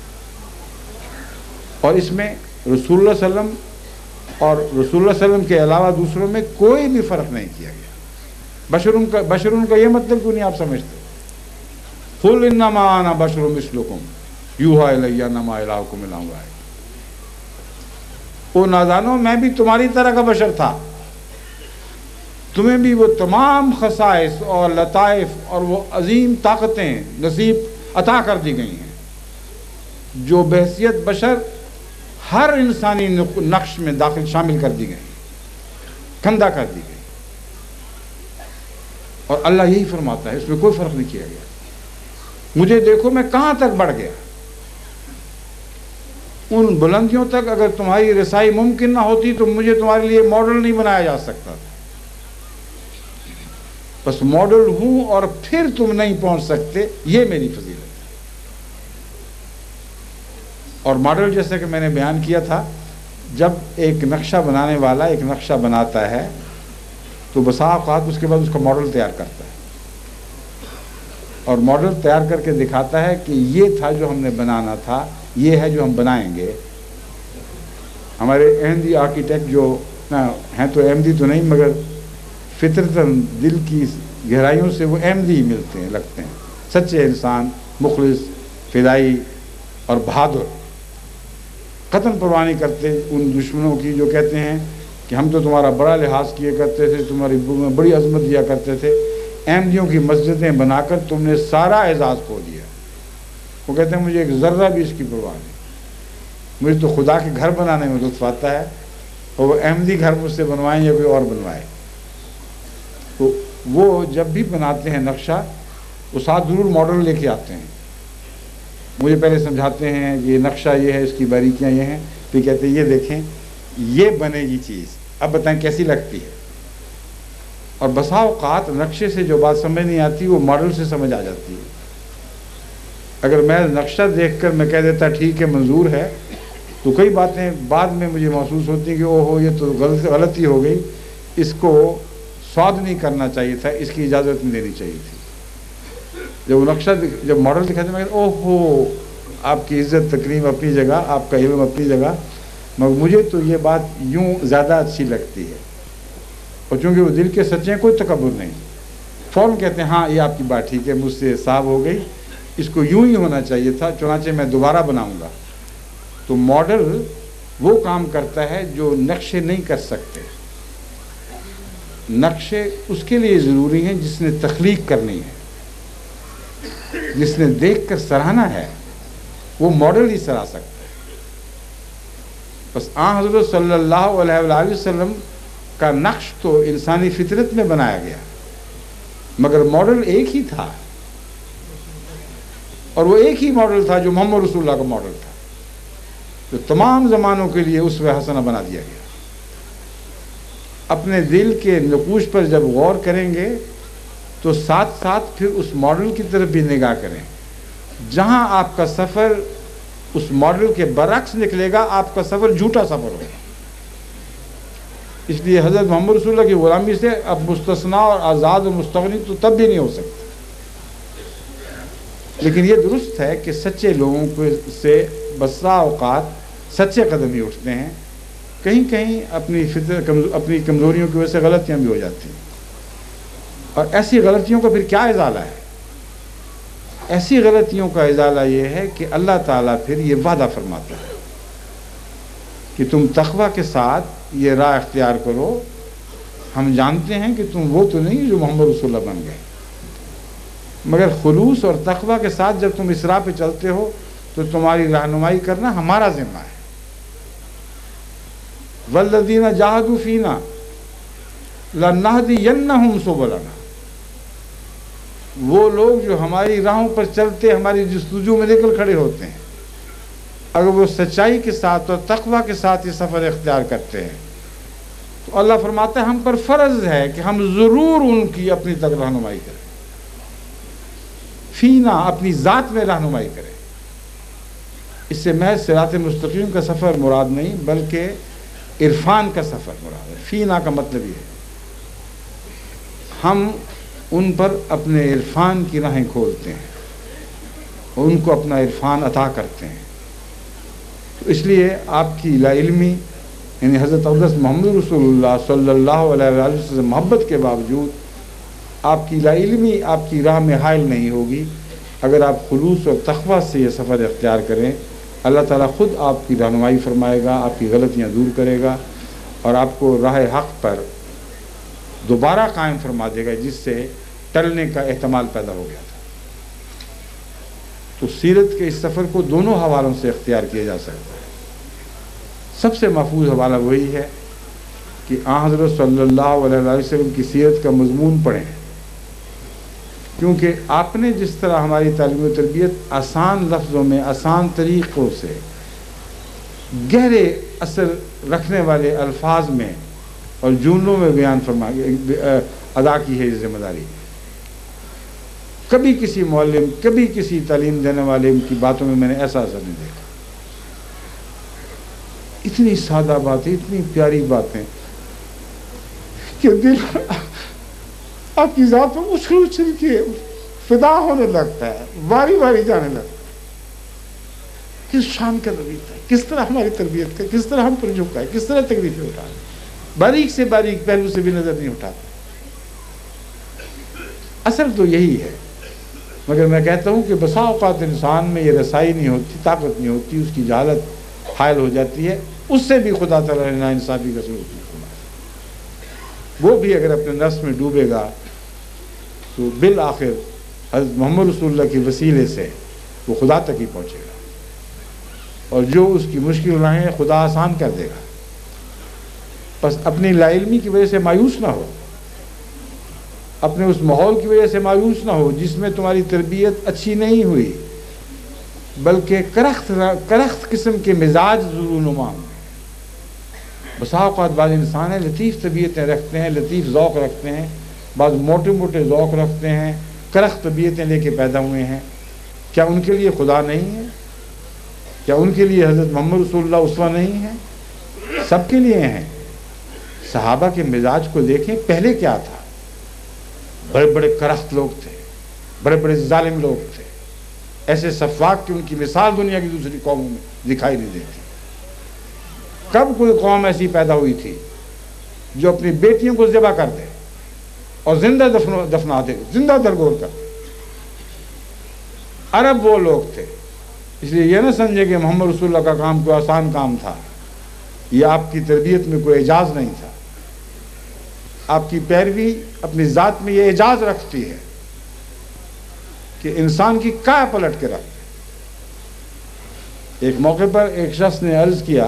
اور اس میں رسول اللہ صلی اللہ علیہ وسلم اور رسول اللہ صلی اللہ علیہ وسلم کے علاوہ دوسروں میں کوئی بھی فرق نہیں کیا گیا۔ بشرون کا یہ مطلب کیوں نہیں آپ سمجھتے؟ قُلْ إِنَّمَا أَنَا بَشَرٌ مِثْلُكُمْ يُوحَىٰ إِلَيَّ أَنَّمَا إِلَٰهُكُمْ إِلَٰهٌ وَاحِدٌ۔ او نادانو، میں بھی تمہاری طرح کا بشر تھا، تمہیں بھی وہ تمام خصائص اور لطائف اور وہ عظیم طاقتیں نصیب عطا کر دی گئی ہیں جو بحیثیت بشر ہر انسانی نقش میں داخل شامل کر دی گئی، کندہ کر دی گئی۔ اور اللہ یہی فرماتا ہے، اس میں کوئی فرق نہیں کیا گیا۔ مجھے دیکھو میں کہاں تک بڑھ گیا، ان بلندیوں تک اگر تمہاری رسائی ممکن نہ ہوتی تو مجھے تمہارے لیے ماڈل نہیں بنایا جا سکتا تھا۔ بس ماڈل ہوں اور پھر تم نہیں پہنچ سکتے، یہ میری فضیلت ہے۔ اور ماڈل جیسے کہ میں نے بیان کیا تھا جب ایک نقشہ بنانے والا ایک نقشہ بناتا ہے تو بسا اوقات اس کے بعد اس کا ماڈل تیار کرتا ہے، اور ماڈل تیار کر کے دکھاتا ہے کہ یہ تھا جو ہم نے بنانا تھا، یہ ہے جو ہم بنائیں گے۔ ہمارے احمدی آرکیٹیکٹ جو ہیں تو احمدی تو نہیں مگر فطرتاً دل کی گہرائیوں سے وہ احمدی ہی ملتے ہیں، لگتے ہیں، سچے انسان، مخلص، فدائی اور بہادر، قتل پرواہ نہیں کرتے ان دشمنوں کی جو کہتے ہیں کہ ہم تو تمہارا بڑا لحاظ کیے کرتے تھے، تمہاری بڑی عظمت دیا کرتے تھے، احمدیوں کی مسجدیں بنا کر تم نے سارا اعزاز کھو دیا۔ وہ کہتے ہیں مجھے ایک ذرہ بھی اس کی پرواہ نہیں، مجھے تو خدا کے گھر بنانے میں لطف آتا ہے، اور وہ احمدی گھر مجھ سے بنوائیں یا کوئی اور بنوائے۔ تو وہ جب بھی بناتے ہیں نقشہ وہ ساتھ ضرور ماڈل لے کے آتے ہیں، مجھے پہلے سمجھاتے ہیں یہ نقشہ یہ ہے، اس کی باریکیاں یہ ہیں، پھر کہتے ہیں یہ دیکھیں یہ بنے گی چیز، اب بتائیں کیسی لگتی ہے۔ اور بسا اوقات نقشے سے جو بات سمجھ نہیں آتی وہ ماڈل سے سمجھ آ جاتی ہے۔ اگر میں نقشہ دیکھ کر میں کہہ دیتا ٹھیک ہے منظور ہے، تو کئی باتیں بعد میں مجھے محسوس ہوتی ہیں کہ اوہو یہ تو غلطی ہو گئی، اس کو سواد نہیں کرنا چاہیے تھا، اس کی اجازت نہیں دینی چاہیے تھی۔ جب وہ نقشہ جب ماڈل دکھاتے ہیں میں کہتا اوہو آپ کی عزت تکریم اپنی جگہ، آپ کا علم اپنی جگہ، مگر مجھے تو یہ بات یوں زیادہ اچھی لگتی ہے۔ اور چونکہ وہ دل کے سچے ہیں کوئی تکبر نہیں، فوراً کہتے ہیں ہاں یہ آپ کی بات ٹھیک ہے، مجھ سے صاحب ہو گئی، اس کو یوں ہی ہونا چاہیے تھا، چنانچہ میں دوبارہ بناؤں گا۔ تو ماڈل وہ کام کرتا ہے جو نقشے نہیں کر سکتے۔ نقشے اس کے لیے ضروری ہیں جس نے تخلیق کرنی ہے، جس نے دیکھ کر سراہنا ہے، وہ ماڈل ہی سرا سکتا ہے۔ بس آن حضرت صلی اللہ علیہ وآلہ وسلم کا نقش تو انسانی فطرت میں بنایا گیا، مگر ماڈل ایک ہی تھا، اور وہ ایک ہی ماڈل تھا جو محمد رسول اللہ کا ماڈل تھا، جو تمام زمانوں کے لیے اسوہ حسنہ بنا دیا گیا۔ اپنے دل کے نقوش پر جب غور کریں گے تو ساتھ ساتھ پھر اس ماڈل کی طرف بھی نگاہ کریں، جہاں آپ کا سفر اس ماڈل کے برعکس نکلے گا آپ کا سفر جھوٹا سفر ہوگا۔ اس لیے حضرت محمد رسول اللہ کی غلامی سے اب مستثنیٰ اور آزاد و مستغنی تو تب بھی نہیں ہو سکتا۔ لیکن یہ درست ہے کہ سچے لوگوں کو سے بسا اوقات سچے قدم ہی اٹھتے ہیں، کہیں کہیں اپنی کمزوریوں کی وجہ سے غلطیاں بھی ہو جاتی ہیں، اور ایسی غلطیوں کا پھر کیا ازالہ ہے؟ ایسی غلطیوں کا ازالہ یہ ہے کہ اللہ تعالیٰ پھر یہ وعدہ فرماتا ہے کہ تم تقویٰ کے ساتھ یہ راہ اختیار کرو، ہم جانتے ہیں کہ تم وہ تو نہیں جو محمد رسول اللہ بن گئے، مگر خلوص اور تقویٰ کے ساتھ جب تم اس راہ پہ چلتے ہو تو تمہاری رہنمائی کرنا ہمارا ذمہ ہے۔ والذین جاہدوا فینا لنہدینہم سبلنا، وہ لوگ جو ہماری راہوں پر چلتے ہماری جستجو میں نکل کھڑے ہوتے ہیں، اگر وہ سچائی کے ساتھ اور تقویٰ کے ساتھ یہ سفر اختیار کرتے ہیں تو اللہ فرماتا ہے ہم پر فرض ہے کہ ہم ضرور ان کی اپنی تک رہنمائی کریں، فینا اپنی ذات میں رہنمائی کریں۔ اس سے محض صراط مستقیم کا سفر مراد نہیں بلکہ عرفان کا سفر مراد ہے۔ فینا کا مطلب یہ ہے ہم ان پر اپنے عرفان کی راہیں کھولتے ہیں اور ان کو اپنا عرفان عطا کرتے ہیں۔ تو اس لیے آپ کی لا علمی یعنی حضرت اقدس محمد رسول اللہ صلی اللہ علیہ وآلہ وسلم محبت کے باوجود آپ کی لا علمی آپ کی راہ میں حائل نہیں ہوگی۔ اگر آپ خلوص اور تقویٰ سے یہ سفر اختیار کریں، اللہ تعالیٰ خود آپ کی رہنمائی فرمائے گا، آپ کی غلطیاں دور کرے گا اور آپ کو راہ حق پر دوبارہ قائم فرما دے گا، جس سے ٹلنے کا احتمال پیدا ہو گیا تھا۔ تو سیرت کے اس سفر کو دونوں حوالوں سے اختیار کیا جا سکتا ہے۔ سب سے محفوظ حوالہ وہی ہے کہ آن حضرت صلی اللہ علیہ وسلم کی سیرت کا مضمون پڑھیں، کیونکہ آپ نے جس طرح ہماری تعلیم و تربیت آسان لفظوں میں آسان طریقوں سے گہرے اثر رکھنے والے الفاظ میں اور جملوں میں بیان ادا کی ہے یہ ذمہ داری، کبھی کسی معلم کبھی کسی تعلیم دینے والے کی باتوں میں نے ایسا اثر نہیں دیکھا۔ اتنی سادہ باتیں، اتنی پیاری باتیں کہ دل آپ کی ذات میں اچھل اچھل کے فدا ہونے لگتا ہے، باری باری جانے لگتا ہے۔ کس شان کا نبی تھا، کس طرح ہماری تربیت کا، کس طرح ہم پر جھکا ہے، کس طرح تکلیفیں اٹھا ہے، باریک سے باریک پہلو سے بھی نظر نہیں اٹھاتا۔ اصل تو یہی ہے، مگر میں کہتا ہوں کہ بسا اوقات انسان میں یہ رسائی نہیں ہوتی، طاقت نہیں ہوتی، اس کی جہالت حائل ہو جاتی ہے، اس سے بھی خدا تعالیٰ نے ناانصافی کا سلوک نہیں فرمایا۔ وہ بھی اگر اپنے نفس میں ڈوبے گا تو بالآخر حضرت محمد رسول اللہ کے وسیلے سے وہ خدا تک ہی پہنچے گا، اور جو اس کی مشکل راہیں خدا آسان کر دے گا۔ بس اپنی لا علمی کی وجہ سے مایوس نہ ہو، اپنے اس ماحول کی وجہ سے مایوس نہ ہو جس میں تمہاری تربیت اچھی نہیں ہوئی، بلکہ کرخت قسم کے مزاج ظہور نما ہیں۔ بسا اوقات بعض انسان ہیں لطیف طبیعتیں رکھتے ہیں، لطیف ذوق رکھتے ہیں، بعض موٹے موٹے ذوق رکھتے ہیں، کرخت طبیعتیں لے کے پیدا ہوئے ہیں۔ کیا ان کے لیے خدا نہیں ہے؟ کیا ان کے لیے حضرت محمد رسول اللہ اسوہ نہیں ہے؟ سب کے لیے ہیں۔ صحابہ کے مزاج کو دیکھیں، پہلے کیا تھا؟ بڑے بڑے کرخت لوگ تھے، بڑے بڑے ظالم لوگ تھے، ایسے سفاک کہ ان کی مثال دنیا کی دوسری قوموں میں دکھائی نہیں دیتی۔ کب کوئی قوم ایسی پیدا ہوئی تھی جو اپنی بیٹیوں کو ذبح کر دے اور زندہ دفنا دے، زندہ درگور کر دے؟ عرب وہ لوگ تھے۔ اس لیے یہ نہ سمجھے کہ محمد رسول اللہ کا کام کوئی آسان کام تھا، یہ آپ کی تربیت میں کوئی اعجاز نہیں تھا۔ آپ کی پیروی اپنی ذات میں یہ اعجاز رکھتی ہے کہ انسان کی کیا پلٹ کے رکھ۔ ایک موقع پر ایک شخص نے عرض کیا،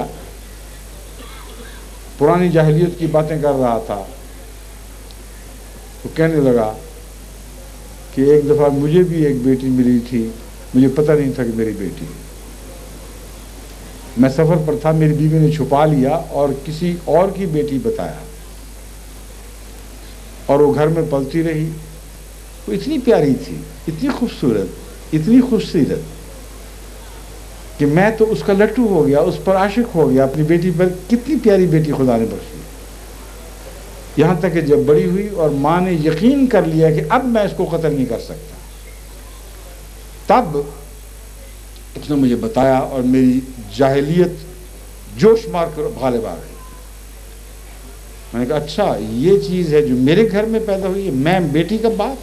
پرانی جاہلیت کی باتیں کر رہا تھا، تو کہنے لگا کہ ایک دفعہ مجھے بھی ایک بیٹی ملی تھی، مجھے پتہ نہیں تھا کہ میری بیٹی ہے۔ میں سفر پر تھا، میری بیوی نے چھپا لیا اور کسی اور کی بیٹی بتایا، اور وہ گھر میں پلتی رہی۔ وہ اتنی پیاری تھی، اتنی خوبصورت، اتنی خوبصورت کہ میں تو اس کا لٹو ہو گیا، اس پر عاشق ہو گیا، اپنی بیٹی پر۔ کتنی پیاری بیٹی خدا نے بخشی۔ یہاں تک کہ جب بڑی ہوئی اور ماں نے یقین کر لیا کہ اب میں اس کو قتل نہیں کر سکتا، تب اس نے مجھے بتایا اور میری جاہلیت جوش مار کر غالب آ گئی۔ میں نے کہا اچھا یہ چیز ہے جو میرے گھر میں پیدا ہوئی ہے، میں بیٹی کا باپ۔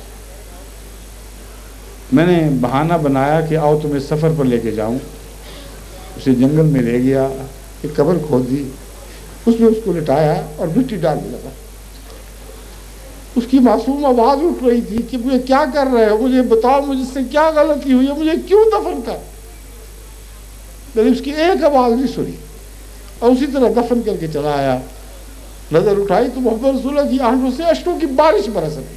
میں نے بہانہ بنایا کہ آؤ تمہیں سفر پر لے کے جاؤں۔ اسے جنگل میں لے گیا، ایک قبر کھود دی، اس میں اس کو لٹایا اور مٹی ڈالنے لگا۔ اس کی معصوم آواز اٹھ رہی تھی کہ مجھے کیا کر رہے ہو، مجھے بتاؤ مجھ سے کیا غلطی ہوئی ہے، مجھے کیوں دفن کر؟ میں نے اس کی ایک آواز نہیں سنی اور اسی طرح دفن کر کے چلا آیا۔ نظر اٹھائی تو محمد رسول اللہ کی آنکھوں سے اشکوں کی بارش برس رہی۔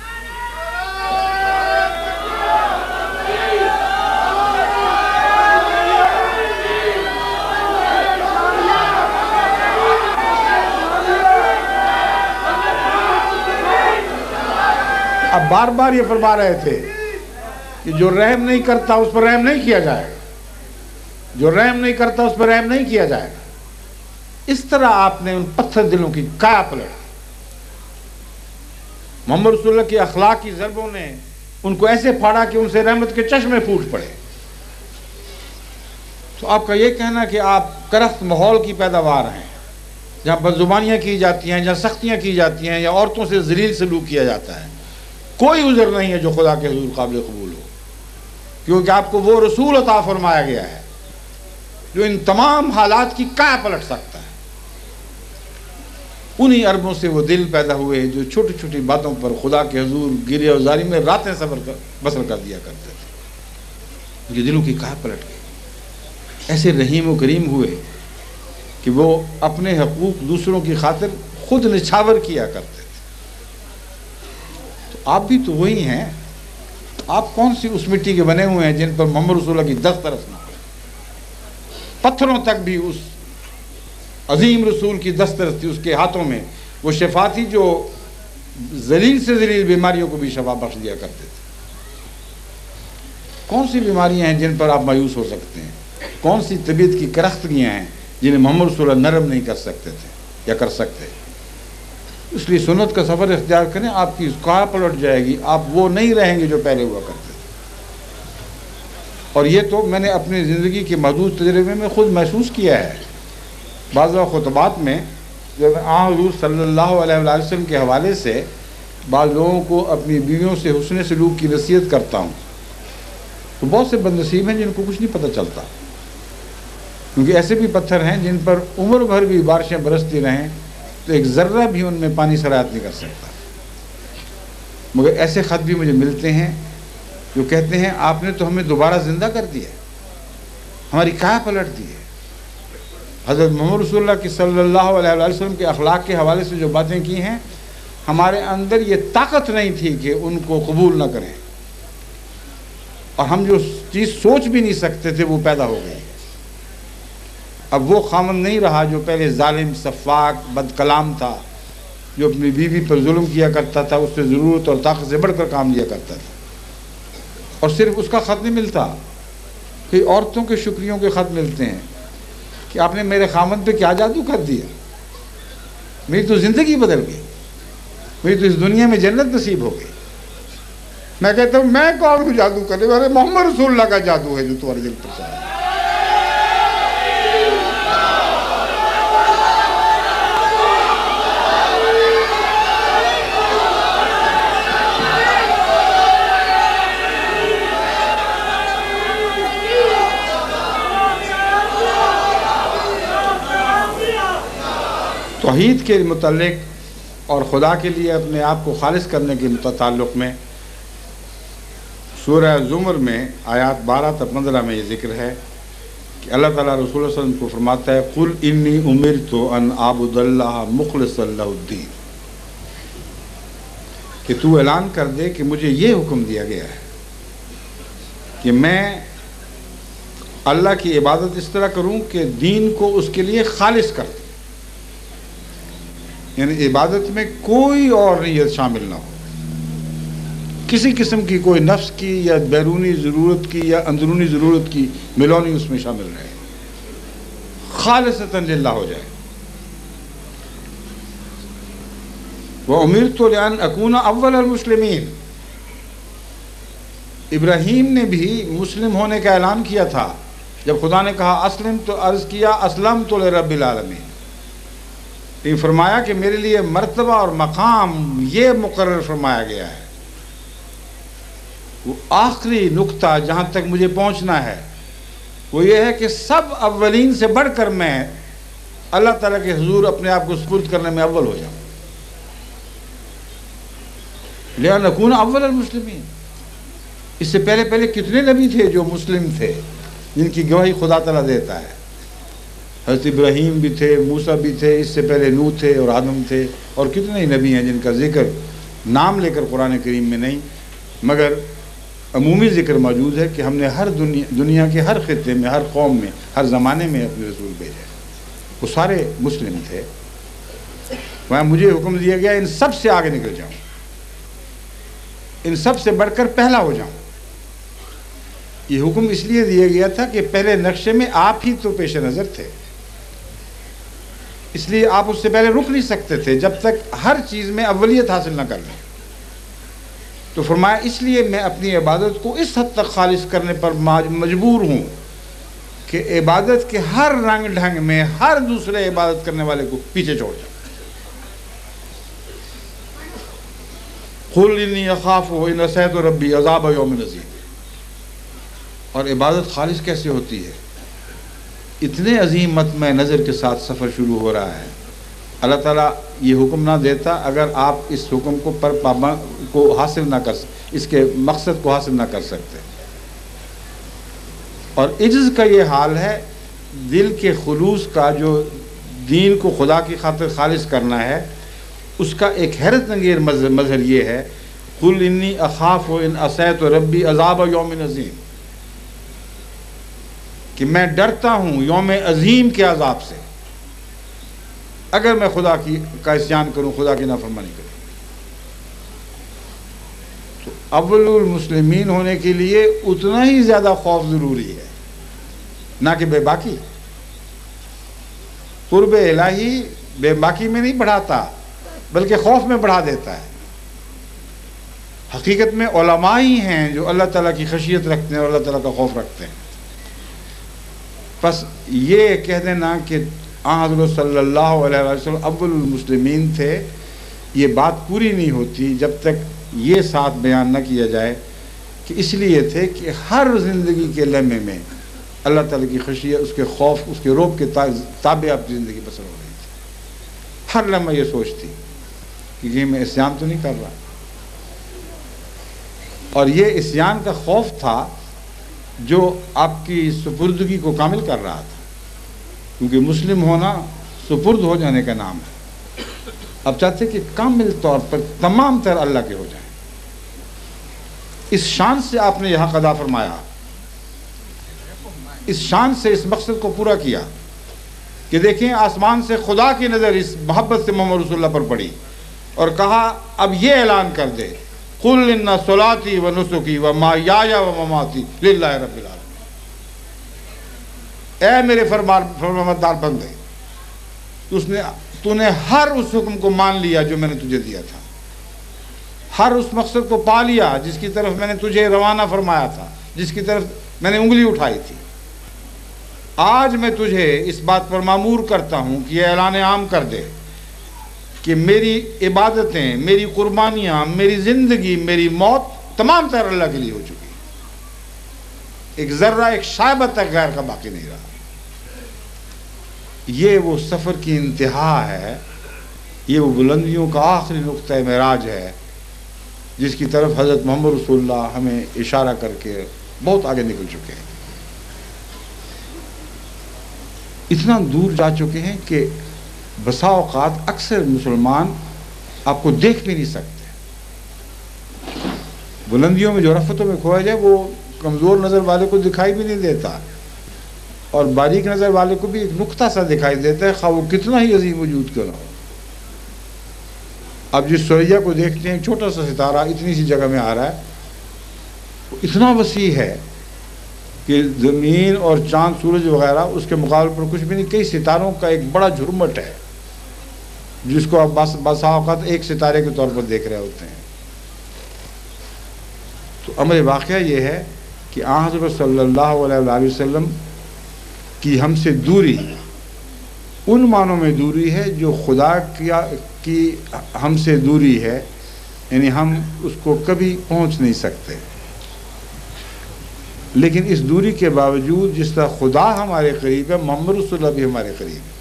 اب بار بار یہ فرما رہے تھے کہ جو رحم نہیں کرتا اس پر رحم نہیں کیا جائے گا، جو رحم نہیں کرتا اس پر رحم نہیں کیا جائے گا۔ اس طرح آپ نے ان پتھر دلوں کی کایا پلٹ۔ محمد رسول اللہ کی اخلاق کی ضربوں نے ان کو ایسے پھاڑا کہ ان سے رحمت کے چشمے پھوٹ پڑے۔ تو آپ کا یہ کہنا کہ آپ کرخت ماحول کی پیداوار ہیں، جہاں بدزبانیاں کی جاتی ہیں، جہاں سختیاں کی جاتی ہیں، یا عورتوں سے ذلیل سلوک کیا جاتا ہے، کوئی عذر نہیں ہے جو خدا کے حضور قابل قبول ہو، کیونکہ آپ کو وہ رسول عطا فرمایا گیا ہے جو ان تمام حالات کی کایا پلٹ سکتا ہے۔ انہی عربوں سے وہ دل پیدا ہوئے جو چھوٹی چھوٹی باتوں پر خدا کے حضور گرے اور زاری میں راتیں بسر کر دیا کرتے تھے۔ یہ دلوں کی کایا پلٹ گئی، ایسے رحیم و کریم ہوئے کہ وہ اپنے حقوق دوسروں کی خاطر خود نچھاور کیا کرتے تھے۔ تو آپ بھی تو وہی ہیں، آپ کون سی اس مٹی کے بنے ہوئے ہیں جن پر محمد رسول اللہ کی دست رس نہ ہو؟ پتھروں تک بھی اس عظیم رسول کی دسترس تھی، اس کے ہاتھوں میں وہ شفا تھی جو ذلیل سے ذلیل بیماریوں کو بھی شفا بخش دیا کرتے تھے۔ کون سی بیماریاں ہیں جن پر آپ مایوس ہو سکتے ہیں؟ کون سی طبیعت کی کرختگیاں ہیں جنہیں محمد رسول اللہ نرم نہیں کر سکتے تھے یا کر سکتے. اس لیے سنت کا سفر اختیار کریں، آپ کی کار پلٹ جائے گی، آپ وہ نہیں رہیں گے جو پہلے ہوا کرتے تھے. اور یہ تو میں نے اپنی زندگی کے محدود تجربے میں خود محسوس کیا ہے. بعض خطبات میں جب حضور صلی اللہ علیہ وسلم کے حوالے سے بعض لوگوں کو اپنی بیویوں سے حسن سلوک کی نصیحت کرتا ہوں تو بہت سے بد نصیب ہیں جن کو کچھ نہیں پتہ چلتا، کیونکہ ایسے بھی پتھر ہیں جن پر عمر بھر بھی بارشیں برستی رہیں تو ایک ذرہ بھی ان میں پانی سرایت نہیں کر سکتا. مگر ایسے خط بھی مجھے ملتے ہیں جو کہتے ہیں آپ نے تو ہمیں دوبارہ زندہ کر دیا، ہماری کایا پلٹ دی ہے. حضرت محمد رسول اللہ کی صلی اللہ علیہ وسلم کے اخلاق کے حوالے سے جو باتیں کی ہیں، ہمارے اندر یہ طاقت نہیں تھی کہ ان کو قبول نہ کریں، اور ہم جو چیز سوچ بھی نہیں سکتے تھے وہ پیدا ہو گئی. اب وہ خامند نہیں رہا جو پہلے ظالم، سفاک، بد کلام تھا، جو اپنی بیوی پر ظلم کیا کرتا تھا، اس سے ضرورت اور طاقت سے بڑھ کر کام لیا کرتا تھا. اور صرف اس کا خط نہیں ملتا، کئی عورتوں کے شکریوں کے خط ملتے ہیں کہ آپ نے میرے خامند پہ کیا جادو کر دیا، میری تو زندگی بدل گئی، میری تو اس دنیا میں جنت نصیب ہو گئی. میں کہتا ہوں میں کون کو جادو کرنے والے، محمد رسول اللہ کا جادو ہے جو تمہارے دل پر چلا. توحید کے متعلق اور خدا کے لیے اپنے آپ کو خالص کرنے کے تعلق میں سورہ زمر میں آیات 12 تا 15 میں یہ ذکر ہے کہ اللہ تعالیٰ رسول اللہ صلی اللہ علیہ وسلم کو فرماتا ہے قُلْ إِنِّي أُمِرْتُ أَنْ أَعْبُدَ اللَّهَ مُخْلِصًا لَهُ الدِّينَ، کہ تو اعلان کر دے کہ مجھے یہ حکم دیا گیا ہے کہ میں اللہ کی عبادت اس طرح کروں کہ دین کو اس کے لیے خالص کر دوں، یعنی عبادت میں کوئی اور نیت شامل نہ ہو، کسی قسم کی کوئی نفس کی یا بیرونی ضرورت کی یا اندرونی ضرورت کی ملونی اس میں شامل رہے، خالصتاً للہ ہو جائے. وَأُمِرْتُ لِأَنْ أَكُونَ أَوَّلَ الْمُسْلِمِينَ، ابراہیم نے بھی مسلم ہونے کا اعلان کیا تھا. جب خدا نے کہا اسلم تو عرض کیا اسلمت لرب العالمین، یہ فرمایا کہ میرے لیے مرتبہ اور مقام یہ مقرر فرمایا گیا ہے. وہ آخری نقطہ جہاں تک مجھے پہنچنا ہے وہ یہ ہے کہ سب اولین سے بڑھ کر میں اللہ تعالیٰ کے حضور اپنے آپ کو سپرد کرنے میں اول ہو جاؤں. لِأَنْ أَكُونَ أَوَّلَ الْمُسْلِمِينَ، اس سے پہلے کتنے نبی تھے جو مسلم تھے، جن کی گواہی خدا تعالیٰ دیتا ہے. حضرت ابراہیم بھی تھے، موسیٰ بھی تھے، اس سے پہلے نوح تھے اور آدم تھے، اور کتنے ہی نبی ہیں جن کا ذکر نام لے کر قرآن کریم میں نہیں مگر عمومی ذکر موجود ہے کہ ہم نے ہر دنیا کے ہر خطے میں، ہر قوم میں، ہر زمانے میں اپنے رسول بھیجے. وہ سارے مسلم تھے. وہاں مجھے حکم دیا گیا ان سب سے آگے نکل جاؤں، ان سب سے بڑھ کر پہلا ہو جاؤں. یہ حکم اس لیے دیا گیا تھا کہ پہلے نقشے میں آپ ہی تو پیش نظر تھے، اس لیے آپ اس سے پہلے رک نہیں سکتے تھے جب تک ہر چیز میں اولیت حاصل نہ کر لیں. تو فرمایا اس لیے میں اپنی عبادت کو اس حد تک خالص کرنے پر مجبور ہوں کہ عبادت کے ہر رنگ ڈھنگ میں ہر دوسرے عبادت کرنے والے کو پیچھے چھوڑ جاؤں. قُلْ إِنِّي أَخَافُ إِنْ عَصَيْتُ رَبِّي عَذَابَ يَوْمٍ عَظِيمٍ. اور عبادت خالص کیسے ہوتی ہے؟ اتنے عظیم مطمع نظر کے ساتھ سفر شروع ہو رہا ہے. اللہ تعالیٰ یہ حکم نہ دیتا اگر آپ اس حکم کو حاصل نہ کر اس کے مقصد کو حاصل نہ کر سکتے. اور عجز کا یہ حال ہے، دل کے خلوص کا، جو دین کو خدا کی خاطر خالص کرنا ہے، اس کا ایک حیرت انگیز مظہر یہ ہے قُلْ إِنِّي أَخَافُ إِنْ عَصَيْتُ رَبِّي عَذَابَ يَوْمٍ عَظِيمٍ، کہ میں ڈرتا ہوں یوم عظیم کے عذاب سے اگر میں خدا کا عصیان کروں، خدا کی نافرمانی کروں. تو اول المسلمین ہونے کے لیے اتنا ہی زیادہ خوف ضروری ہے، نہ کہ بے باکی. قرب الہی بے باکی میں نہیں بڑھاتا بلکہ خوف میں بڑھا دیتا ہے۔ حقیقت میں علماء ہی ہیں جو اللہ تعالیٰ کی خشیت رکھتے ہیں اور اللہ تعالیٰ کا خوف رکھتے ہیں۔ بس یہ کہہ دینا کہ حضرت صلی اللہ علیہ وسلم اول المسلمین تھے، یہ بات پوری نہیں ہوتی جب تک یہ ساتھ بیان نہ کیا جائے کہ اس لیے تھے کہ ہر زندگی کے لمحے میں اللہ تعالیٰ کی خشیت، اس کے خوف، اس کے رعب کے تابع آپ کی زندگی بسر ہو رہی تھی۔ ہر لمحہ یہ سوچتی کہ یہ میں عصیان تو نہیں کر رہا، اور یہ عصیان کا خوف تھا جو آپ کی سپردگی کو کامل کر رہا تھا، کیونکہ مسلم ہونا سپرد ہو جانے کا نام ہے۔ اب چاہتے کہ کامل طور پر تمام تر اللہ کے ہو جائیں۔ اس شان سے آپ نے یہاں قضا فرمایا، اس شان سے اس مقصد کو پورا کیا کہ دیکھیں آسمان سے خدا کی نظر اس محبت سے محمد رسول اللہ پر پڑی اور کہا اب یہ اعلان کر دے، قُلْ إِنَّ صَلَاتِي وَنُسُكِي وَمَحْيَايَ وَمَمَاتِي لِلَّهِ رَبِّ الْعَالَمِينَ۔ اے میرے فرمانبردار بندے، تو نے ہر اس حکم کو مان لیا جو میں نے تجھے دیا تھا، ہر اس مقصد کو پا لیا جس کی طرف میں نے تجھے روانہ فرمایا تھا، جس کی طرف میں نے انگلی اٹھائی تھی۔ آج میں تجھے اس بات پر مامور کرتا ہوں کہ یہ اعلان عام کر دے کہ میری عبادتیں، میری قربانیاں، میری زندگی، میری موت تمام تر اللہ کے لیے ہو چکی، ایک ذرہ، ایک شائبہ تک غیر کا باقی نہیں رہا۔ یہ وہ سفر کی انتہا ہے، یہ وہ بلندیوں کا آخری نقطہ معراج ہے جس کی طرف حضرت محمد رسول اللہ ہمیں اشارہ کر کے بہت آگے نکل چکے ہیں۔ اتنا دور جا چکے ہیں کہ بسا اوقات اکثر مسلمان آپ کو دیکھ بھی نہیں سکتے۔ بلندیوں میں جو رفتوں میں کھویا جائے وہ کمزور نظر والے کو دکھائی بھی نہیں دیتا، اور باریک نظر والے کو بھی ایک نقطہ سا دکھائی دیتا ہے، خواہ وہ کتنا ہی عظیم وجود کیوں نہ ہو۔ اب جس سوریا کو دیکھتے ہیں، چھوٹا سا ستارہ اتنی سی جگہ میں آ رہا ہے، وہ اتنا وسیع ہے کہ زمین اور چاند، سورج وغیرہ اس کے مقابلے پر کچھ بھی نہیں۔ کئی ستاروں کا ایک بڑا جھرمٹ ہے جس کو آپ بسا اوقات ایک ستارے کے طور پر دیکھ رہے ہوتے ہیں۔ تو امر واقعہ یہ ہے کہ حضرت صلی اللہ علیہ وسلم کی ہم سے دوری ان معنوں میں دوری ہے جو خدا کی ہم سے دوری ہے، یعنی ہم اس کو کبھی پہنچ نہیں سکتے، لیکن اس دوری کے باوجود جس طرح خدا ہمارے قریب ہے، محمد رسول اللہ بھی ہمارے قریب ہے۔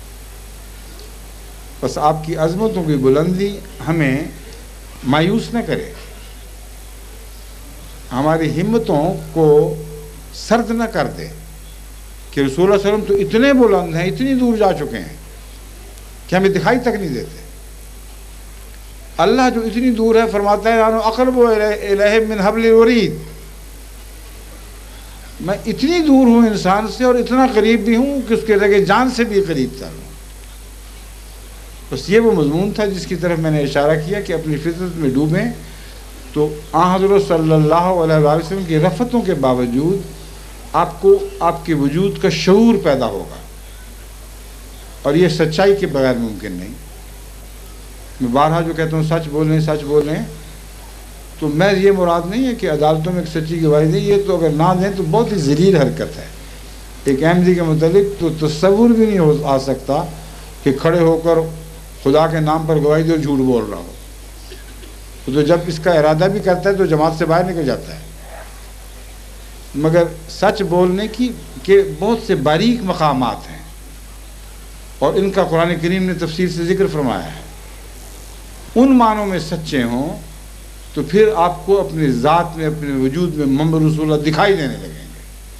بس آپ کی عظمتوں کی بلندی ہمیں مایوس نہ کرے، ہماری ہمتوں کو سرد نہ کر دے کہ رسول اللہ صلی اللہ علیہ وسلم تو اتنے بلند ہیں، اتنی دور جا چکے ہیں کہ ہمیں دکھائی تک نہیں دیتے۔ اللہ جو اتنی دور ہے فرماتا ہے اَنَا أَقْرَبُ إِلَيْهِ مِنْ حَبْلِ الْوَرِيدِ، میں اتنی دور ہوں انسان سے اور اتنا قریب بھی ہوں کہ اس کے رگے جان سے بھی قریب تر ہوں۔ بس یہ وہ مضمون تھا جس کی طرف میں نے اشارہ کیا کہ اپنی فطرت میں ڈوبیں تو حضرت صلی اللہ علیہ وسلم کی رفتوں کے باوجود آپ کو آپ کے وجود کا شعور پیدا ہوگا، اور یہ سچائی کے بغیر ممکن نہیں۔ میں بارہا جو کہتا ہوں سچ بولیں سچ بولیں، تو میں یہ مراد نہیں ہے کہ عدالتوں میں ایک سچی گواہی دیں، یہ تو اگر نہ دیں تو بہت ہی ذلیل حرکت ہے۔ ایک احمدی کے متعلق تو تصور بھی نہیں آ سکتا کہ کھڑے ہو کر خدا کے نام پر گواہی دے جھوٹ بول رہا ہو، تو جب اس کا ارادہ بھی کرتا ہے تو جماعت سے باہر نکل جاتا ہے۔ مگر سچ بولنے کی کہ بہت سے باریک مقامات ہیں، اور ان کا قرآن کریم نے تفصیل سے ذکر فرمایا ہے۔ ان معنوں میں سچے ہوں تو پھر آپ کو اپنی ذات میں، اپنے وجود میں محمد رسول اللہ دکھائی دینے لگیں گے،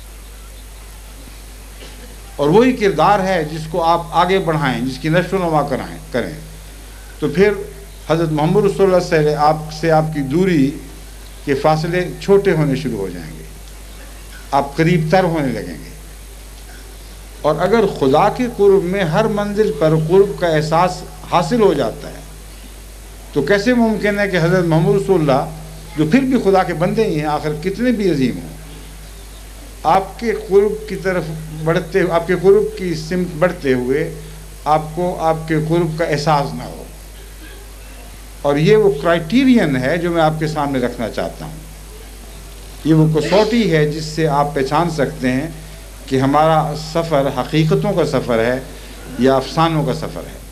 اور وہی کردار ہے جس کو آپ آگے بڑھائیں، جس کی نشو و نما کریں، تو پھر حضرت محمد رسول اللہ سے آپ کی دوری کے فاصلے چھوٹے ہونے شروع ہو جائیں گے، آپ قریب تر ہونے لگیں گے۔ اور اگر خدا کے قرب میں ہر منزل پر قرب کا احساس حاصل ہو جاتا ہے تو کیسے ممکن ہے کہ حضرت محمد رسول اللہ جو پھر بھی خدا کے بندے ہی ہیں، آخر کتنے بھی عظیم ہوں، آپ کے قرب کی طرف بڑھتے، آپ کے قرب کی سمت بڑھتے ہوئے آپ کو آپ کے قرب کا احساس نہ ہو. اور یہ وہ کرائٹیرین ہے جو میں آپ کے سامنے رکھنا چاہتا ہوں. یہ وہ کسوٹی ہے جس سے آپ پہچان سکتے ہیں کہ ہمارا سفر حقیقتوں کا سفر ہے یا افسانوں کا سفر ہے.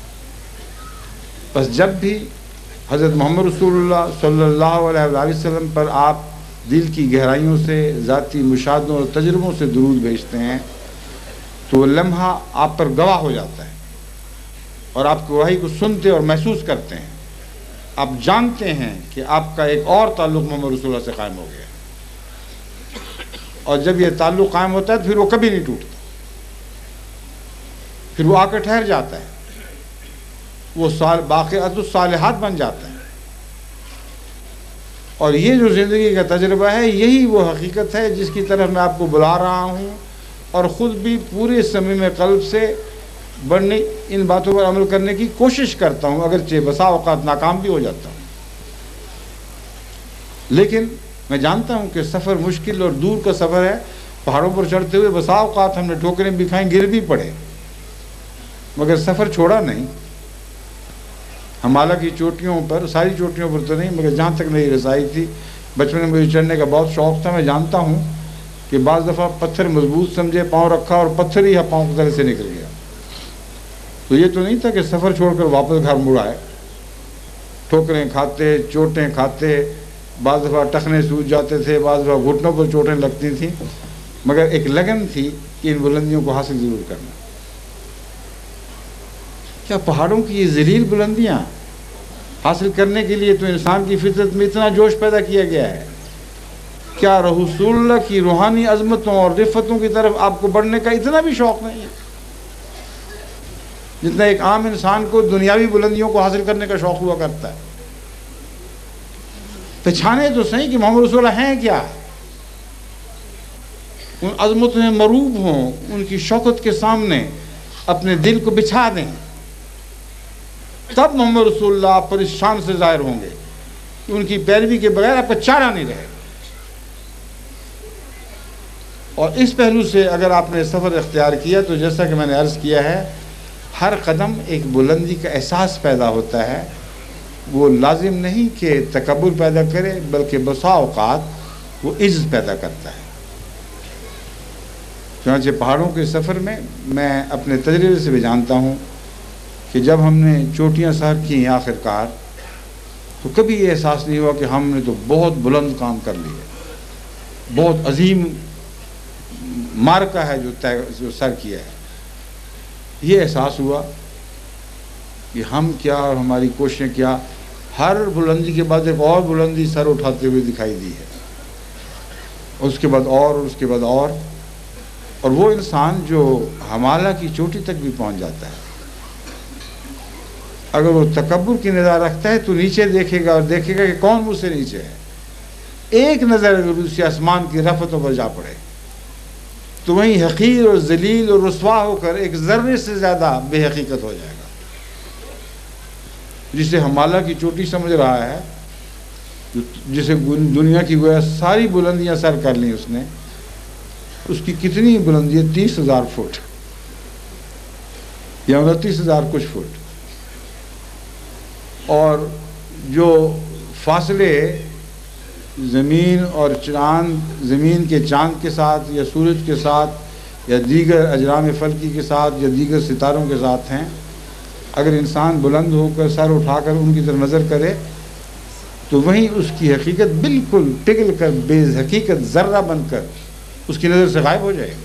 بس جب بھی حضرت محمد رسول اللہ صلی اللہ علیہ وآلہ وسلم پر آپ دل کی گہرائیوں سے، ذاتی مشاہدوں اور تجربوں سے درود بھیجتے ہیں تو وہ لمحہ آپ پر گواہ ہو جاتا ہے اور آپ کی گواہی کو سنتے اور محسوس کرتے ہیں. آپ جانتے ہیں کہ آپ کا ایک اور تعلق محمد رسول اللہ سے قائم ہو گیا، اور جب یہ تعلق قائم ہوتا ہے تو پھر وہ کبھی نہیں ٹوٹتا، پھر وہ آ کر ٹھہر جاتا ہے، وہ باقیات الصالحات بن جاتا ہے. اور یہ جو زندگی کا تجربہ ہے یہی وہ حقیقت ہے جس کی طرف میں آپ کو بلا رہا ہوں، اور خود بھی پورے صمیم قلب سے بڑھنے ان باتوں پر عمل کرنے کی کوشش کرتا ہوں، اگرچہ بسا اوقات ناکام بھی ہو جاتا ہوں. لیکن میں جانتا ہوں کہ سفر مشکل اور دور کا سفر ہے. پہاڑوں پر چڑھتے ہوئے بسا اوقات ہم نے ٹھوکریں بھی کھائیں، گر بھی پڑے، مگر سفر چھوڑا نہیں. ہمالیہ کی چوٹیوں پر، ساری چوٹیوں پر تو نہیں مگر جہاں تک میری رسائی تھی، بچپن میں مجھے چڑھنے کا بہت شوق تھا. میں جانتا ہوں کہ بعض دفعہ پتھر مضبوط سمجھے، پاؤں رکھا اور پتھر ہی پاؤں کی طرح سے نکل گیا. تو یہ تو نہیں تھا کہ سفر چھوڑ کر واپس گھر مڑ آئے. ٹھوکریں کھاتے، چوٹیں کھاتے، بعض دفعہ ٹخنے سوج جاتے تھے، بعض دفعہ گھٹنوں پر چوٹیں لگتی تھیں، مگر ایک لگن تھی کہ ان بلندیوں کو حاصل ضرور کرنا. کیا پہاڑوں کی یہ ذلیل بلندیاں حاصل کرنے کے لیے تو انسان کی فطرت میں اتنا جوش پیدا کیا گیا ہے. کیا رسول اللہ کی روحانی عظمتوں اور رفتوں کی طرف آپ کو بڑھنے کا اتنا بھی شوق نہیں ہے جتنا ایک عام انسان کو دنیاوی بلندیوں کو حاصل کرنے کا شوق ہوا کرتا ہے؟ پہچانے تو صحیح کہ محمد رسول اللہ ہیں کیا، ان عظمتوں میں مروب ہوں، ان کی شوکت کے سامنے اپنے دل کو بچھا دیں، تب محمد رسول اللہ آپ پر اس شان سے ظاہر ہوں گے کہ ان کی پیروی کے بغیر آپ کا چارہ نہیں رہے. اور اس پہلو سے اگر آپ نے سفر اختیار کیا تو جیسا کہ میں نے عرض کیا ہے، ہر قدم ایک بلندی کا احساس پیدا ہوتا ہے. وہ لازم نہیں کہ تکبر پیدا کرے، بلکہ بسا اوقات وہ عجز پیدا کرتا ہے. چنانچہ پہاڑوں کے سفر میں میں اپنے تجربے سے بھی جانتا ہوں کہ جب ہم نے چوٹیاں سر کیں آخر کار، تو کبھی یہ احساس نہیں ہوا کہ ہم نے تو بہت بلند کام کر لیا، بہت عظیم مارکا ہے جو سر کیا ہے. یہ احساس ہوا کہ ہم کیا اور ہماری کوششیں کیا، ہر بلندی کے بعد ایک اور بلندی سر اٹھاتے ہوئے دکھائی دی ہے، اس کے بعد اور اس کے بعد اور وہ انسان جو ہمالیہ کی چوٹی تک بھی پہنچ جاتا ہے، اگر وہ تکبر کی نظر رکھتا ہے تو نیچے دیکھے گا اور دیکھے گا کہ کون مجھ سے نیچے ہے. ایک نظر اگر اسی آسمان کی رفتوں پر جا پڑے تو وہیں حقیر اور ذلیل اور رسوا ہو کر ایک ذرے سے زیادہ بے حقیقت ہو جائے گا. جسے ہمالیہ کی چوٹی سمجھ رہا ہے، جسے دنیا کی گویا ساری بلندیاں سر کر لیں اس نے، اس کی کتنی بلندی ہے؟ 30,000 فٹ یا 29,000 کچھ فٹ. اور جو فاصلے زمین اور چاند، زمین کے چاند کے ساتھ یا سورج کے ساتھ یا دیگر اجرام فلکی کے ساتھ یا دیگر ستاروں کے ساتھ ہیں، اگر انسان بلند ہو کر سر اٹھا کر ان کی طرف نظر کرے تو وہیں اس کی حقیقت بالکل پگھل کر بے حقیقت ذرہ بن کر اس کی نظر سے غائب ہو جائے گی.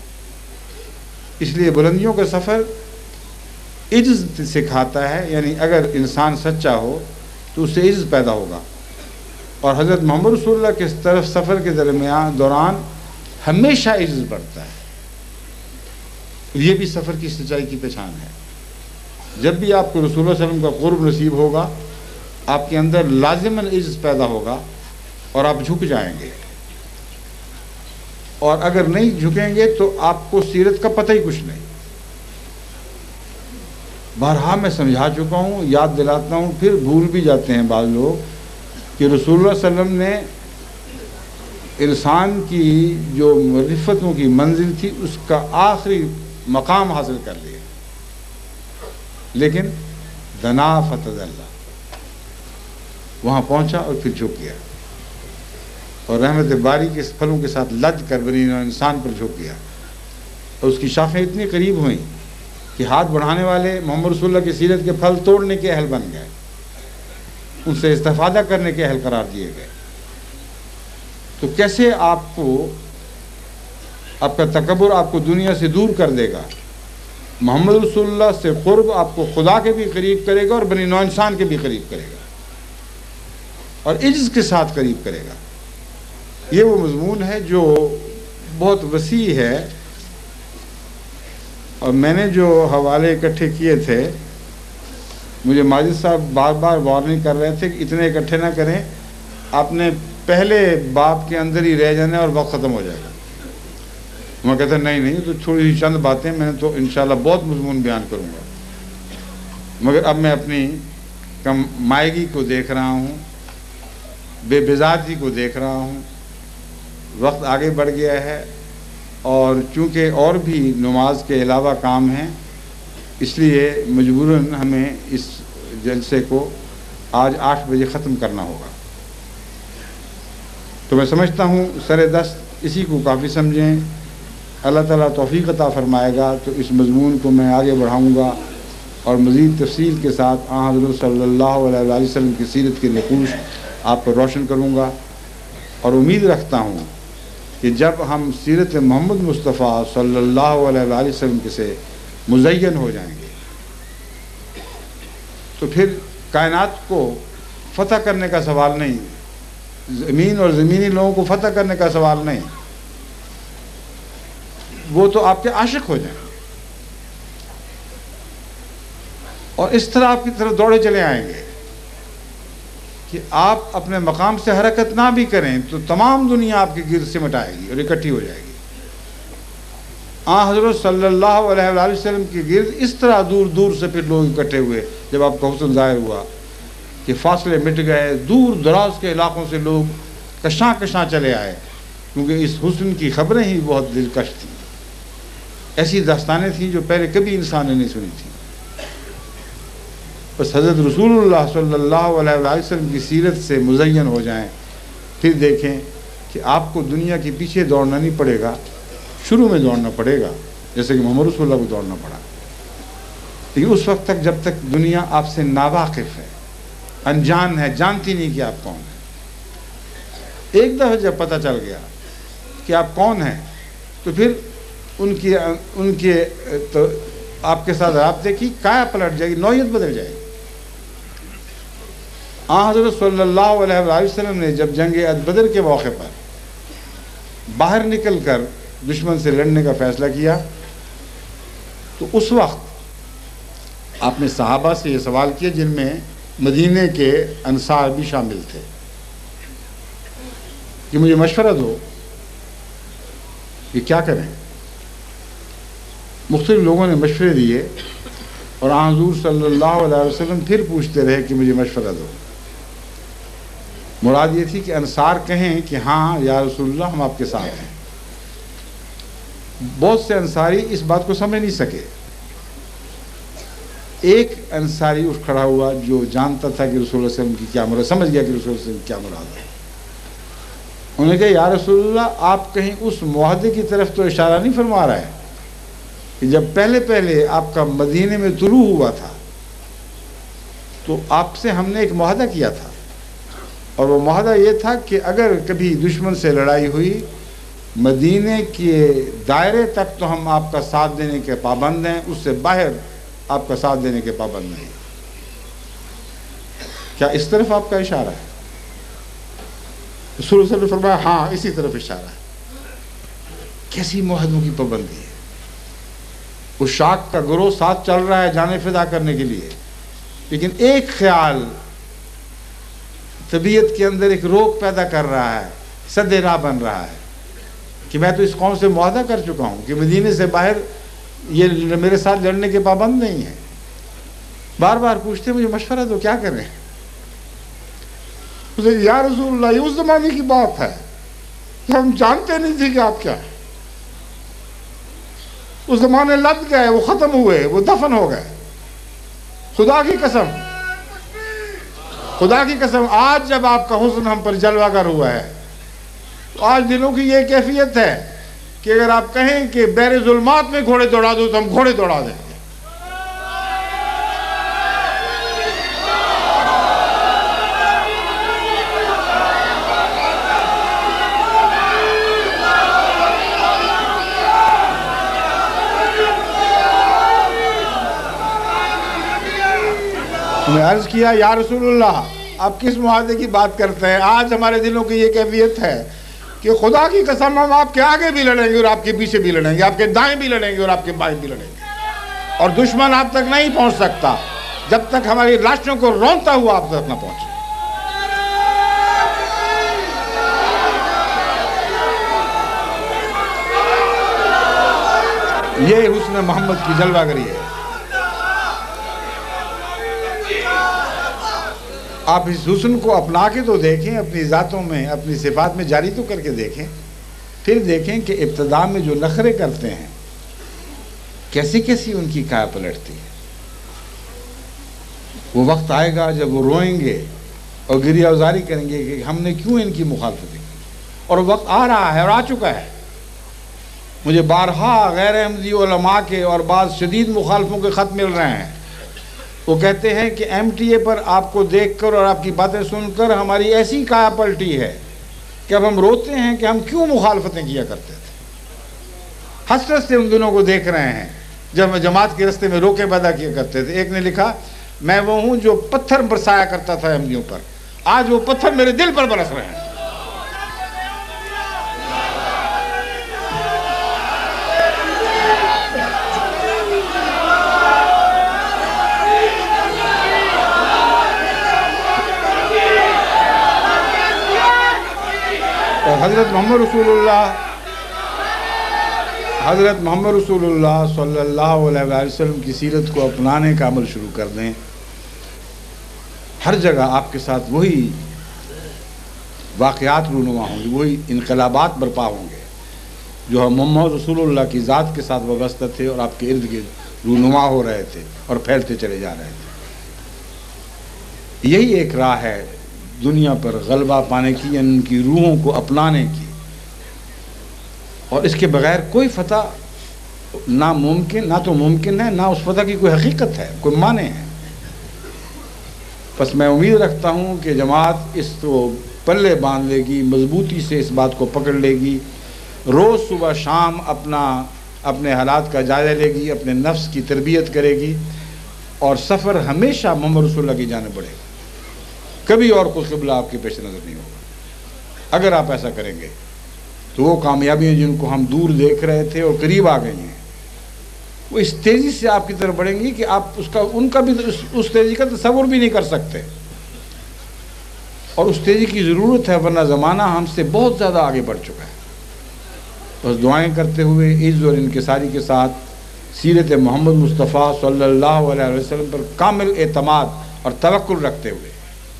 اس لیے بلندیوں کا سفر عجز سکھاتا ہے، یعنی اگر انسان سچا ہو تو اس سے عجز پیدا ہوگا. اور حضرت محمد رسول اللہ کے طرف سفر کے دوران ہمیشہ عجز بڑھتا ہے. یہ بھی سفر کی سچائی کی پہچان ہے. جب بھی آپ کو رسول اللہ صلی اللہ علیہ وسلم کا قرب نصیب ہوگا، آپ کے اندر لازماً عجز پیدا ہوگا اور آپ جھک جائیں گے. اور اگر نہیں جھکیں گے تو آپ کو سیرت کا پتہ ہی کچھ نہیں. بارہا میں سمجھا چکا ہوں، یاد دلاتا ہوں، پھر بھول بھی جاتے ہیں بعض لوگ، کہ رسول اللہ صلی اللہ علیہ وسلم نے انسان کی جو رفتوں کی منزل تھی اس کا آخری مقام حاصل کر لیا. لیکن دنا فتدلّا، وہاں پہنچا اور پھر جھک گیا، اور رحمت باری کے پھلوں کے ساتھ لد کر بنی نوع انسان پر جھک گیا، اور اس کی شاخیں اتنی قریب ہوئیں کہ ہاتھ بڑھانے والے محمد رسول اللہ کی سیرت کے پھل توڑنے کے اہل بن گئے، ان سے استفادہ کرنے کے اہل قرار دیے گئے۔ تو کیسے آپ کو آپ کا تکبر آپ کو دنیا سے دور کر دے گا؟ محمد رسول اللہ سے قرب آپ کو خدا کے بھی قریب کرے گا اور بنی نوع انسان کے بھی قریب کرے گا، اور عجز کے ساتھ قریب کرے گا۔ یہ وہ مضمون ہے جو بہت وسیع ہے، اور میں نے جو حوالے اکٹھے کیے تھے، مجھے ماجد صاحب بار بار وارننگ کر رہے تھے کہ اتنے اکٹھے نہ کریں، آپ نے پہلے باب کے اندر ہی رہ جانا اور وقت ختم ہو جائے گا۔ میں کہتا نہیں تو تھوڑی سی چند باتیں، میں تو انشاءاللہ بہت مضمون بیان کروں گا، مگر اب میں اپنی کم مائگی کو دیکھ رہا ہوں، بے بذاتی کو دیکھ رہا ہوں، وقت آگے بڑھ گیا ہے، اور چونکہ اور بھی نماز کے علاوہ کام ہیں، اس لیے مجبوراً ہمیں اس جلسے کو آج 8 بجے ختم کرنا ہوگا۔ تو میں سمجھتا ہوں سر دست اسی کو کافی سمجھیں۔ اللہ تعالیٰ توفیق عطا فرمائے گا تو اس مضمون کو میں آگے بڑھاؤں گا، اور مزید تفصیل کے ساتھ حضرت صلی اللہ علیہ وسلم کی سیرت کے نقوش آپ پر روشن کروں گا، اور امید رکھتا ہوں کہ جب ہم سیرت محمد مصطفیٰ صلی اللہ علیہ وسلم کے سے مزین ہو جائیں گے تو پھر کائنات کو فتح کرنے کا سوال نہیں، زمین اور زمینی لوگوں کو فتح کرنے کا سوال نہیں، وہ تو آپ کے عاشق ہو جائیں گے، اور اس طرح آپ کی طرف دوڑے چلے آئیں گے کہ آپ اپنے مقام سے حرکت نہ بھی کریں تو تمام دنیا آپ کے گرد سمٹ آئے گی اور اکٹھی ہو جائے گی۔ حضرت صلی اللہ علیہ وسلم کے گرد اس طرح دور دور سے پھر لوگ اکٹھے ہوئے جب آپ کا حسن ظاہر ہوا کہ فاصلے مٹ گئے، دور دراز کے علاقوں سے لوگ کشاں کشاں چلے آئے، کیونکہ اس حسن کی خبریں ہی بہت دلکش تھیں، ایسی داستانیں تھیں جو پہلے کبھی انسان نے نہیں سنی تھیں۔ بس حضرت رسول اللہ صلی اللہ علیہ وسلم کی سیرت سے مزین ہو جائیں، پھر دیکھیں کہ آپ کو دنیا کے پیچھے دوڑنا نہیں پڑے گا، شروع میں دوڑنا پڑے گا، جیسے کہ محمد رسول اللہ کو دوڑنا پڑا، لیکن اس وقت تک جب تک دنیا آپ سے ناواقف ہے، انجان ہے، جانتی نہیں کہ آپ کون ہیں۔ ایک دفعہ جب پتہ چل گیا کہ آپ کون ہیں تو پھر ان کے تو آپ کے ساتھ رابطے کی کایا پلٹ جائے گی، نوعیت بدل جائے گی۔ حضرت صلی اللہ علیہ وسلم نے جب جنگ بدر کے موقع پر باہر نکل کر دشمن سے لڑنے کا فیصلہ کیا تو اس وقت آپ نے صحابہ سے یہ سوال کیا، جن میں مدینے کے انصار بھی شامل تھے، کہ مجھے مشورہ دو کہ کیا کریں۔ مختلف لوگوں نے مشورے دیے، اور حضور صلی اللہ علیہ وسلم پھر پوچھتے رہے کہ مجھے مشورہ دو۔ مراد یہ تھی کہ انصار کہیں کہ ہاں یا رسول اللہ ہم آپ کے ساتھ ہیں۔ بہت سے انصاری اس بات کو سمجھ نہیں سکے۔ ایک انصاری اٹھ کھڑا ہوا جو جانتا تھا کہ رسول اللہ علیہ وسلم کی کیا مراد، سمجھ گیا کہ رسول اللہ علیہ وسلم کی کیا مراد ہے۔ انہوں نے کہا یا رسول اللہ آپ کہیں اس معاہدے کی طرف تو اشارہ نہیں فرما رہا ہے کہ جب پہلے آپ کا مدینے میں طلوع ہوا تھا تو آپ سے ہم نے ایک معاہدہ کیا تھا، اور وہ معاہدہ یہ تھا کہ اگر کبھی دشمن سے لڑائی ہوئی مدینے کے دائرے تک تو ہم آپ کا ساتھ دینے کے پابند ہیں، اس سے باہر آپ کا ساتھ دینے کے پابند نہیں۔ کیا اس طرف آپ کا اشارہ ہے؟ رسول اللہ صلی اللہ علیہ وسلم نے فرمایا ہاں اسی طرف اشارہ ہے۔ کیسی معاہدوں کی پابندی ہے! اس شاک کا گروہ ساتھ چل رہا ہے جانیں فدا کرنے کے لیے، لیکن ایک خیال طبیعت کے اندر ایک روک پیدا کر رہا ہے، سد راہ بن رہا ہے کہ میں تو اس قوم سے معاہدہ کر چکا ہوں کہ مدینے سے باہر یہ میرے ساتھ لڑنے کے پابند نہیں ہیں۔ بار بار پوچھتے مجھے مشورہ دو کیا کریں۔ یا رسول اللہ یہ اس زمانے کی بات ہے کہ ہم جانتے نہیں تھے کہ آپ کیا ہے، اس زمانے لگ گئے، وہ ختم ہوئے، وہ دفن ہو گئے۔ خدا کی قسم آج جب آپ کا حسن ہم پر جلوہ گر ہوا ہے تو آج دلوں کی یہ کیفیت ہے کہ اگر آپ کہیں کہ بحر ظلمات میں گھوڑے دوڑا دو تو ہم گھوڑے دوڑا دیں گے۔ میں عرض کیا یا رسول اللہ آپ کس معاہدے کی بات کرتے ہیں؟ آج ہمارے دلوں کی یہ کیفیت ہے کہ خدا کی قسم ہم آپ کے آگے بھی لڑیں گے اور آپ کے پیچھے بھی لڑیں گے، آپ کے دائیں بھی لڑیں گے اور آپ کے بائیں بھی لڑیں گے، اور دشمن آپ تک نہیں پہنچ سکتا جب تک ہماری لاشوں کو رونتا ہوا آپ تک نہ پہنچے۔ یہ حسن محمد کی جلوہ گری ہے۔ آپ اس حسن کو اپنا کے تو دیکھیں، اپنی ذاتوں میں اپنی صفات میں جاری تو کر کے دیکھیں، پھر دیکھیں کہ ابتدا میں جو نخرے کرتے ہیں کیسی کیسی ان کی کایا پلٹتی ہے۔ وہ وقت آئے گا جب وہ روئیں گے اور گریہ ازاری کریں گے کہ ہم نے کیوں ان کی مخالفت کی، اور وقت آ رہا ہے اور آ چکا ہے۔ مجھے بارہا غیر احمدی علماء کے اور بعض شدید مخالفوں کے خط مل رہے ہیں، وہ کہتے ہیں کہ ایم ٹی اے پر آپ کو دیکھ کر اور آپ کی باتیں سن کر ہماری ایسی کایا پلٹی ہے کہ اب ہم روتے ہیں کہ ہم کیوں مخالفتیں کیا کرتے تھے۔ حسرت سے ان دنوں کو دیکھ رہے ہیں جب میں جماعت کے رستے میں روکے پیدا کیا کرتے تھے۔ ایک نے لکھا میں وہ ہوں جو پتھر برسایا کرتا تھا احمدیوں پر، آج وہ پتھر میرے دل پر برس رہے ہیں۔ حضرت محمد رسول اللہ صلی اللہ علیہ وسلم کی سیرت کو اپنانے کا عمل شروع کر دیں۔ ہر جگہ آپ کے ساتھ وہی واقعات رونما ہوں گے، وہی انقلابات برپا ہوں گے جو محمد رسول اللہ کی ذات کے ساتھ وابستہ تھے اور آپ کے ارد گرد رونما ہو رہے تھے اور پھیلتے چلے جا رہے تھے۔ یہی ایک راہ ہے دنیا پر غلبہ پانے کی، یعنی ان کی روحوں کو اپنانے کی، اور اس کے بغیر کوئی فتح نہ تو ممکن ہے، نہ اس فتح کی کوئی حقیقت ہے، کوئی معنی ہے۔ بس میں امید رکھتا ہوں کہ جماعت اس کو پلے باندھ لے گی، مضبوطی سے اس بات کو پکڑ لے گی، روز صبح شام اپنے حالات کا جائزہ لے گی، اپنے نفس کی تربیت کرے گی، اور سفر ہمیشہ محمد رسول اللہ کی جانب بڑھے گا۔ کبھی اور کوئی قبلہ آپ کے پیش نظر نہیں ہوگا۔ اگر آپ ایسا کریں گے تو وہ کامیابیاں جن کو ہم دور دیکھ رہے تھے اور قریب آ گئی ہیں، وہ اس تیزی سے آپ کی طرف بڑھیں گی کہ آپ ان کا بھی اس تیزی کا تصور بھی نہیں کر سکتے، اور اس تیزی کی ضرورت ہے، ورنہ زمانہ ہم سے بہت زیادہ آگے بڑھ چکا ہے۔ بس دعائیں کرتے ہوئے عز اور انکساری کے ساتھ سیرت محمد مصطفیٰ صلی اللہ علیہ وسلم پر کامل اعتماد اور توکل رکھتے ہوئے،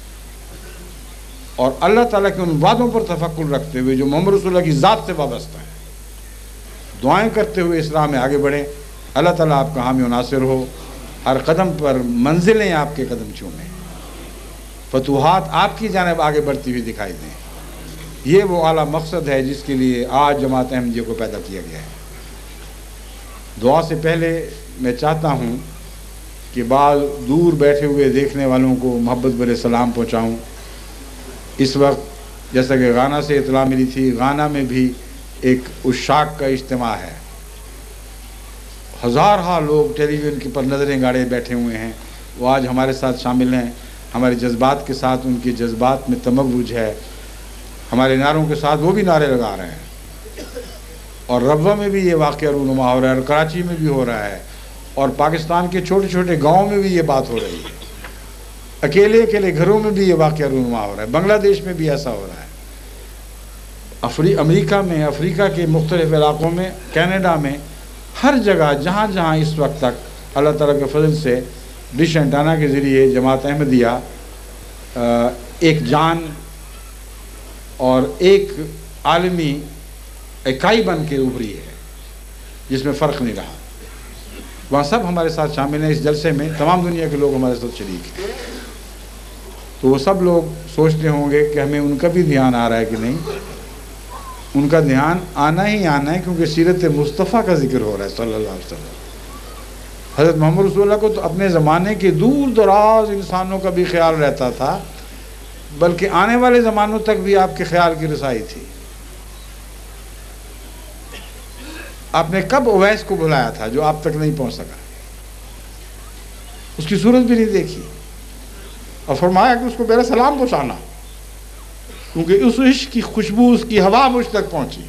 اور اللہ تعالیٰ کے ان وعدوں پر تفکر رکھتے ہوئے جو محمد رسول اللہ کی ذات سے وابستہ ہے، دعائیں کرتے ہوئے اس راہ میں آگے بڑھیں۔ اللہ تعالیٰ آپ کا حامی و ناصر ہو، ہر قدم پر منزلیں آپ کے قدم چومیں، فتوحات آپ کی جانب آگے بڑھتی ہوئی دکھائی دیں۔ یہ وہ اعلیٰ مقصد ہے جس کے لیے آج جماعت احمدیہ کو پیدا کیا گیا ہے۔ دعا سے پہلے میں چاہتا ہوں کہ بعض دور بیٹھے ہوئے دیکھنے والوں کو محبت بھرے سلام پہنچاؤں۔ اس وقت جیسا کہ غانا سے اطلاع ملی تھی، غانا میں بھی ایک عشاق کا اجتماع ہے، ہزارہا لوگ ٹیلی ویژن پر نظریں گاڑے بیٹھے ہوئے ہیں، وہ آج ہمارے ساتھ شامل ہیں، ہمارے جذبات کے ساتھ ان کے جذبات میں تموج ہے، ہمارے نعروں کے ساتھ وہ بھی نعرے لگا رہے ہیں، اور ربوہ میں بھی یہ واقعہ رونما ہو رہا ہے، اور کراچی میں بھی ہو رہا ہے، اور پاکستان کے چھوٹے چھوٹے گاؤں میں بھی یہ بات ہو رہی ہے، اکیلے اکیلے گھروں میں بھی یہ واقعہ رونما ہو رہا ہے، بنگلہ دیش میں بھی ایسا ہو رہا ہے، امریکہ میں، افریقہ کے مختلف علاقوں میں، کینیڈا میں، ہر جگہ جہاں جہاں اس وقت تک اللہ تعالیٰ کے فضل سے ڈش اینٹانا کے ذریعے جماعت احمدیہ ایک جان اور ایک عالمی اکائی بن کے ابھری ہے، جس میں فرق نہیں رہا۔ وہاں سب ہمارے ساتھ شامل ہیں، اس جلسے میں تمام دنیا کے لوگ ہمارے ساتھ شریک ہیں۔ تو وہ سب لوگ سوچتے ہوں گے کہ ہمیں ان کا بھی دھیان آ رہا ہے کہ نہیں۔ ان کا دھیان آنا ہی آنا ہے، کیونکہ سیرت مصطفیٰ کا ذکر ہو رہا ہے صلی اللہ علیہ وسلم۔ حضرت محمد رسول اللہ کو تو اپنے زمانے کے دور دراز انسانوں کا بھی خیال رہتا تھا، بلکہ آنے والے زمانوں تک بھی آپ کے خیال کی رسائی تھی۔ آپ نے کب اویس کو بلایا تھا جو آپ تک نہیں پہنچ سکا؟ اس کی صورت بھی نہیں دیکھی، اور فرمایا کہ اس کو میرا سلام پہنچانا، کیونکہ اس عشق کی خوشبو، اس کی ہوا مجھ تک پہنچی۔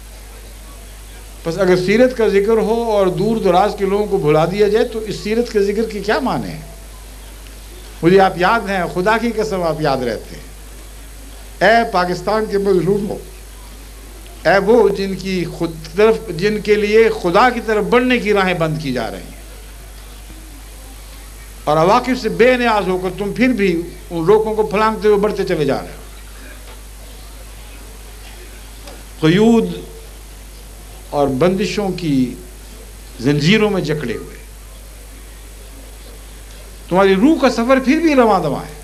بس اگر سیرت کا ذکر ہو اور دور دراز کے لوگوں کو بھلا دیا جائے تو اس سیرت کے ذکر کی کیا معنی ہے؟ مجھے آپ یاد ہیں، خدا کی قسم آپ یاد رہتے ہیں، اے پاکستان کے مظلوموں، اے وہ جن کے لیے خدا کی طرف بڑھنے کی راہیں بند کی جا رہی ہیں، اور عواقب سے بے نیاز ہو کر تم پھر بھی ان روکوں کو پھلانگتے ہوئے بڑھتے چلے جا رہے ہو۔ قیود اور بندشوں کی زنجیروں میں جکڑے ہوئے تمہاری روح کا سفر پھر بھی رواں دواں ہے۔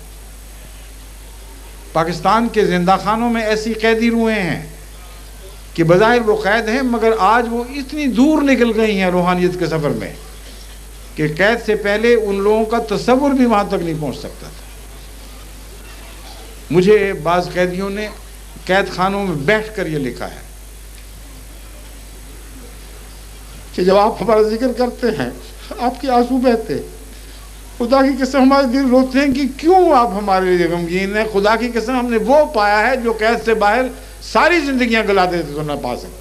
پاکستان کے زندہ خانوں میں ایسی قیدی روحیں ہیں کہ بظاہر وہ قید ہیں، مگر آج وہ اتنی دور نکل گئی ہیں روحانیت کے سفر میں کہ قید سے پہلے ان لوگوں کا تصور بھی وہاں تک نہیں پہنچ سکتا تھا۔ مجھے بعض قیدیوں نے قید خانوں میں بیٹھ کر یہ لکھا ہے کہ جب آپ ہمارا ذکر کرتے ہیں آپ کے آنسو بہتے، خدا کی قسم ہمارے دل روتے ہیں کہ کیوں آپ ہمارے لیے غمگین ہیں۔ خدا کی قسم ہم نے وہ پایا ہے جو قید سے باہر ساری زندگیاں گلا دیتے تو نہ پا سکتے۔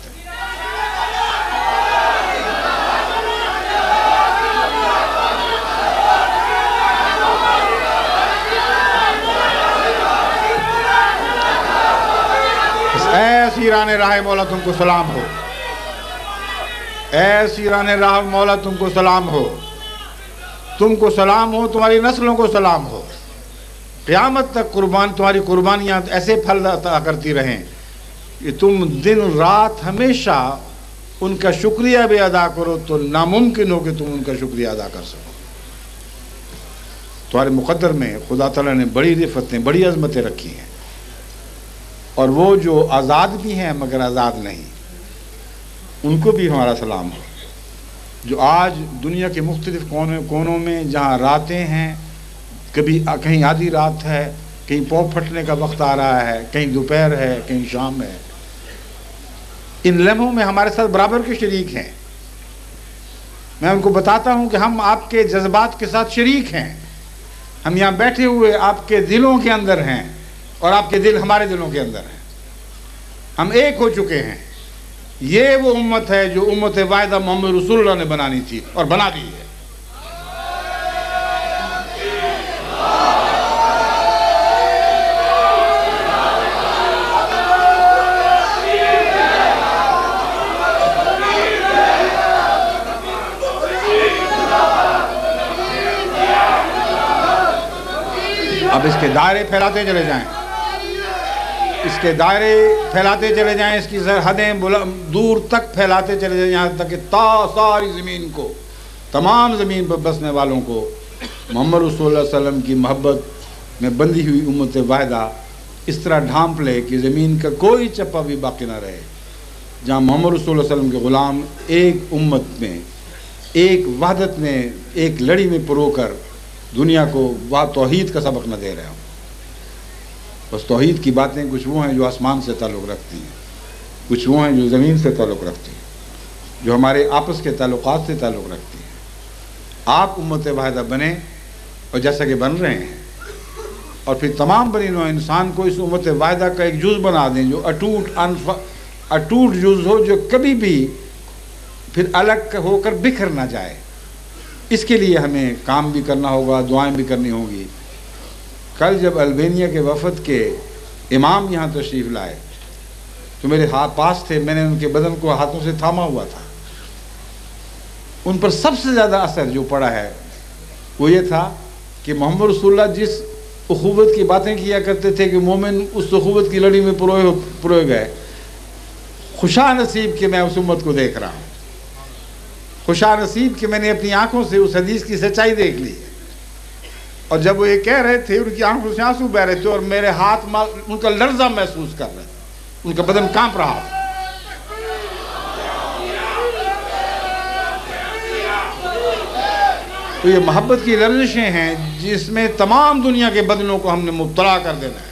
اے اسیران راہ مولا تم کو سلام ہو، اے اسیران راہ مولا تم کو سلام ہو، تم کو سلام ہو، تمہاری نسلوں کو سلام ہو، قیامت تک تمہاری قربانیاں ایسے پھل عطا کرتی رہیں کہ تم دن رات ہمیشہ ان کا شکریہ بھی ادا کرو تو ناممکن ہو کہ تم ان کا شکریہ ادا کر سکو۔ تمہارے مقدر میں خدا تعالیٰ نے بڑی رفتیں، بڑی عظمتیں رکھی ہیں، اور وہ جو آزاد بھی ہیں مگر آزاد نہیں، ان کو بھی ہمارا سلام ہو، جو آج دنیا کے مختلف کونوں میں جہاں راتیں ہیں، کبھی کہیں آدھی رات ہے، کہیں پو پھٹنے کا وقت آ رہا ہے، کہیں دوپہر ہے، کہیں شام ہے، ان لمحوں میں ہمارے ساتھ برابر کے شریک ہیں۔ میں ان کو بتاتا ہوں کہ ہم آپ کے جذبات کے ساتھ شریک ہیں، ہم یہاں بیٹھے ہوئے آپ کے دلوں کے اندر ہیں اور آپ کے دل ہمارے دلوں کے اندر ہیں، ہم ایک ہو چکے ہیں۔ یہ وہ امت ہے جو امت واحدہ محمد رسول اللہ نے بنانی تھی اور بنا دی ہے۔ اب اس کے دائرے پھیلاتے چلے جائیں، اس کے دائرے پھیلاتے چلے جائیں، اس کی سرحدیں دور تک پھیلاتے چلے جائیں، یہاں تک کہ ساری زمین کو، تمام زمین پر بسنے والوں کو محمد رسول اللہ علیہ وسلم کی محبت میں بندھی ہوئی امت واحدہ اس طرح ڈھانپ لے کہ زمین کا کوئی چپا بھی باقی نہ رہے، جہاں محمد رسول اللہ علیہ وسلم کے غلام ایک امت میں، ایک وحدت میں، ایک لڑی میں پرو کر دنیا کو توحید کا سبق نہ دے رہے ہوں۔ بس توحید کی باتیں کچھ وہ ہیں جو آسمان سے تعلق رکھتی ہیں، کچھ وہ ہیں جو زمین سے تعلق رکھتی ہیں، جو ہمارے آپس کے تعلقات سے تعلق رکھتی ہیں۔ آپ امت واحدہ بنیں، اور جیسا کہ بن رہے ہیں، اور پھر تمام بنی نوع انسان کو اس امت واحدہ کا ایک جز بنا دیں جو اٹوٹ جز ہو، جو کبھی بھی پھر الگ ہو کر بکھر نہ جائے۔ اس کے لیے ہمیں کام بھی کرنا ہوگا، دعائیں بھی کرنی ہوں گی۔ کل جب البینیا کے وفد کے امام یہاں تشریف لائے تو میرے ہاتھ پاس تھے، میں نے ان کے بدن کو ہاتھوں سے تھاما ہوا تھا۔ ان پر سب سے زیادہ اثر جو پڑا ہے وہ یہ تھا کہ محمد رسول اللہ جس اخوت کی باتیں کیا کرتے تھے کہ مومن اس اخوت کی لڑی میں پروئے گئے، خوشا نصیب کہ میں اس امت کو دیکھ رہا ہوں خوشا نصیب کہ میں نے اپنی آنکھوں سے اس حدیث کی سچائی دیکھ لی ہے. اور جب وہ یہ کہہ رہے تھے ان کی آنکھوں سے آنسو بہ رہے تھے اور میرے ہاتھ ان کا لرزہ محسوس کر رہے تھے، ان کا بدن کانپ رہا تھا. تو یہ محبت کی لرزشیں ہیں جس میں تمام دنیا کے بدنوں کو ہم نے مبتلا کر دینا ہے.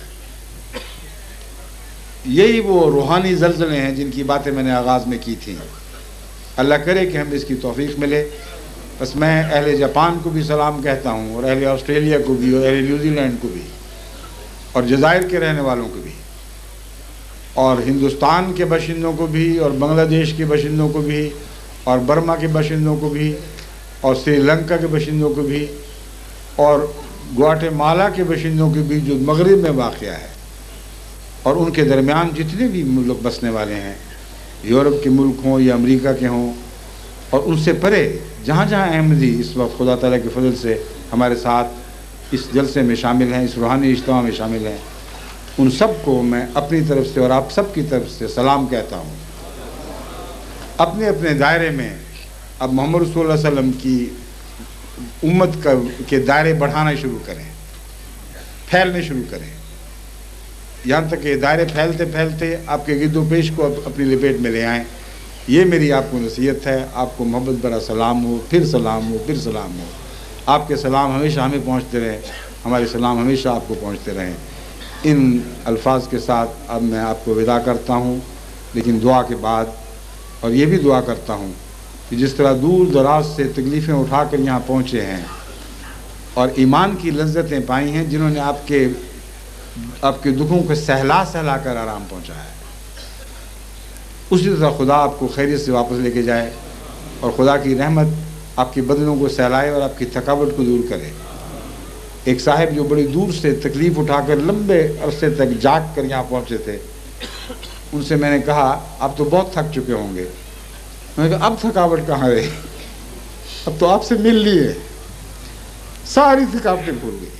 یہی وہ روحانی زلزلے ہیں جن کی باتیں میں نے آغاز میں کی تھیں. اللہ کرے کہ ہم اس کی توفیق ملے. بس میں اہل جاپان کو بھی سلام کہتا ہوں، اور اہل آسٹریلیا کو بھی، اور اہل نیوزی لینڈ کو بھی، اور جزائر کے رہنے والوں کو بھی، اور ہندوستان کے باشندوں کو بھی، اور بنگلہ دیش کے باشندوں کو بھی، اور برما کے باشندوں کو بھی، اور سری لنکا کے باشندوں کو بھی، اور گواٹے مالا کے باشندوں کے بھی جو مغرب میں واقع ہے، اور ان کے درمیان جتنے بھی ملک بسنے والے ہیں، یورپ کے ملک ہوں یا امریکہ کے ہوں، اور ان سے پرے جہاں جہاں احمدی اس وقت خدا تعالیٰ کے فضل سے ہمارے ساتھ اس جلسے میں شامل ہیں، اس روحانی اجتماع میں شامل ہیں، ان سب کو میں اپنی طرف سے اور آپ سب کی طرف سے سلام کہتا ہوں. اپنے اپنے دائرے میں اب محمد رسول اللہ علیہ وسلم کی امت کے دائرے بڑھانا شروع کریں، پھیلنے شروع کریں، یہاں تک کہ دائرے پھیلتے پھیلتے آپ کے گرد و پیش کو اپنی لپیٹ میں لے آئیں. یہ میری آپ کو نصیحت ہے. آپ کو محبت بھرا سلام ہو، پھر سلام ہو، پھر سلام ہو. آپ کے سلام ہمیشہ ہمیں پہنچتے رہیں، ہمارے سلام ہمیشہ آپ کو پہنچتے رہیں. ان الفاظ کے ساتھ اب میں آپ کو وداع کرتا ہوں، لیکن دعا کے بعد، اور یہ بھی دعا کرتا ہوں کہ جس طرح دور دراز سے تکلیفیں اٹھا کر یہاں پہنچے ہیں اور ایمان کی لذتیں پائی ہیں، جنہوں نے آپ کے دکھوں کو سہلا سہلا کر آرام پہنچایا ہے، اسی طرح خدا آپ کو خیریت سے واپس لے کے جائے، اور خدا کی رحمت آپ کے بدنوں کو سہلائے اور آپ کی تھکاوٹ کو دور کرے. ایک صاحب جو بڑی دور سے تکلیف اٹھا کر لمبے عرصے تک جاگ کر یہاں پہنچے تھے، ان سے میں نے کہا آپ تو بہت تھک چکے ہوں گے. میں نے کہا اب تھکاوٹ کہاں رہی، اب تو آپ سے مل لیے، ساری تھکاوٹیں بھول گئی.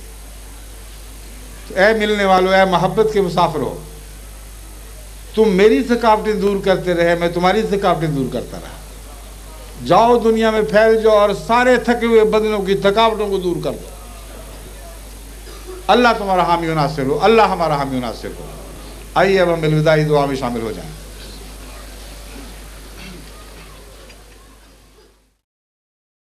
اے ملنے والوں، اے محبت کے مسافروں، تم میری تھکاوٹیں دور کرتے رہے، میں تمہاری تھکاوٹیں دور کرتا رہا. جاؤ دنیا میں پھیل جاؤ اور سارے تھکے ہوئے بدنوں کی تھکاوٹوں کو دور کر دو. اللہ تمہارا حامی و ناصر ہو، اللہ ہمارا حامی و ناصر ہو. آئیے اب ہم الوداعی دعا میں شامل ہو جائیں.